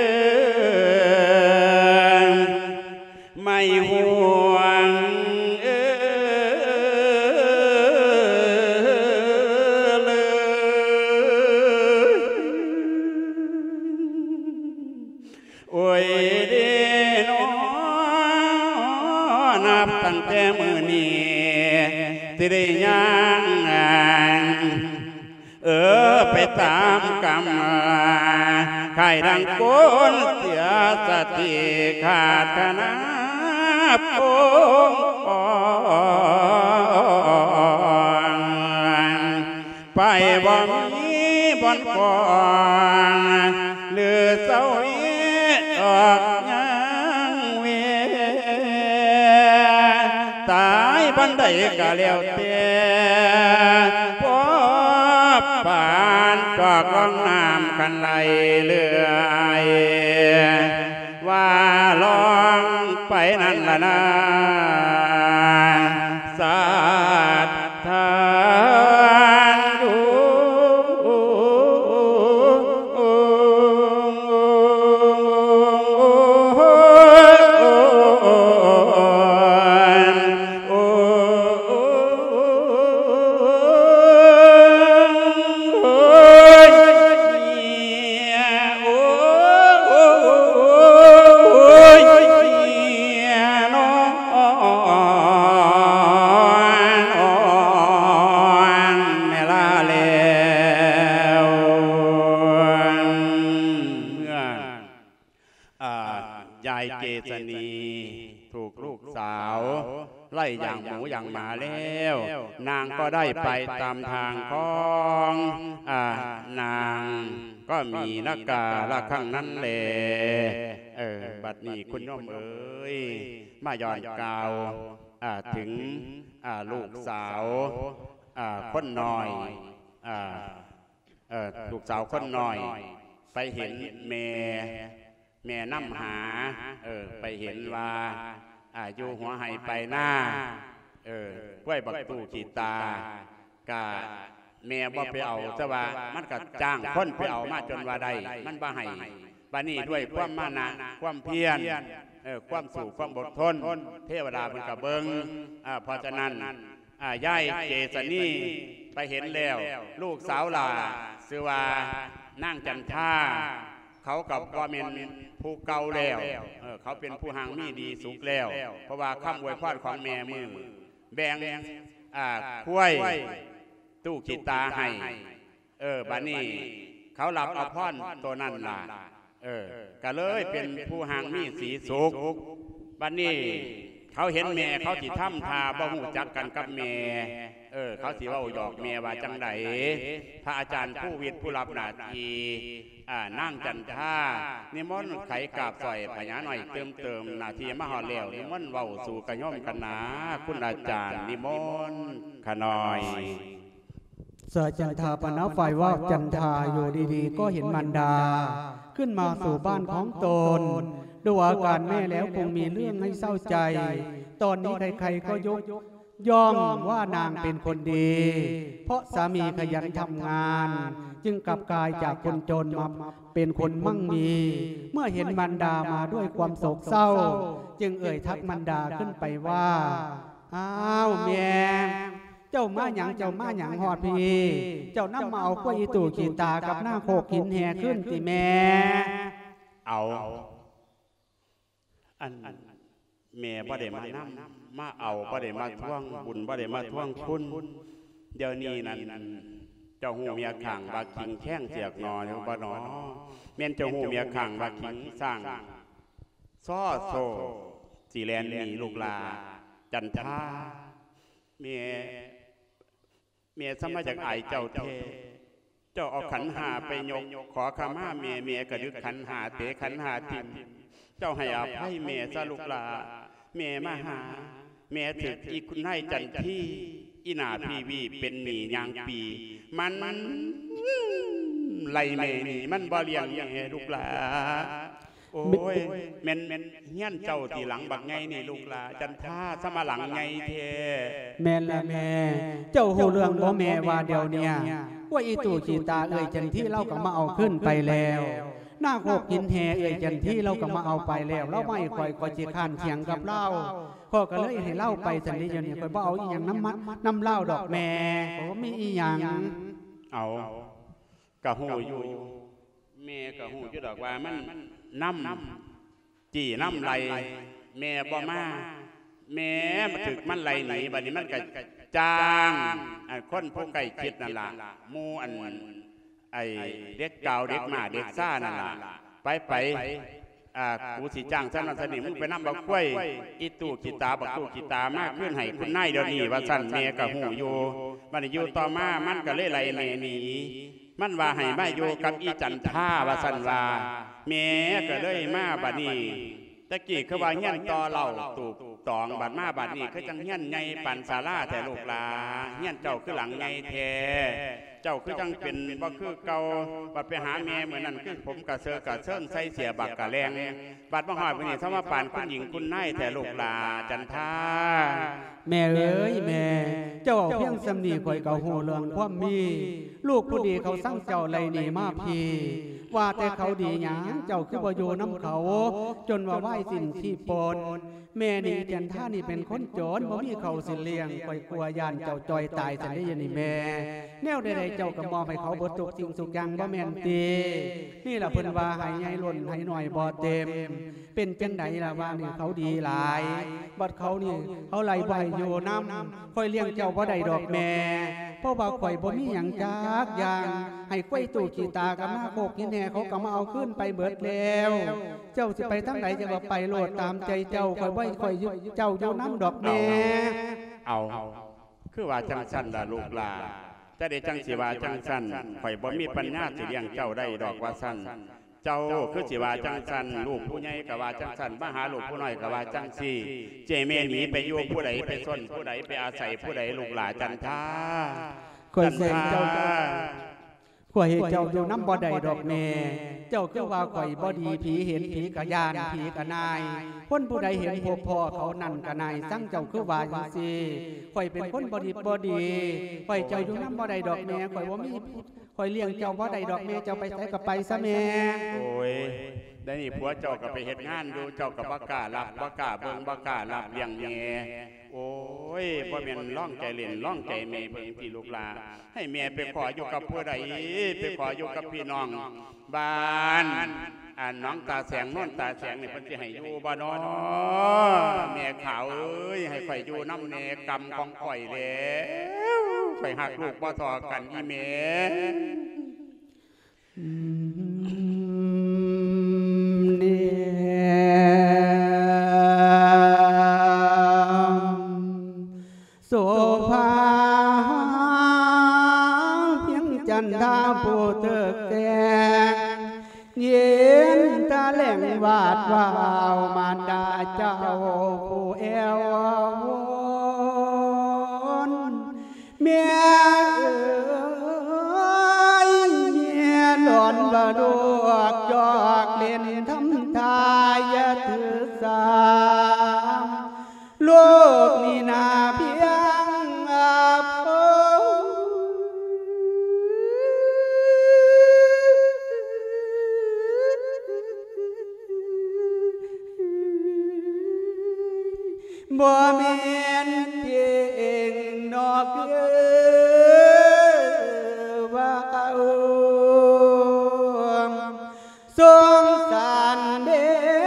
อไม่ห่วงเออเลยโอ้ยเด้นอนับตั้งแต่มื้อนี้ที่ได้ย่างเออไปตามกรรมใครดังโกนเสียสติขาดคณะโปงไปบ่มีบอนก่อนหรือเศร้าออกยังเวตายบันไดก็แล้วแต่ปานจอกร้องน้ำกันไหลเลื่อยว่าลองไปนั่นละนะสาธานดูไล่อย่างหมูอย่างหมาแล้วนางก็ได้ไปตามทางของอ่านางก็มีนักกาละข้างนั้นแหละเออบัดนี้คุณน้อมเอ๋ยมาย้อนกล่าวอ่าถึงอ่าลูกสาวอ่าคนน้อยอ่าเออลูกสาวคนน้อยไปเห็นแม่แม่น้ำหาเออไปเห็นว่าอยู่หัวไห้ไปหน้าเออกล้วยบักตู่ขีตากะแม่บ่ไปเอาแต่ว่ามันก็จ้างคนไปเอามาจนว่าได้มันบ่ให้บานี้ด้วยความมานะความเพียรเออความสู่ความอดทนเทวดามันก็เบิ่งอ่าเพราะฉะนั้นอ่ายายเจษณีไปเห็นแล้วลูกสาวล่ะชื่อว่านางจันทาเขากับว่าเป็นผู้เก่าแล้วเออเขาเป็นผู้หางมีดีสุขแล้วเพราะว่าคำอวยพรของแม่มือแบ่งอ่าคุ้ยตู้ขีตาให้เออบานี้เขาหลับเอาพรตัวนั้นล่ะเออก็เลยเป็นผู้หางมีสีสุขบานี้เขาเห็นแม่เขาจิทำทาบ่หูจักกันกับแม่เออเขาสิว่าหยอกแม่ว่าจังไดพระอาจารย์ผู้วิทย์ผู้รับหน้าที่อ่านั่งจันท่านิมนต์ไขกาบใส่พญาหน่อยเติมเติมหน้าที่มหาเหลวนิมนต์เว้าสู่กระย่อมกันนาคุณอาจารย์นิมนต์ขน้อยสาจันทาปณะฝ่ายว่าจันทาอยู่ดีๆก็เห็นมันดาขึ้นมาสู่บ้านของตนดูอาการแม่แล้วคงมีเรื่องให้เศร้าใจตอนนี้ใครๆก็ยกย่องว่านางเป็นคนดีเพราะสามีขยันทำงานจึงกลับกลายจากคนจนมาเป็นคนมั่งมีเมื่อเห็นมันดามาด้วยความโศกเศร้าจึงเอ่ยทักมันดาขึ้นไปว่าอ้าวแม่เจ้ามาหยังเจ้ามาหยังหอดพี่เจ้าน้ำมาเอากล้วยอีตู่ขีตากับหน้าโคกหินแห่ขึ้นสิแม่เอาอันแม่บ่ได้มานั่งมาเอาบ่ได้มาท่วงบุญบ่ได้มาท่วงคุณเดี๋ยวนี้นั่นเจ้าหูเมียขังบาคิงแข้งเสียกนออยู่บ่หนอแม่นเจ้าหูเมียขังบาคิงสร้างซ้อโซสีแลนหนีลูกลาจันทาเมียเมียสมัยจากไอเจ้าเทเจ้าเอาขันหาไปยกขอขมาเมียเมียกระดึกขันหาเตะขันหาทิมเจ้าให้อภัยเมียซะลูกหลาเมียมาหาเมียถึกอีคุณนายจันที่อีนาพีวีเป็นหนียางปีมันไล่เมนี่มันบ่เลี้ยงเมียลูกหลาโอ้ยเม่นเม่นเฮี้ยนเจ้าที่หลังบักไงนี่ลูกหลาจันท่าสมาหลังไงเทแม่ละแม่เจ้าหูเรื่องบ่แม่ว่าเดียวเนี่ยว่าอีตู่ขีตาเอ่ยจันที่เราก็มาเอาขึ้นไปแล้วหน้าโคกหินแห่เอ่ยจันที่เราก็มาเอาไปแล้วเราไม่คอยคอยจีคานเถียงกับเล่าพ่อก็เลยให้เล่าไปสันนิษฐานคอยบ่เอาอีหยังน้ำมัดน้ำเล่าดอกแม่โอ้ไม่อีหยังเอากะหูอยู่แม่กะหูอยู่ดอกว่ามันน้ำจีน้ำไหลแม่บ่มาแม่มาถึกมันไหลหนีบัดนี้มันก็จางคนพวกไก่คิดนั่นล่ะมูอันไอเด็กเก่าเด็กหมาเด็กซ่านั่นล่ะไปไปอ่ากูสีจ้างสั้นสนิมมึงไปน้ำบักกล้วยอีตู่ขีตาบักตู่ขีตามากขึ้นให้คุณนายเดี๋ยวนี้ว่าสั้นแม่กะหูอยู่บัดนี้อยู่ต่อมามันก็เลยไหลแม่หนีมันว่าให้มาอยู่กับอีจันท่าว่าสันว่าแม่ก็เลยมาบัดนี้ตะกี้คือว่าเงี้ยนต่อเหล่าตูบตองบัดมาบัดนี้คือจังเงี้ยนไงปั่นศาลาแต่ลูกหลาเงี้ยนเจ้าคือหลังไงแท้เจ้าคือจังเป็นบ่คือเก่าบัดไปหาแม่เหมือนนั้นคือผมกะเซอกะเซิงใส่เสียบักกะแรงบัดมาหอยวันนี้ถ้าว่าป่านคุณหญิงคุณนายแต่ลูกหลาจันท่าแม่เอ้ยแม่เจ้าเพียงสำนีข่อยเก่าหูเรื่องความมีลูกผู้ดีเขาสั่งเจ้าไล่หนีมาพี่ว่าแต่เขาดีหยังเจ้าคือบ่อยู่น้ำเขาจนว่าไหว้สิ้นที่ปนแม่นี่จันท่านี่เป็นคนโจรบ่มีเขาสิเลี้ยงข่อยกลัวยานเจ้าจอยตายสันได้ยันนี่แม่แนวใดๆเจ้าก็มอบให้เขาเบิดทุกสิ่งทุกอย่างบ่แม่นตีนี่ล่ะเพิ่นว่าให้ใหญ่ล้นให้หน่อยบ่เต็มเป็นจังไดล่ะว่านี่เขาดีหลายบัดเขานี่เขาไล่บ่ให้อยู่นำข่อยเลี้ยงเจ้าบ่ได้ดอกแม่เพราะว่าข่อยบ่มีหยังจักอย่างให้กล้วยตู่ขี้ตากับหน้าโคกหินแห่เขาก็มาเอาขึ้นไปเบิดแล้วเจ้าสิไปทางไหนจะว่าไปโลดตามใจเจ้าข่อยบ่ข่อยเจ้าอยู่น้ำดอกแม่เอาคือว่าจังสั้นล่ะลูกหลาจะได้จังสิว่าจังสั้นข่อยบ่มีปัญญาสิเลี้ยงเจ้าได้ดอกว่าสั้นเจ้าคือสิว่าจังสั้นลูกผู้ใหญ่ก็ว่าจังสั้นมาหาลูกผู้น้อยก็ว่าจังสี่เจเมหนีไปอยู่ผู้ใดไปซ่อนผู้ใดไปอาศัยผู้ใดลูกหลาจันท่าข่อยเสกเจ้าข่อยเห็นเจ้าอยู่น้ำบ่ได้ดอกแม่เจ้าคือว่าข่อยบ่ดีผีเห็นผีกะยานผีกะนายคนผู้ใดเห็นพวกพ่อเขานั่นกะนายสั่งเจ้าคือว่าจังซี่ข่อยเป็นคนบ่ดีบ่ดีข่อยเจ้าอยู่น้ำบ่ได้ดอกแม่ข่อยว่ามีข่อยเลี้ยงเจ้าบ่ได้ดอกแม่เจ้าไปไสก็ไปซะแม่โอ้ยได้นี่ผัวเจ้าก็ไปเฮ็ดงานอยู่เจ้าก็บ่กล้ารับบ่กล้าเบิ่งบ่กล้ารับเลี้ยงแม่โอ้ยบ่แม่นร้องใจเล่นร้องใจแม่เบิ่งพี่ลูกหลาให้แม่ไปขออยู่กับผู้ใดไปขออยู่กับพี่น้องบ้านอ่านน้องตาแสงน้นตาแสงนี่เพิ่นสิให้อยู่บ่น้อแม่ขาวเอ้ยให้ข่อยอยู่น้ำแน่กรรมของข่อยแล้วข่อยหักลูกบ่ทอกันอีแม่โสภาเพียงจันทาผู้เติกแตงเย็นตาแหลงวาดวาวมารดาเจ้าผู้เอววนเมียเอ๋ยเมียหล่อนบลวกจอกเล่นทำทายอย่าถือสาโลกนี้นาเพียงอาภบ่แม่นเพียงนอกเอ่ว่าเอาสงสารเด้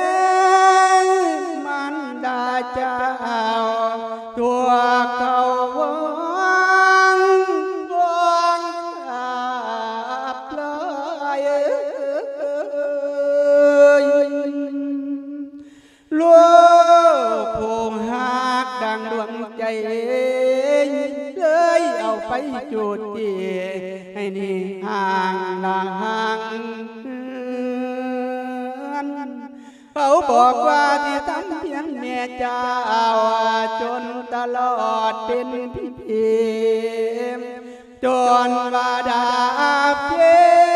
มันดาเจ้าตัวเขาวังวังขับเลยลูกผู้หักดังดวงใจเลยเอาไปจุดจีให้นี่หาเขาบอกว่าที่ทำเพียงแม่เจ้าจนตลอดเป็นพิธีจนว่าดาบเจ็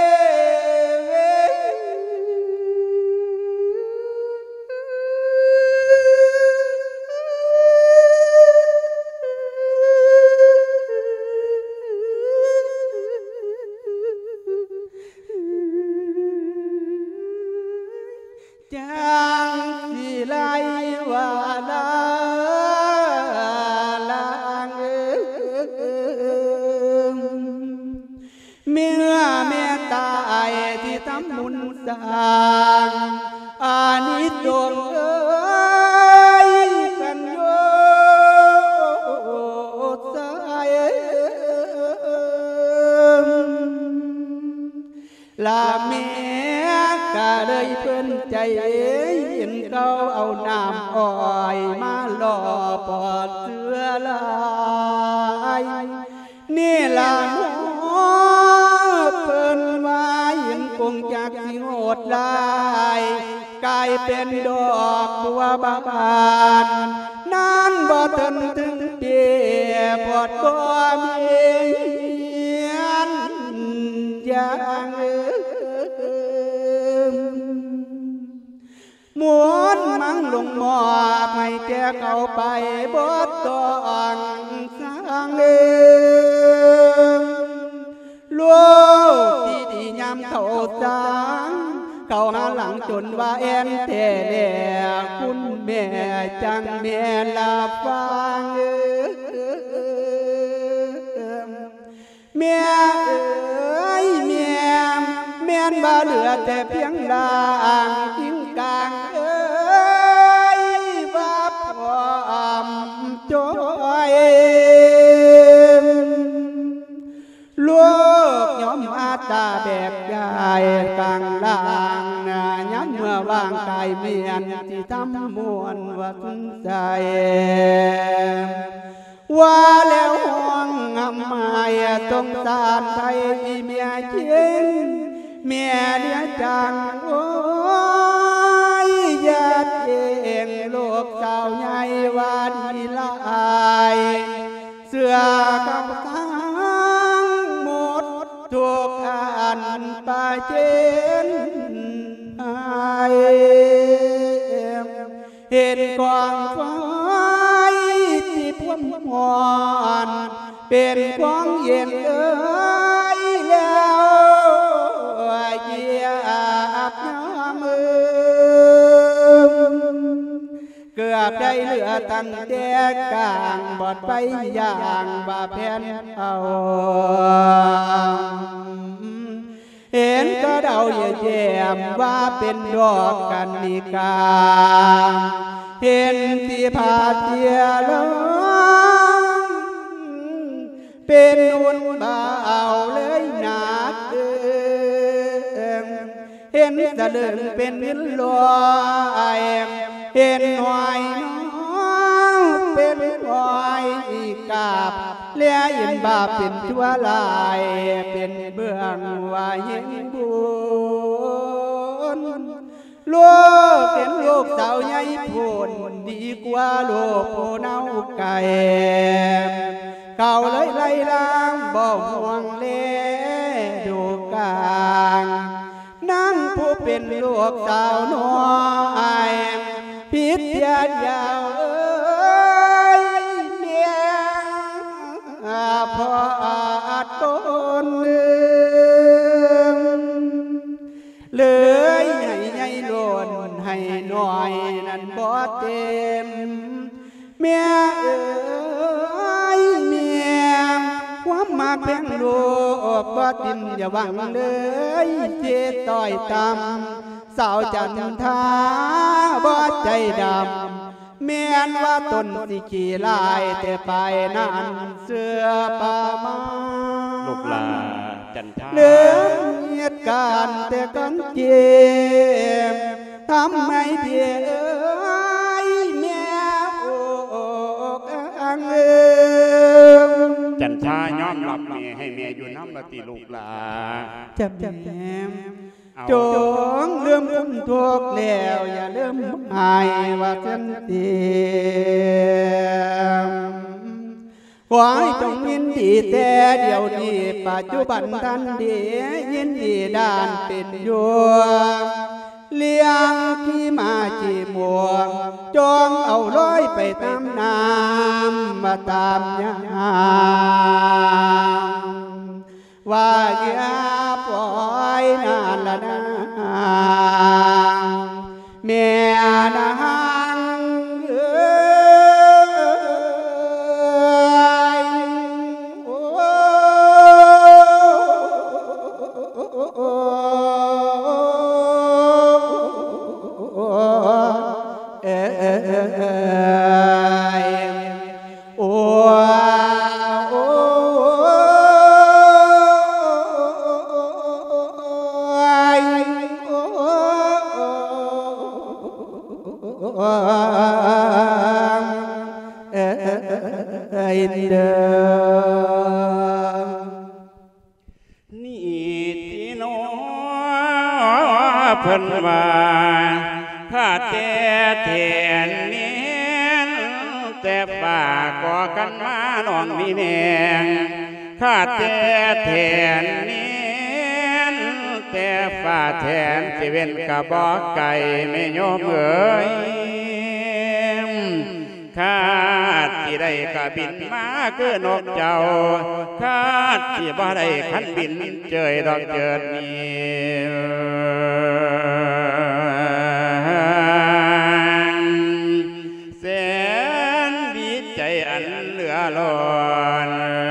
จังสิไลว่าลาลางเอิมเมื่อแม่ตายที่ทำบุญสร้างอานิสงส์เอ้ยกันโยสายลาเมียก็เลยเพิ่นใจเห็นเขาเอาน้ำอ้อยมาหล่อปอดเสือลายนี่ล่ะน้อเพิ่นว่าเห็นคงจากสิโหดลายกลายเป็นดอกบัวบานนั้นบ่ทันถึงเดียพอดบ่มีอันอย่างมวนมังลงหมอบให้แกเข้าไปบดตองสร้างเดิมลูกที่ดียามเขาสางเขาหาหลังจนว่าแอนเทเล่คุณแม่จังแม่ลาฟังแม่เอ้ยแม่แม่นบ่เหลือแต่เพียงลางกิ้งกางเอ้ยว่าพร้อมจอยลูกยอมอาตาแบบใหญ่กลางลางย้ำเมื่อวางกายเมียนที่ทำมวนวัดใจว่าแล้วห้องงามหมายต้องสารไทยเมียจริงเมียเลี้ยจังโอ้ยญาติเองลูกสาวใหญ่ว่าดีลายเสื้อกับทั้งหมดทุกอันปาเจนเห็นกองไฟที่พุ่มหอนเป็นความเย็นเอ้ยแล้วเยียบย้ำมือเกือบได้เหลือตั้งแต่กลางบอดไปอย่างบาแผ่นเอาเห็นก็เดาเยี่ยมว่าเป็นดอกกันนิกาเห็นที่ผาเทียลงเป็นนุ่นเบาเลยหนักเกินเห็นสะดึงเป็นวินลอยเห็นหอยน้องเป็นหอยกาบเลี้ยยินบาเป็นชั่วลายเป็นเบื้องว่าเห็นบุญลูกเป็นลูกสาวใหญ่พูนดีกว่าลูกผู้เน่าไก่เก่าเลยไล่ล้างบ่ห่วงเล่ดูกลางนั่งผู้เป็นลูกสาวน้อยพิษยายาวเอ้ยเมียพออาจต้นเลยให้ใหญ่ล้นให้หน่อยนั่นบ่เต็มเมียเอ้ยเมียความมากเพียงลูกบ่ติมอย่าหวังเลยเจต้อยตำสาวจันทาบ่ใจดำเมียนว่าตนสิขี่ลายแต่ไปนั้นเสื้อป่ามาลูกลาจันทาเลือเหตุการณ์แต่กันเจ็บทำให้เพียเอ้ยเมียอกอังเอิมจันทายอมรับเมียให้เมียอยู่น้ำละติลูกลาจำแจมจงลืมคุ้มทุกข์แล้วอย่าลืมหายว่าเส้นเตียมขอให้จงยินดีแต่เดี๋ยวนี้ปัจจุบันทันดียินดีด้านเป็นอยู่เลี้ยงที่มาจีมัวจงเอาร้อยไปตามน้ำมาตามยามว่าอย่าปล่อยนานละนางแม่นางเอ้ยโอ้เอ้ยโอ้เดิมนี่ที่น้อเพิ่นว่าถ้าแต่แทนเนียนแต่ป่าก่อกันมาน้องมีแนงข้าแต่แทนเนียนแต่ฝ่าแทนสิเว้นกะบอกไก่ไม่โยมเอ๋ยข้าที่ได้กะบินมาคือนกเจ้าข้าที่บ่ได้ขันบินเจยดอกเจิดนี้แสนดีใจอันเหลือล้น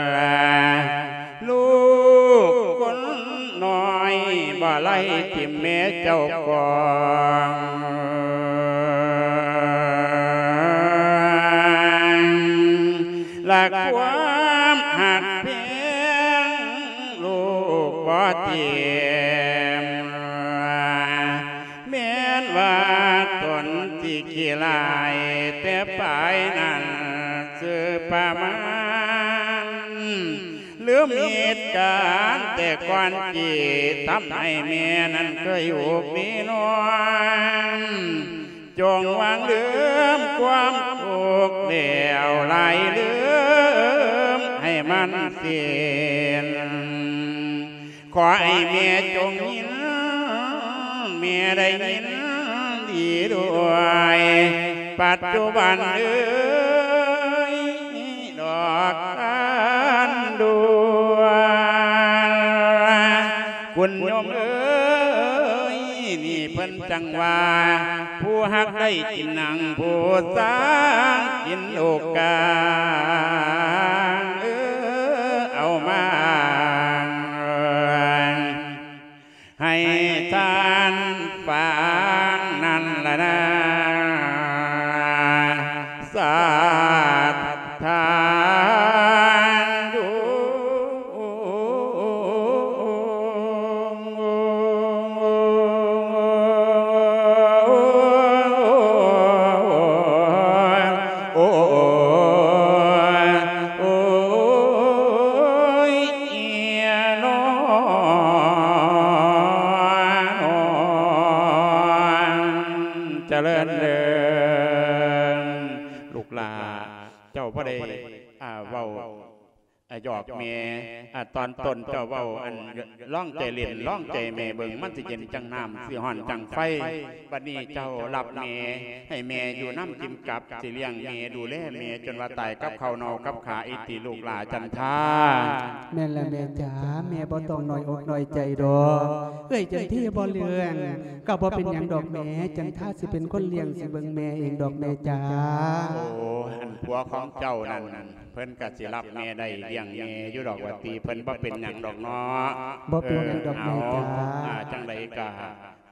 ลูกคนน้อยบ่ไล่ทิ่มแม่เจ้าก่อนหลักความหักเพียงลูกบ่เทียมแม้นว่าตนที่ขี้ลายแต่ปลายนั้นซื้อประมาณหรือมีเหตุการณ์แต่ก่อนที่ทำให้แม่นั้นเคยอยู่มีน้อยจงวางลืมความทุกข์เดียวไหลลืมให้มันเสียนขอให้แม่จงยินแม่ได้ยินดีด้วยปัจจุบันเอ้ยดอกทานดูคุณโยมเอ้ยนี่เพิ่นจังว่าผู้หักได้กินหนังผู้สร้างกินโลกาเออเอามาให้ทานฟังนั่นละนะสาธานดูเจริญเดินลูกหลาเจ้าพ่อได้อ่าเว้าหยอกเมตอนต้นเจ้าเว้าอันล่องใจเล่นล่องใจเมเบิ่งมันสิเย็นจังน้ำสิห่อนจังไฟบัดนี้เจ้าหลับเมให้เมอยู่น้ำจิ้มกับสิเลี้ยงเมดูแลเมจนว่าตายกับเขาเนากับขาอิติลูกหลาจันทาแม่ละแม่จ๋าแม่บ่ต้องน้อยอกน้อยใจดอกเอ้ยจังที่บ่เลื่อนก็บ่เป็นหยังดอกแม่จังท่าสิเป็นคนเลี้ยงสิเบิ่งแม่เองดอกแม่จ๋าโอ้อันผัวของเจ้านั่นเพิ่นก็สิรับแม่ได้เลี้ยงแม่อยู่ดอกว่าตีเพิ่นบ่เป็นหยังดอกเนาะบ่เป็นหยังดอกแม่จ๋าจังได๋ก็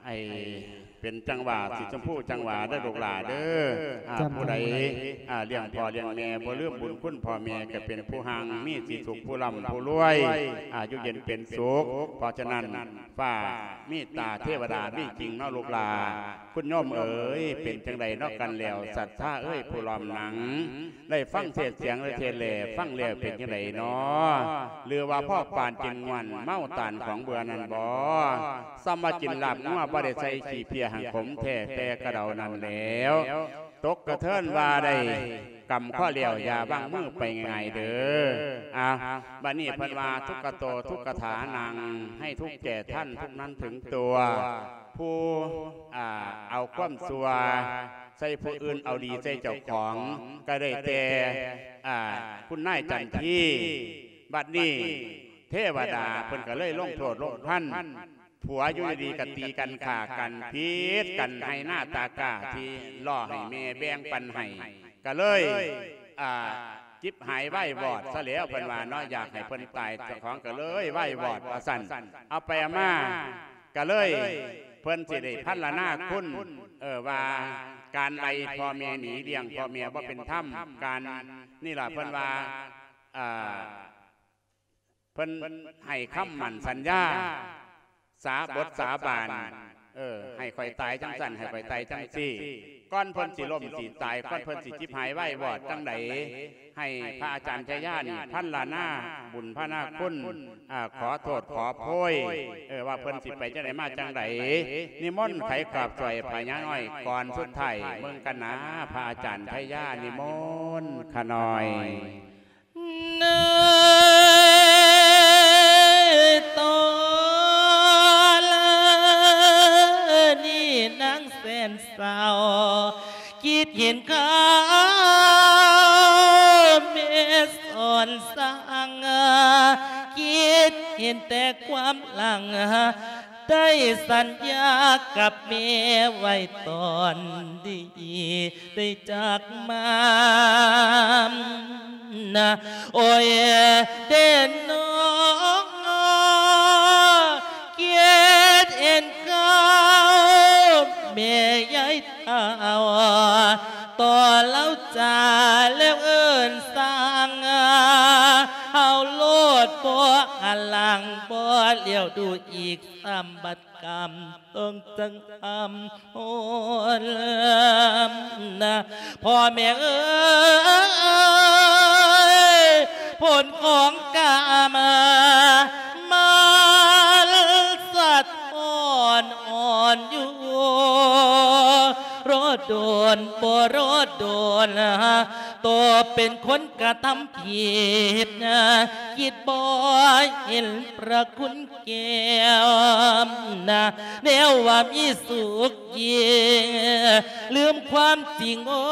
ไอเป็นจังหวะสีชมพูจังหวะได้ลูกหลาเด้อผู้ใดเลี้ยงพ่อเลี้ยงแม่บ่ลืมบุญคุณพ่อแม่ก็เป็นผู้ห่างมีสีสุขผู้ร่ำผู้รวยอายุเย็นเป็นสุขเพราะฉะนั้นฝ้ามีตาเทวดามีจริงเนาะลูกหลาคุณโยมเอ๋ยเป็นจังใดนอกกันแล้วสัตว์ท่าเอ้ยผู้ล้อมหนังได้ฟังเสียงเสียงเลยเทเลฟังแล้วเป็นจังใดเนาะหรือว่าพ่อปานจิงวันเมาตานของเบื่อนันบ่สมาจินหลับงัวบ่ได้ใส่ขี้เพียหังผมแท้แต่กระเดานั่นแล้วตกกระเทินว่าได้กำข้อเลี้ยวยาบ้างมือไปไงเด้ออ่ะบัดนี้เพิ่นว่าทุกกโตทุกกถานังให้ทุกแก่ท่านทุกนั้นถึงตัวผู้อ่าเอาความสัวใส่ผู้อื่นเอาดีใส่เจ้าของก็ได้แต่อ่าคุณนายจันทีบัดนี้เทวดาเพิ่นก็เลยลงโทษลงพันผัวอยู่ดีกันตีกันข่ากันพีดกันให้หน้าตากาที่ล่อให้เมแบ่งปันให้ก็เลยอ่าจิบหายไหววอดซะแล้วเพิ่นว่าเนาะอยากให้เพิ่นตายเจ้าของก็เลยไหววอดว่าสั่นเอาไปเอามาก็เลยเพิ่นสิได้พัฒนาคุณเออว่าการไล่พ่อแม่หนีเลี้ยงพ่อแม่ว่าเป็นถ้ำการนี่แหละเพิ่นว่าอ่าเพิ่นให้คำมั่นสัญญาสาบทสาบานเออให้ข่อยตายจังสั่นให้ข่อยตายจังซี่ก้อนเพิ่นสิล่มสิตายก้อนเพิ่นสิจิบหายไหววอดจังใดให้พระอาจารย์ชัยญาณพันลาหน้าบุญพระนาคุณอ่าขอโทษขอโพยเออว่าเพิ่นสิไปจังใดมาจังใดนิมนต์ไขกราบจ่อยพญาน้อยก่อนสุดท้ายเมืองกันนะพระอาจารย์ชัยญาณนิมนต์ขน้อยตอนี่นางแสนเศร้าคิดเห็นข้าเมสอนสร้างคิดเห็นแต่ความหลังได้สัญญากับเมียไว้ตอนดีได้จากมานะโอ้ยเด่นน้องเกียรติเอ็นเขาเมียใหญ่เท่าต่อเล่าจ่าแล้วเอิญสร้างเอาโลดบ่หันหลังบ่เลี้ยวดูอีกสามบัดกรรมต้องจังทำโหนนะพ่อแม่เอ้ยผลของกรรมมันสัตว์อ่อนอ่อนอยู่รถโดนบ่รถโดนตัวเป็นคนกระทำผิดคิดบ่เห็นประคุณแก้วนะแนวว่ามีสุขยิ่งลืมความจริงโอ้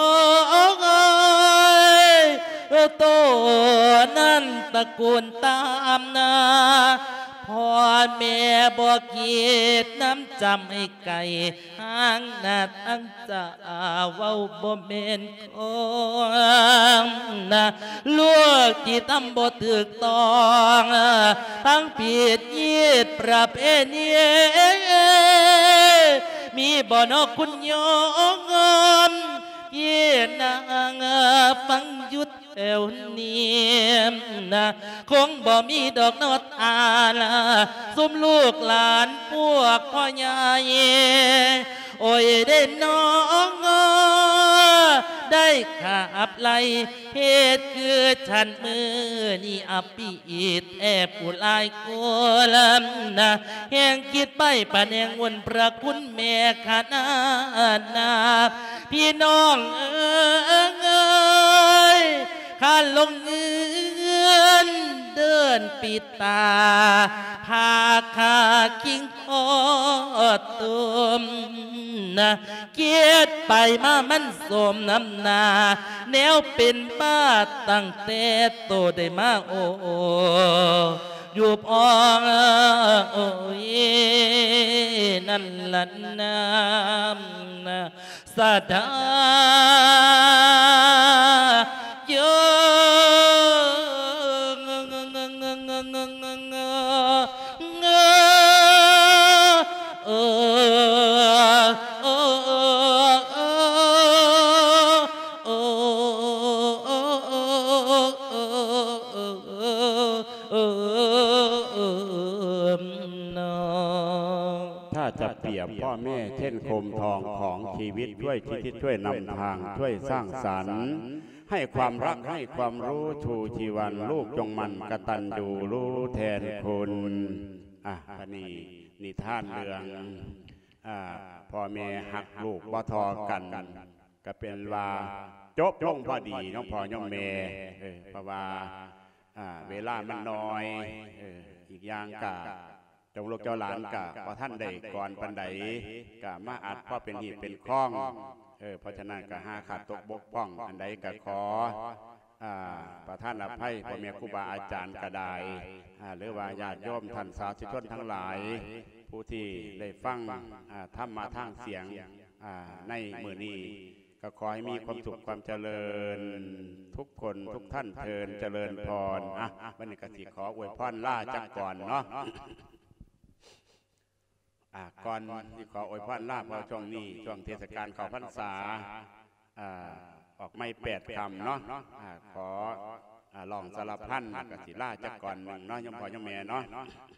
ยตัวนั้นตะโกนตามนาพ่อแม่บอกคิดน้ำจำให้ไก่ห่างหน้าตั้งจะเว้าบ่เมนคนนะลูกที่ทำบ่ถูกต้องทั้งผิดยีดประเพณีมีบ่นอกคุณยงเย็นนางฟังยุดเอวเนียมนะคงบ่มีดอกนอดอาลาซุมลูกหลานพวกพ่อใหญ่โอ้ยได้น้องได้ขับไล่เหตุคือฉันมือนี่อภิอิดแอบผู้ลายโกลำนะแห่งคิดไปปะแนงวนพระคุณแม่ขนาดนาพี่น้องเอ้ยข้าลงเงินเดินปิดตาพาข้าคิงคอตุมนะเกียรติไปมามันสมน้ำนาแนวเป็นบ้าตั้งแต่โตได้มาโอ้อยู่พองโอ้ยนั่นละน้ำนะสะดาโยเออยบพ่อแม่เช่นโคมทองของชีวิตช่วยที่ที่ช่วยนำทางช่วยสร้างสรรค์ให้ความรักให้ความรู้ชูชีวันลูกจงมันกตัญญูรู้แทนคนอ่ะพนี่นิทานเรื่องอ่าพ่อแม่หักลูกบ่ทอกันก็เป็นว่าจบลงพอดีน้องพ่อน้องแม่เออเพราะว่าอ่าเวลามันน้อยเอออีกอย่างกะจงลูกเจ้าหลานกะพอท่านใดก่อนปันใดกะมาอัดพ่อเป็นหีบเป็นข้องเออเพราะฉะนั้นกะห้าขาดตกบกพร่องอันใดกะขออ่าประท่านอภัยพ่อแม่ครูบาอาจารย์กระไดอ่าหรือว่าญาติโยมท่านสาธุชนทั้งหลายผู้ที่ได้ฟังอ่าธรรมมาทางเสียงอ่าในมื้อนี้ก็ขอให้มีความสุขความเจริญทุกคนทุกท่านเทินเจริญพรอ่ะวันนี้ก็สิขออวยพรล่าจักก่อนเนาะอ่ะก่อนที่ขออวยพรล่าเพราะช่วงนี้ช่วงเทศกาลเข้าพรรษาอ่าออกไม่แปดคำเนาะอ่าขออ่าลองสารพันก็สิล่าจักก่อนหนึ่งเนาะยมพ่อยมแม่เนาะ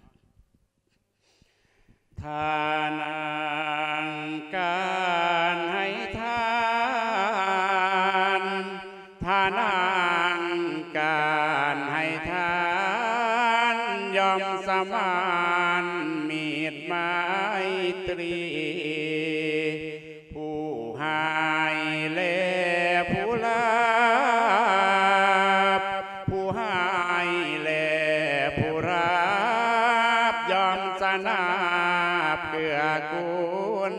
ทานังการให้ทานทานังการให้ทานยอมสมานมีดไมตรีผู้ให้และผู้รับผู้ให้และผู้รับยอมสนาเพื่อกุล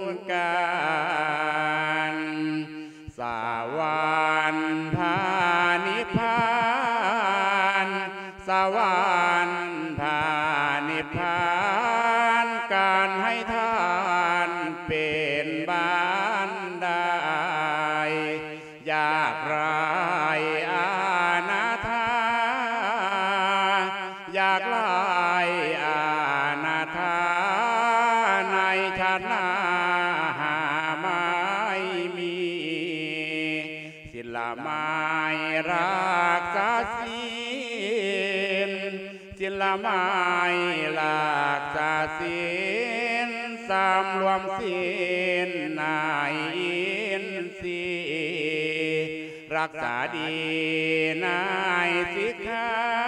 การสวรรค์พานิพพานสวรรค์พานิพพานการให้ทานเป็นบ้านได้ยากไรอานาถายากไรอานาถาในชาติหน้าหาไม่มีศิลไม้รักษาศีลศิลไม้รักษาศีลสามรวมศีลนายอินทรีย์รักษาดีนายสิกขา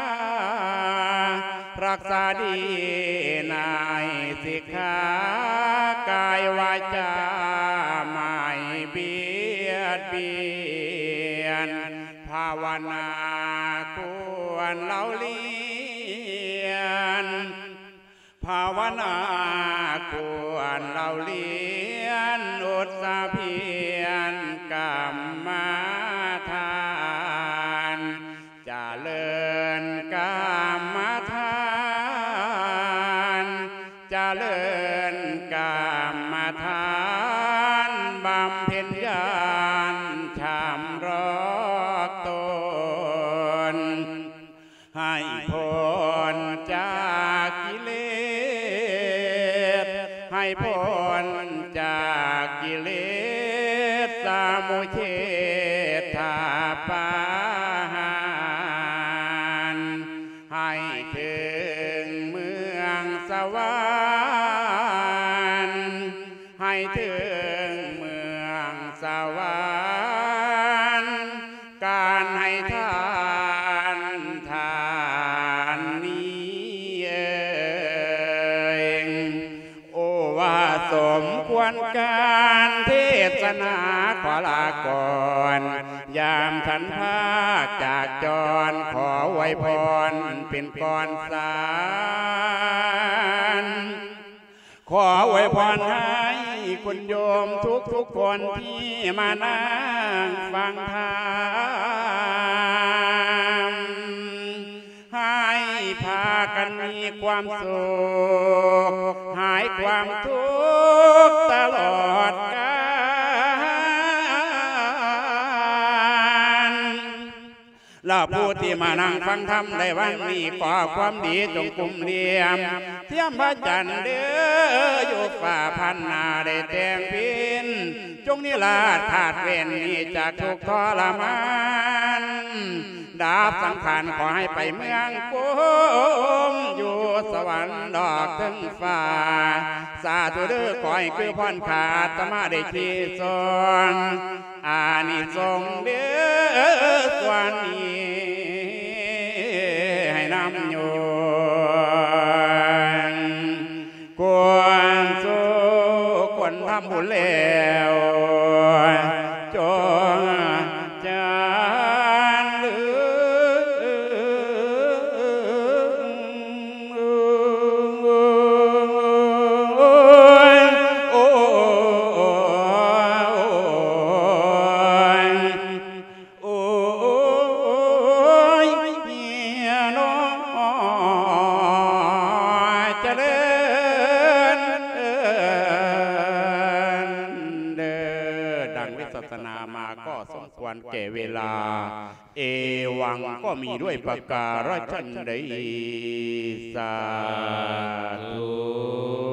รักษาดีนายสิกขากายวาจาไม่เบียดเบียนภาวนาควรเล่าเลียนภาวนาควรเล่าเลียนอุตสาเพียรกรรมฐานเจริญกรรมฐานเจริญกรรมฐานบำเพ็ญญาณชำรอกตนให้พ้นจากกิเลสให้พ้นจากกิเลสสมุเฉทปาหารให้ถึงเมืองสวรรค์ให้ถึงเมืองสวรรค์การให้ทานทานนี้เองโอวาสมควรการเทศนาขอลาก่อนยามฉันพากจากจรขอไว้พรเป็นก่อนสารขอไว้พรให้คุณโยมทุกทุกคนที่มานั่งฟังธรรมให้พากันมีความสุขหายความทุกข์ตลอดกาลแล้วผู้ที่มานั่งฟังธรรมได้วันนี้ก่อความดีจงกลุ่มเดียมเทียมพระจันทร์เด้ออยู่ฝ่าพันนาได้แต่งพินจงนิราชขาดเว้นนี้จากทุกทรมานดาบสังขารขอให้ไปเมืองกุมอยู่สวรรค์ดอกถึงฟ้าสาธุเด้อขอให้คือพรขาดตมาได้ชีสนอานิสงส์เด้อส่วนนี้ให้นำอยู่ควรสู้ควรทำบุญแล้วจงจานลืแก่เวลาเอวังก็มีด้วยประการฉใดสาธุ